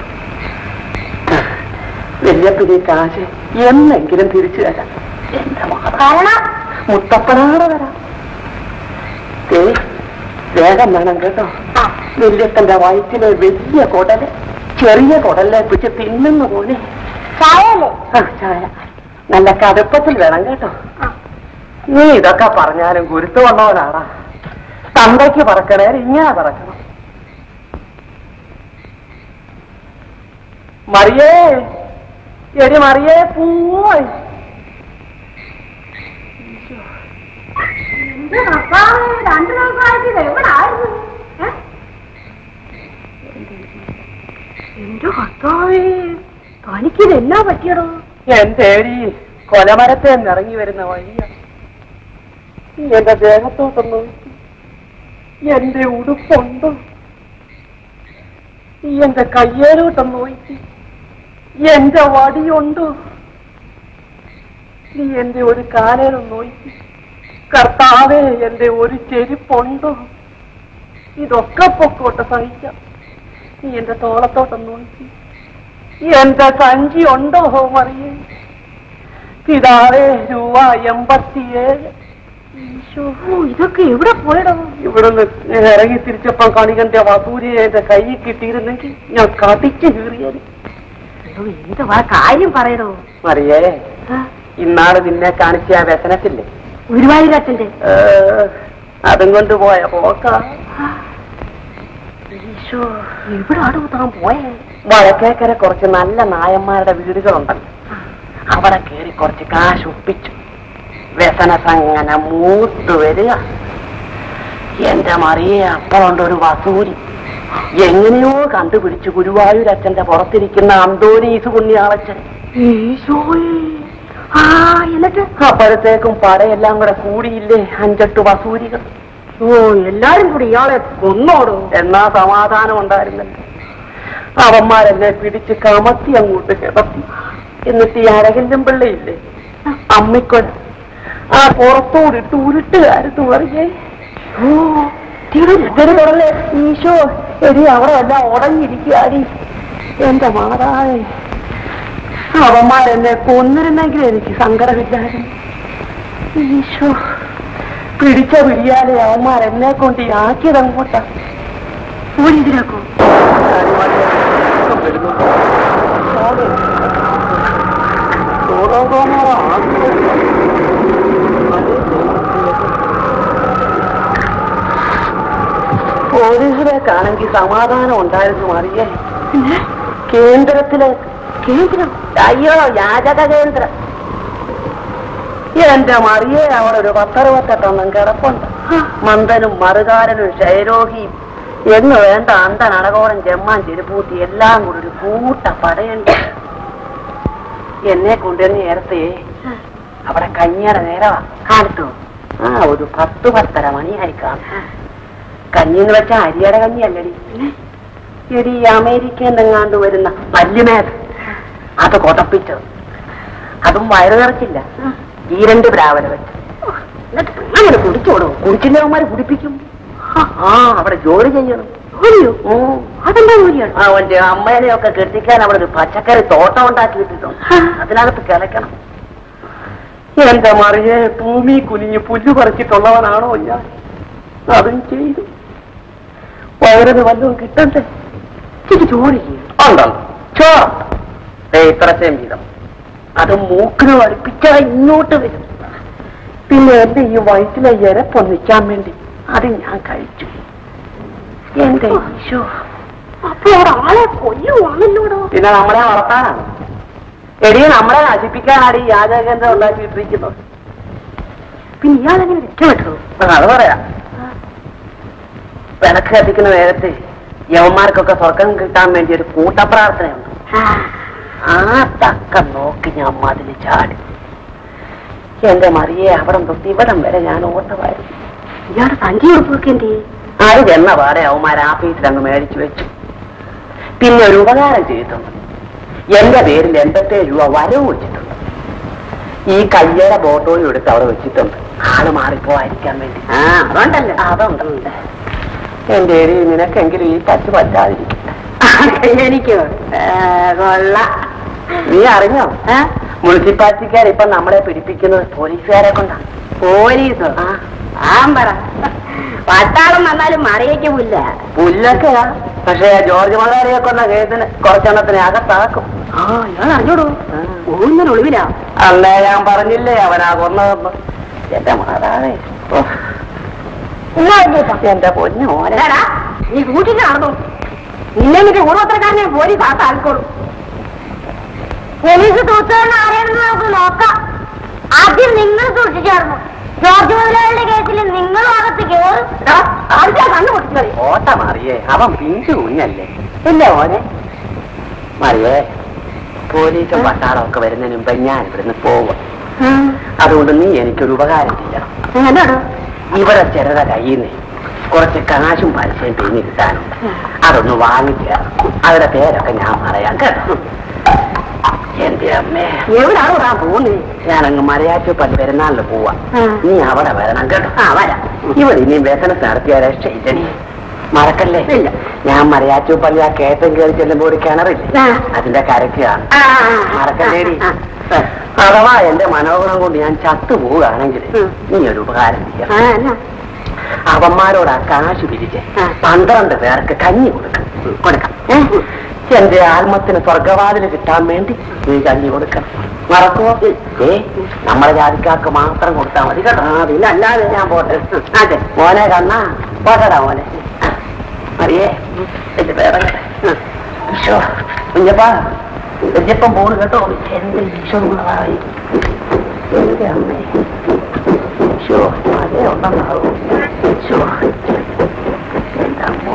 വല്യപ്പന് കാശ് എന്നെങ്കിലും തിരിച്ചു തരാം. എന്റെ മകളാണ് മുത്തപ്പനാണ് തരാം. വേഗം വേണം കേട്ടോ. വല്യപ്പന്റെ വയറ്റിലെ വലിയ കുടല് ചെറിയ കുടലിനെ പിടിച്ച് തിന്നുന്ന പോലെ.
ചായല്ലേ?
ചായ നല്ല കടുപ്പത്തിൽ വേണം കേട്ടോ. നീ ഇതൊക്കെ പറഞ്ഞാലും ഗുരുത്വമുള്ളവനാടാ. തന്തയ്ക്ക് പറക്കണേ ഇങ്ങനെ പറക്കണം. മറിയേ, എടി മറിയേ, പോയി.
രണ്ടു ദിവസമായിട്ട് എവിടെ ആയിരുന്നു? എന്റെ കർത്താവേ, തനിക്കിതെന്നാ പറ്റിയടോ?
എന്റെ കൊലമരത്തെ ഇറങ്ങി വരുന്ന വഴിയ. എന്റെ ദേഹത്തോട്ടൊന്ന് നോക്കി, എന്റെ ഉടുപ്പുണ്ടോ? എന്റെ കയ്യേലോട്ടൊന്ന് നോക്കി, എന്റെ വടിയുണ്ടോ? നീ എന്റെ ഒരു കാലേലൊന്ന് നോക്കി, കർത്താവേ എന്റെ ഒരു ചെരുപ്പുണ്ടോ? ഇതൊക്കെ പൊക്കോട്ടെ, സഹിക്കാം. നീ എന്റെ തോളത്തോട്ടൊന്ന് നോക്കി, എന്റെ സഞ്ചി ഉണ്ടോ മറിയേ? പിതാവേ രൂപ 87.
ഇതൊക്കെ എവിടെ പോയടോ?
ഇവിടുന്ന് ഇറങ്ങി തിരിച്ചപ്പം കണികന്റെ വസൂരിയെ എന്റെ കയ്യിൽ കിട്ടിയിരുന്നെങ്കിൽ ഞാൻ കടിച്ചു കീറിയത്.
എന്തുവാ കാര്യം പറയടോ?
മറിയേ, ഇന്നാള് നിന്നെ കാണിച്ച ആ വ്യസനത്തില്ലേ,
ഗുരുവായൂരച്ഛന്റെ,
അതും കൊണ്ടുപോയ പോക്ക.
എവിടാടോ താൻ പോയേ?
വഴക്കേക്കര കുറച്ച് നല്ല നായന്മാരുടെ വീടുകളുണ്ടല്ലോ, അവിടെ കയറി കുറച്ച് കാശ് ഒപ്പിച്ചു. വ്യസനസങ്ങനെ മൂത്തു വരിക. എന്റെ മറിയെ, അപ്പുറമുണ്ട് ഒരു വസൂരി. എങ്ങനെയോ കണ്ടുപിടിച്ചു ഗുരുവായൂരച്ഛന്റെ പുറത്തിരിക്കുന്ന അന്തോനീസ് പുണ്യാളച്ചൻ.
എന്നിട്ട്
അപ്പോഴത്തേക്കും പടയെല്ലാം കൂടെ കൂടിയില്ലേ 5-8 വസൂരികൾ.
എല്ലാരും കൂടി ഇയാളെ കൊന്നോടോ?
എന്നാ സമാധാനം ഉണ്ടായിരുന്നല്ലോ. അവന്മാരെന്നെ പിടിച്ച് കമത്തി അങ്ങോട്ട് കിടത്തി. എന്നിട്ട് ഈ അരകില്ലും പിള്ളയില്ലേ, അമ്മിക്കൊല, ആ പുറത്തോടിട്ട് ഉരുട്ടുകാരത്ത് മറിയേ. ഈശോ, എടി അവിടെ എല്ലാം ഉടഞ്ഞിരിക്കാടി. എന്റെ മാതാവേ, അവന്മാരെന്നെ കൊന്നിരുന്നെങ്കിൽ എനിക്ക് സങ്കടമില്ലായിരുന്നു. ഈശോ, പിടിച്ച പിടിയാലെ അവന്മാരെന്നെ കൊണ്ട് ആക്കിയതങ്ങോട്ടാ.
ഓടിതിരാക്കോ?
പോലീസിലേക്കാണെങ്കിൽ സമാധാനം ഉണ്ടായിരുന്നു മറിയേ. കേന്ദ്രം? അയ്യോ, യാചക കേന്ദ്രം. എന്റെ മറിയെ, അവിടെ ഒരു 10-68 കിടപ്പുണ്ട്. മന്ദനും മറുകാരനും ക്ഷയരോഗിയും എന്ന് വേണ്ട അന്തൻ അടകോടൻ ചെമ്മാൻ ചെരുപ്പൂത്തി എല്ലാം കൂടി ഒരു കൂട്ട പടയുണ്ട്. എന്നെ കൊണ്ടുവന്ന് നേരത്തെ അവിടെ കഞ്ഞിയുടെ നേരവാ. കാലത്തോ? ഒരു 10-10:30 മണിയായി കാണും. കഞ്ഞിന്ന് വെച്ചാൽ അരിയുടെ കഞ്ഞിയല്ലടി. എടി അമേരിക്കയിൽ നിന്നെങ്ങാണ്ട് വരുന്ന പല്ലുമേത്, അത് കൊതപ്പിച്ചത്. അതും വയറ് നിറച്ചില്ല, ഈ 2 ബ്രാവല വെച്ച്. അങ്ങനെ കുടിച്ചോടും. കുടിച്ചില്ലവന്മാര് കുടിപ്പിക്കും. അവിടെ ജോലി ചെയ്യണം.
അതെന്താ ജോലിയാണ്?
അവന്റെ അമ്മേനെയൊക്കെ കെട്ടിക്കാൻ അവിടെ ഒരു പച്ചക്കറി തോട്ടം ഉണ്ടാക്കിയിട്ടുണ്ട്. അതിനകത്ത് കിളയ്ക്കണം. എന്റെ മറിയെ, ഭൂമി കുനിഞ്ഞ് പുല്ല് പറിച്ചിട്ടുള്ളവനാണോ ഞാൻ? അതും ചെയ്തു. വയറിന് വല്ലതും കിട്ടണ്ടേ?
ജോലി ചെയ്യും.
ഉണ്ടോ? ഇത്രയും വീതം. അത് മൂക്കിന് വടിപ്പിച്ചാൽ ഇങ്ങോട്ട് വരും. പിന്നെ എന്റെ ഈ വയറ്റിലെ ഇരപ്പൊന്നിക്കാൻ വേണ്ടി അത് ഞാൻ കഴിച്ചു. എന്റെ ഈശോ,
അപ്പൊ ആളെ കൊല്ലുവാണല്ലോടോ?
പിന്നെ നമ്മളെ വളർത്താനാണ്. എടി, നമ്മളെ നശിപ്പിക്കാനാണ് ഈ യാചകേന്ദ്രം ഉണ്ടാക്കിയിട്ടിരിക്കുന്നത്.
പിന്നെ ഇയാളെങ്ങനെ രക്ഷപ്പെട്ടു?
അത് പറയാം. വിളക്ക് കത്തിക്കുന്ന നേരത്തെ യവന്മാർക്കൊക്കെ സ്വർഗം കിട്ടാൻ വേണ്ടി ഒരു കൂട്ടപ്രാർത്ഥനയുണ്ട്. ആ തക്ക നോക്കി ഞാൻ മതില് ചാടി. എന്റെ മറിയെ, അവിടം തൊട്ട് ഇവിടം വരെ ഞാൻ ഓട്ടമായിരുന്നു.
ഇയാളെ സഞ്ചി ഉറപ്പൊക്കെ
അത് ചെന്ന പാടെ അവന്മാർ ആഫീസിൽ അങ്ങ് മേടിച്ചു വെച്ചു. പിന്നെ ഒരു ഉപകാരം ചെയ്തിട്ടുണ്ട്. എന്റെ പേരിൽ 87 രൂപ വരവ് വെച്ചിട്ടുണ്ട്. ഈ കയ്യേടെ ഫോട്ടോയും എടുത്ത് അവിടെ വെച്ചിട്ടുണ്ട്, ആള് മാറിപ്പോവാതിരിക്കാൻ വേണ്ടി. അതുണ്ടല്ലോ, അതുണ്ട്. എന്റെ ഏരിയ നിനക്കെങ്കിലും ഈ പറ്റ് പറ്റാതിരിക്കും.
എനിക്കോ? കൊള്ള.
നീ അറിഞ്ഞോ, മുനിസിപ്പാലിറ്റിക്കാർ ഇപ്പൊ നമ്മളെ പിടിപ്പിക്കുന്നത് പോലീസുകാരെ കൊണ്ടാണ്.
പോലീസോ? പറ. പട്ടാളം വന്നാലും മറിയേക്ക്
പുല്ലൊക്കെയാ. പക്ഷെ ജോർജ് മലയാളിയെ കൊണ്ട കേസിന് കുറച്ചെണ്ണത്തിന് അകത്താക്കും.
ഇയാൾ അറിഞ്ഞോടൂ, ഒന്നിന് ഒളിവിലാ.
അല്ലേ, ഞാൻ പറഞ്ഞില്ലേ അവനാ കൊന്നതെന്ന്. എന്റെ മാതാവേ, എന്റെ പൊന്നു മോനെ.
നീ കൂട്ടിട്ട് നടന്നു. നിന്നെ എന്നിട്ട് ഊർവത്രക്കാരനെ പോലീസ് ആൾക്കോളൂ. പോലീസ് തൂത്തുകൊണ്ട് ആരെയാണെന്ന് നമുക്ക് നോക്കാം. ആദ്യം നിങ്ങൾ സൂക്ഷിച്ചായിരുന്നു. ജോർജ് മുതലാളിയുടെ കേസിൽ നിങ്ങളും അകത്ത് കയറും. കണ്ണു പൊട്ടിച്ചോളി.
ഓട്ട മാറിയേ, അവൻ പിഞ്ചു കുഞ്ഞല്ലേ. ഇല്ല മോനെ, മറിയേ, പോലീസും പട്ടാളം ഒക്കെ വരുന്നതിന് മുമ്പ് ഞാൻ ഇവിടുന്ന് പോവുക. അതുകൊണ്ട് നീ എനിക്കൊരു ഉപകാരം ചെയ്യണം. ഇവിടെ ചെറുത കയ്യിൽ നിന്ന് കുറച്ച് കാശും പലിശയും പിരിഞ്ഞ് കിട്ടാനുണ്ട്. അതൊന്ന് വാങ്ങിക്കുക. അവരുടെ പേരൊക്കെ ഞാൻ പറയാം കേട്ടോ. എന്റെ അമ്മേ, എവിടാണ് വിടാൻ പോകുന്നത്? ഞാനങ്ങ് മലയാറ്റൂപ്പള്ളി പെരുന്നാളിന് പോവാ. നീ അവിടെ വരണം കേട്ടോ. വരാം. ഇവിടെ ഇനിയും ബിസിനസ് നടത്തിയ രക്ഷയില്ലടി. മറക്കല്ലേ? ഞാൻ മലയാറ്റൂപ്പള്ളി ആ കയറ്റം കയറി ചെല്ലുമ്പോൾ ഒരു കിണറില്ല, അതിന്റെ കരയ്ക്കാണ്. മറക്കല്ലേടി. അഥവാ എന്റെ മനോഗുണം കൊണ്ട് ഞാൻ ചത്തുപോവുകയാണെങ്കിൽ നീ ഒരു ഉപകാരം ചെയ്യാം. അവന്മാരോട് ആ കാശ് പിരിച്ച് 12 പേർക്ക് കഞ്ഞി കൊടുക്കാം. എന്റെ ആത്മത്തിന് സ്വർഗവാതില് കിട്ടാൻ വേണ്ടി നീ കഞ്ഞി കൊടുക്കണം. മറക്കുമോ? നമ്മളെ ജാതിക്കാർക്ക് മാത്രം കൊടുത്താൽ മതി കേട്ടോ. പിന്നെ അല്ലാതെ ഞാൻ പോട്ടെ. അതെ മോനെ കണ്ണാ, പോട്ടടാ മോനെ. അറിയേ എന്റെ പേരെ കുഞ്ഞപ്പാ, കുഞ്ഞപ്പം പോണ് കേട്ടോ. എന്റെ ഈശ്വരമായി എന്റെ അമ്മേ, അതേ ഉണ്ടെന്നാകും. എന്റെ അമ്മ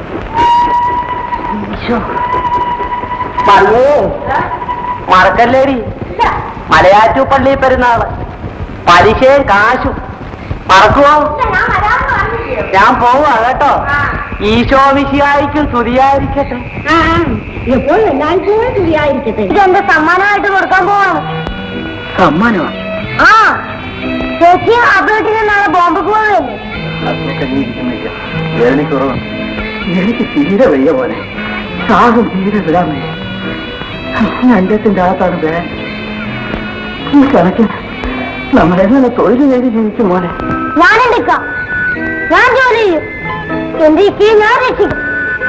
മറിയേ, മറക്കല്ലേടി മലയാറ്റൂപ്പള്ളി പെരുന്നാള്, പലിശയും കാശും. മറക്കുവോ? ഞാൻ പോവാ കേട്ടോ. ഈശോമിശിഹായിക്കും സ്തുതിയായിരിക്കട്ടെ.
എപ്പോഴും എല്ലായ്പ്പോഴും സ്തുതിയായിരിക്കട്ടെ. ഇതെന്റെ സമ്മാനമായിട്ട് കൊടുക്കാൻ പോവാണ്.
സമ്മാനമാ?
ആ, ചേച്ചി അപ്പോഴേക്കും നാളെ ബോംബക്ക് പോവല്ലേ?
എനിക്ക് തീരെ വയ്യ പോലെ, സാഹം തീരെ വിടാൻ വയ്യ. അഞ്ചത്തിന്റെ അകത്താണ് വേൻ. ഈ കണക്കിന് നമ്മളെങ്ങനെ തൊഴിൽ നേടി ജീവിക്കും മോനെ.
ഞാനെടുക്കാം, ഞാൻ ജോലി ചെയ്യും. എന്റെ ഇക്കയെ ഞാൻ രക്ഷിക്കും.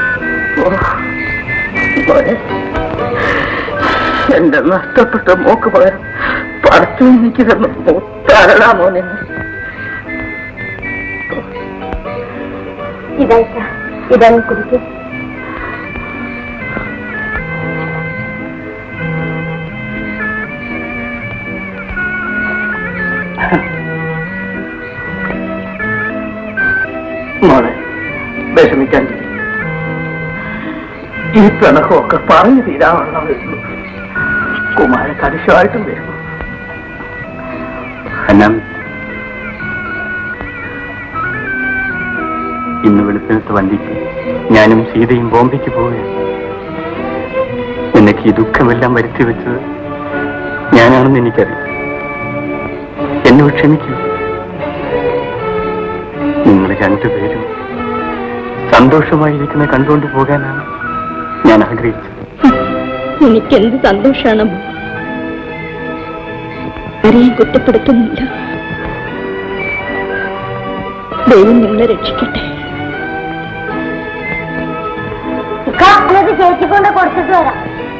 എന്റെ നഷ്ടപ്പെട്ട മോക്ക് പകരം പടത്തു എനിക്ക് തന്നു മുത്താരടാ മോനെ.
ഇതാണ് കുടിക്കും.
മോളെ വിഷമിക്കാൻ, ഈ പിണക്കമൊക്കെ പറഞ്ഞു തീരാവുള്ളൂ. കുമാരൻ കടിശമായിട്ടും വരുന്നു. ഇന്ന് വെളുപ്പിനത്തെ വണ്ടിക്ക് ഞാനും സീതയും ബോംബെക്ക് പോവുകയാണ്. നിനക്ക് ഈ ദുഃഖമെല്ലാം വരുത്തി വെച്ചത് ഞാനാണെന്ന് എനിക്കറിയാം. എന്നോട് ക്ഷമിക്കൂ. നിങ്ങൾ രണ്ടുപേരും സന്തോഷമായിരിക്കുന്ന കണ്ടുകൊണ്ട് പോകാനാണ് ഞാൻ ആഗ്രഹിച്ചത്.
എനിക്കെന്ത് സന്തോഷമാണ്. ആരെയും കുറ്റപ്പെടുത്തുന്നില്ല. ദൈവം നിങ്ങളെ രക്ഷിക്കട്ടെ.
ചേച്ചി കൊണ്ട് കൊടുത്തിട്ട് വരാം.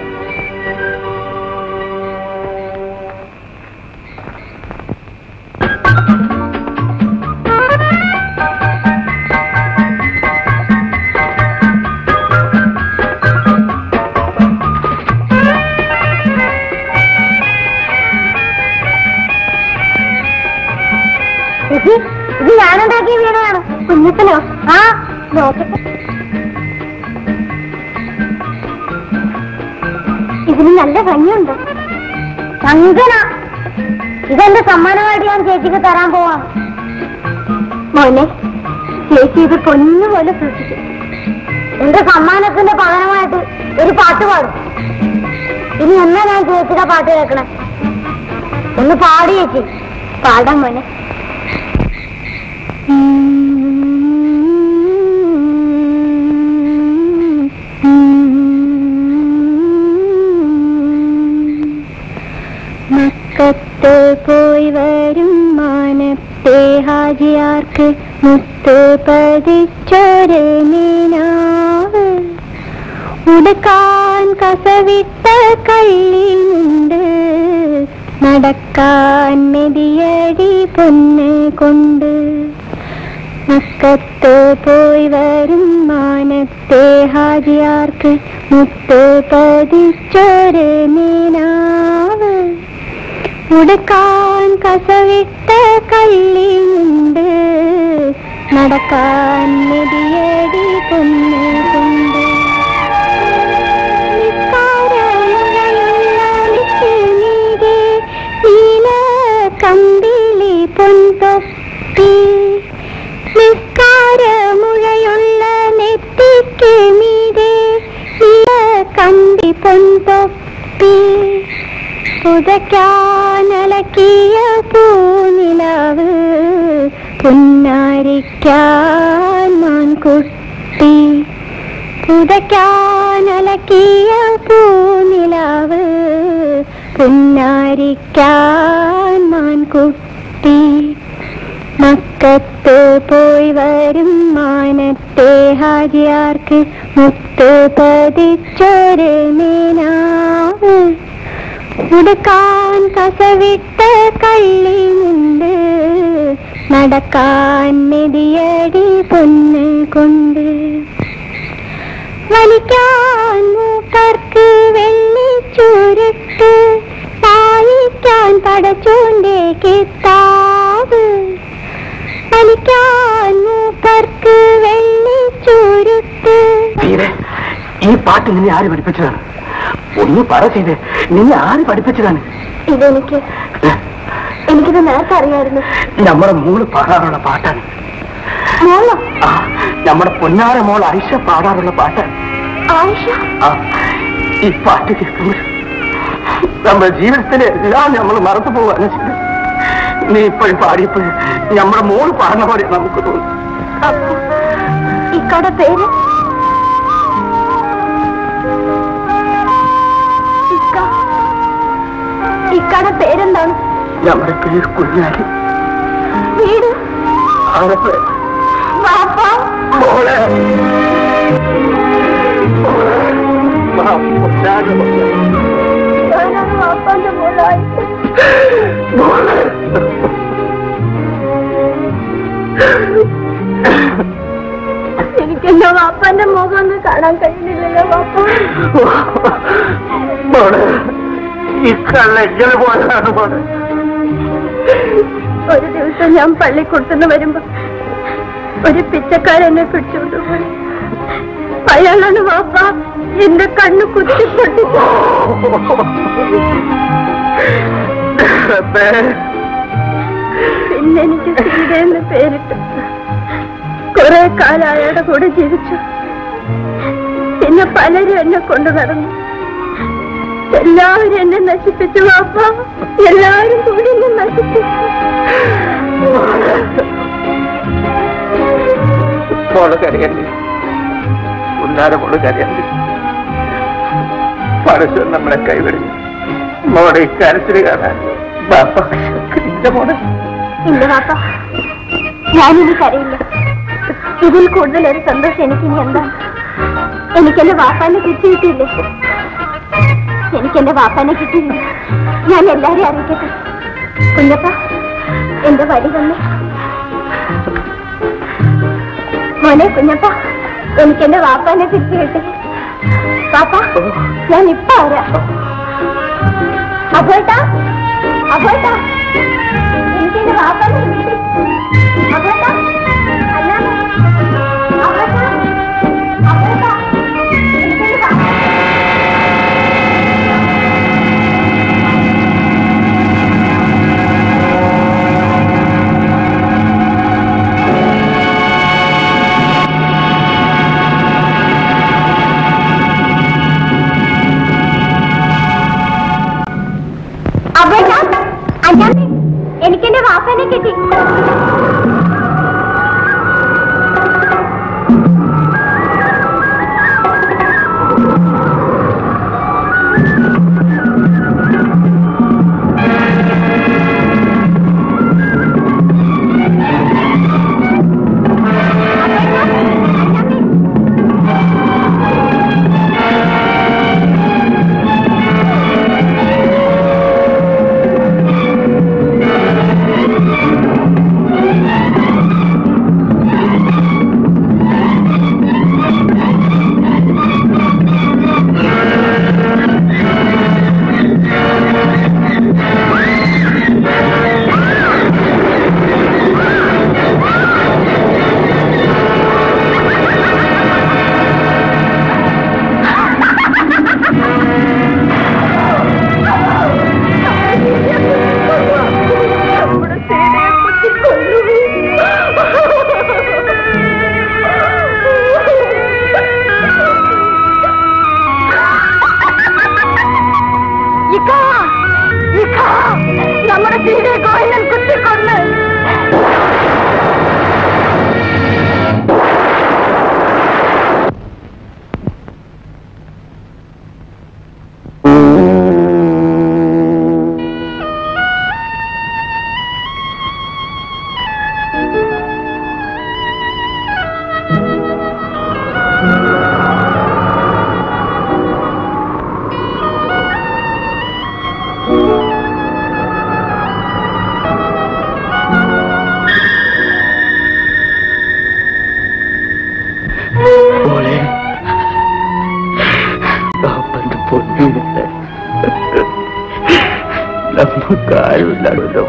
ഇത് ഞാനുണ്ടാക്കിയ വീടാണ്. കുഞ്ഞത്തിനോ? ആ, നോക്കട്ടെ. ഇതിന് നല്ല ഭംഗിയുണ്ട്. ചങ്കന, ഇതെന്റെ സമ്മാനമായിട്ട് ഞാൻ ചേച്ചിക്ക് തരാൻ പോവാം. മോനെ, ചേച്ചി ഇത് പൊന്നുപോലെ സൂക്ഷിക്കും. എന്റെ സമ്മാനത്തിന്റെ പകരമായിട്ട് ഒരു പാട്ട് പാടും. ഇനി എന്നാ ഞാൻ ചേച്ചിയുടെ പാട്ട് കേൾക്കണേ? ഒന്ന് പാടി ചേച്ചി. പാടാം മോനെ. മക്കത്ത് പോയി വരും മാനത്തെ ഹാജിയാർക്ക് മുത്ത് പതിച്ചൊരു മീനാവ്, ഉടുക്കാൻ കസവിട്ട കള്ളിയുണ്ട്, നടക്കാൻ മെതിയടി പൊന്ന് കൊണ്ട്. മക്കത്ത് പോയി വരും മാനത്തെ ഹാജിയാർക്ക് മുത്ത് പതിച്ചൊരു മീനാവ്, ഉടുക്കാൻ കസവിട്ട കള്ളിയുണ്ട്, നടക്കാൻ മെതിയടി പൊന്ന് കൊണ്ട്. നിസ്കാര നെറ്റിക്ക് മീതെ കണ്ടി പൊൻതൊപ്പി പുതയ്ക്കാനലക്കിയ പൂനിലാവ് പുന്നാരിക്കാൻ മാൻകുട്ടി പുതയ്ക്കാനലക്കിയ പൂനിലാവ് പുന്നാരിക്കാൻ മാൻകുട്ടി മക്കത്ത് പോയി വരും മാനത്തെ ഹാജിയാർക്ക് മുത്ത് പതിച്ചൊരു മീനാവ് ഉടുക്കാൻ കസവിട്ട കള്ളിയുണ്ട് നടക്കാൻ മെതിയടി പൊന്ന് കൊണ്ട് വലിക്കാൻ മൂക്കർക്ക് വെള്ളിച്ചുരുട്ട് വായിക്കാൻ പടച്ചോന്റെ കിതാബ് വലിക്കാൻ മൂക്കർക്ക് വെള്ളിച്ചുരുട്ട്.
ഈ പാട്ട് നിന്നെ ആര് പഠിപ്പിച്ചതാണ്? ഒന്ന് പറ ചെയ്തേ, നിന്നെ ആര് പഠിപ്പിച്ചതാണ്?
എനിക്കിത് നേരത്തെ അറിയായിരുന്നു.
നമ്മുടെ മോള് പാടാറുള്ള പാട്ടാണ്. നമ്മുടെ പൊന്നാര മോൾ ആയിഷ പാടാറുള്ള പാട്ടാണ്. ഈ പാട്ട് കേൾക്കുമ്പോൾ നമ്മുടെ ജീവിതത്തിലെ എല്ലാം നമ്മൾ മറന്നു പോവാണ്. നീ ഇപ്പോഴും പാടിയപ്പോഴും നമ്മുടെ മോള് പാടുന്ന പോലെ നമുക്ക് തോന്നും.
ഇക്കടെ പേര് ഇക്കടെ പേരെന്താണ്?
നമ്മുടെ പേര് കുഞ്ഞാലി.
വീട്
ആലപ്പുഴ.
മോളെ വാപ്പാന്റെ മോളായി. എനിക്കെന്റെ വാപ്പാന്റെ മുഖം ഒന്ന് കാണാൻ കഴിയുന്നില്ലല്ലോ വാപ്പ.
ഈ കള്ളെങ്കിൽ പോലാണ് മോളെ.
ഒരു ദിവസം ഞാൻ പള്ളിക്കൂടത്തുനിന്ന് വരുമ്പോ ഒരു പിച്ചക്കാരെന്നെ പിടിച്ചുകൊണ്ടുപോയി. അയാളാണ് വാപ്പ എന്റെ കണ്ണ് കുത്തിപ്പൊട്ടി. പിന്നെ എനിക്ക് സീത എന്ന് പേരിട്ടു. കുറെ കാലം അയാളുടെ കൂടെ ജീവിച്ചു. പിന്നെ പലരും എന്നെ കൊണ്ടു നടന്നു. എല്ലാവരും എന്നെ നശിപ്പിച്ചു വാപ്പ. എല്ലാവരും കൂടി എന്നെ നശിപ്പിച്ചു.
മോള് കരയല്ലേ, ഉന്നാര മോള് കരയല്ലേ. പരസ്യം നമ്മളെ കൈവിടിഞ്ഞു. മോളെ ഇക്കാര്യത്തിൽ കാണാൻ ബാപ്പ മോളെ.
ഇല്ല വാപ്പ, ഞാനിനി കരയില്ല. ഇതിൽ കൂടുതൽ ഒരു സന്തോഷം എനിക്കിനി എന്താണ്? എനിക്കെന്റെ വാപ്പാനെ കിട്ടിയിട്ടില്ലേ? എനിക്കെന്റെ വാപ്പാനെ കിട്ടിയില്ല. ഞാൻ എല്ലാരെയും അറിയിക്കട്ടെ. കുഞ്ഞപ്പ, എന്റെ വടി തന്നെ. മോനെ കുഞ്ഞപ്പ, എനിക്കെന്റെ വാപ്പാനെ കിട്ടിയിട്ട്. പാപ്പ, ഞാൻ ഇപ്പൊ വരാം. അപ്പോട്ടാ അപ്പോട്ടാ, എനിക്കെന്റെ വാപ്പാനെ കിട്ടി. അപ്പോട്ടാ അല്ലാതെ അപ്പോട്ടാ അപ്പോട്ടാ, എനിക്കെന്റെ വാപ്പ. എനിക്കെന്റെ വാപ്പനെ കിട്ടി.
കാര്യമില്ലാണല്ലോ.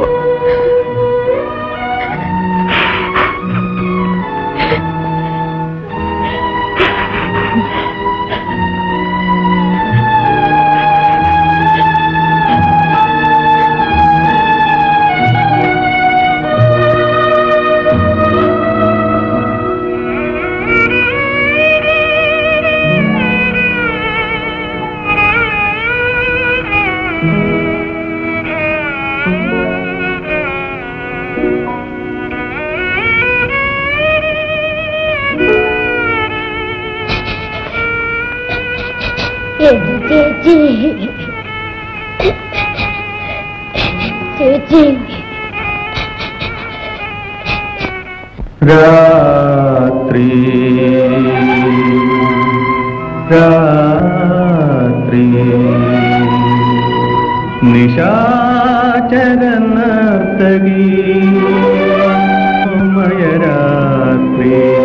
ചേച്ചി ചേച്ചി
രാത്രി രാത്രി നിശാചര നർത്തകി മയരാത്രി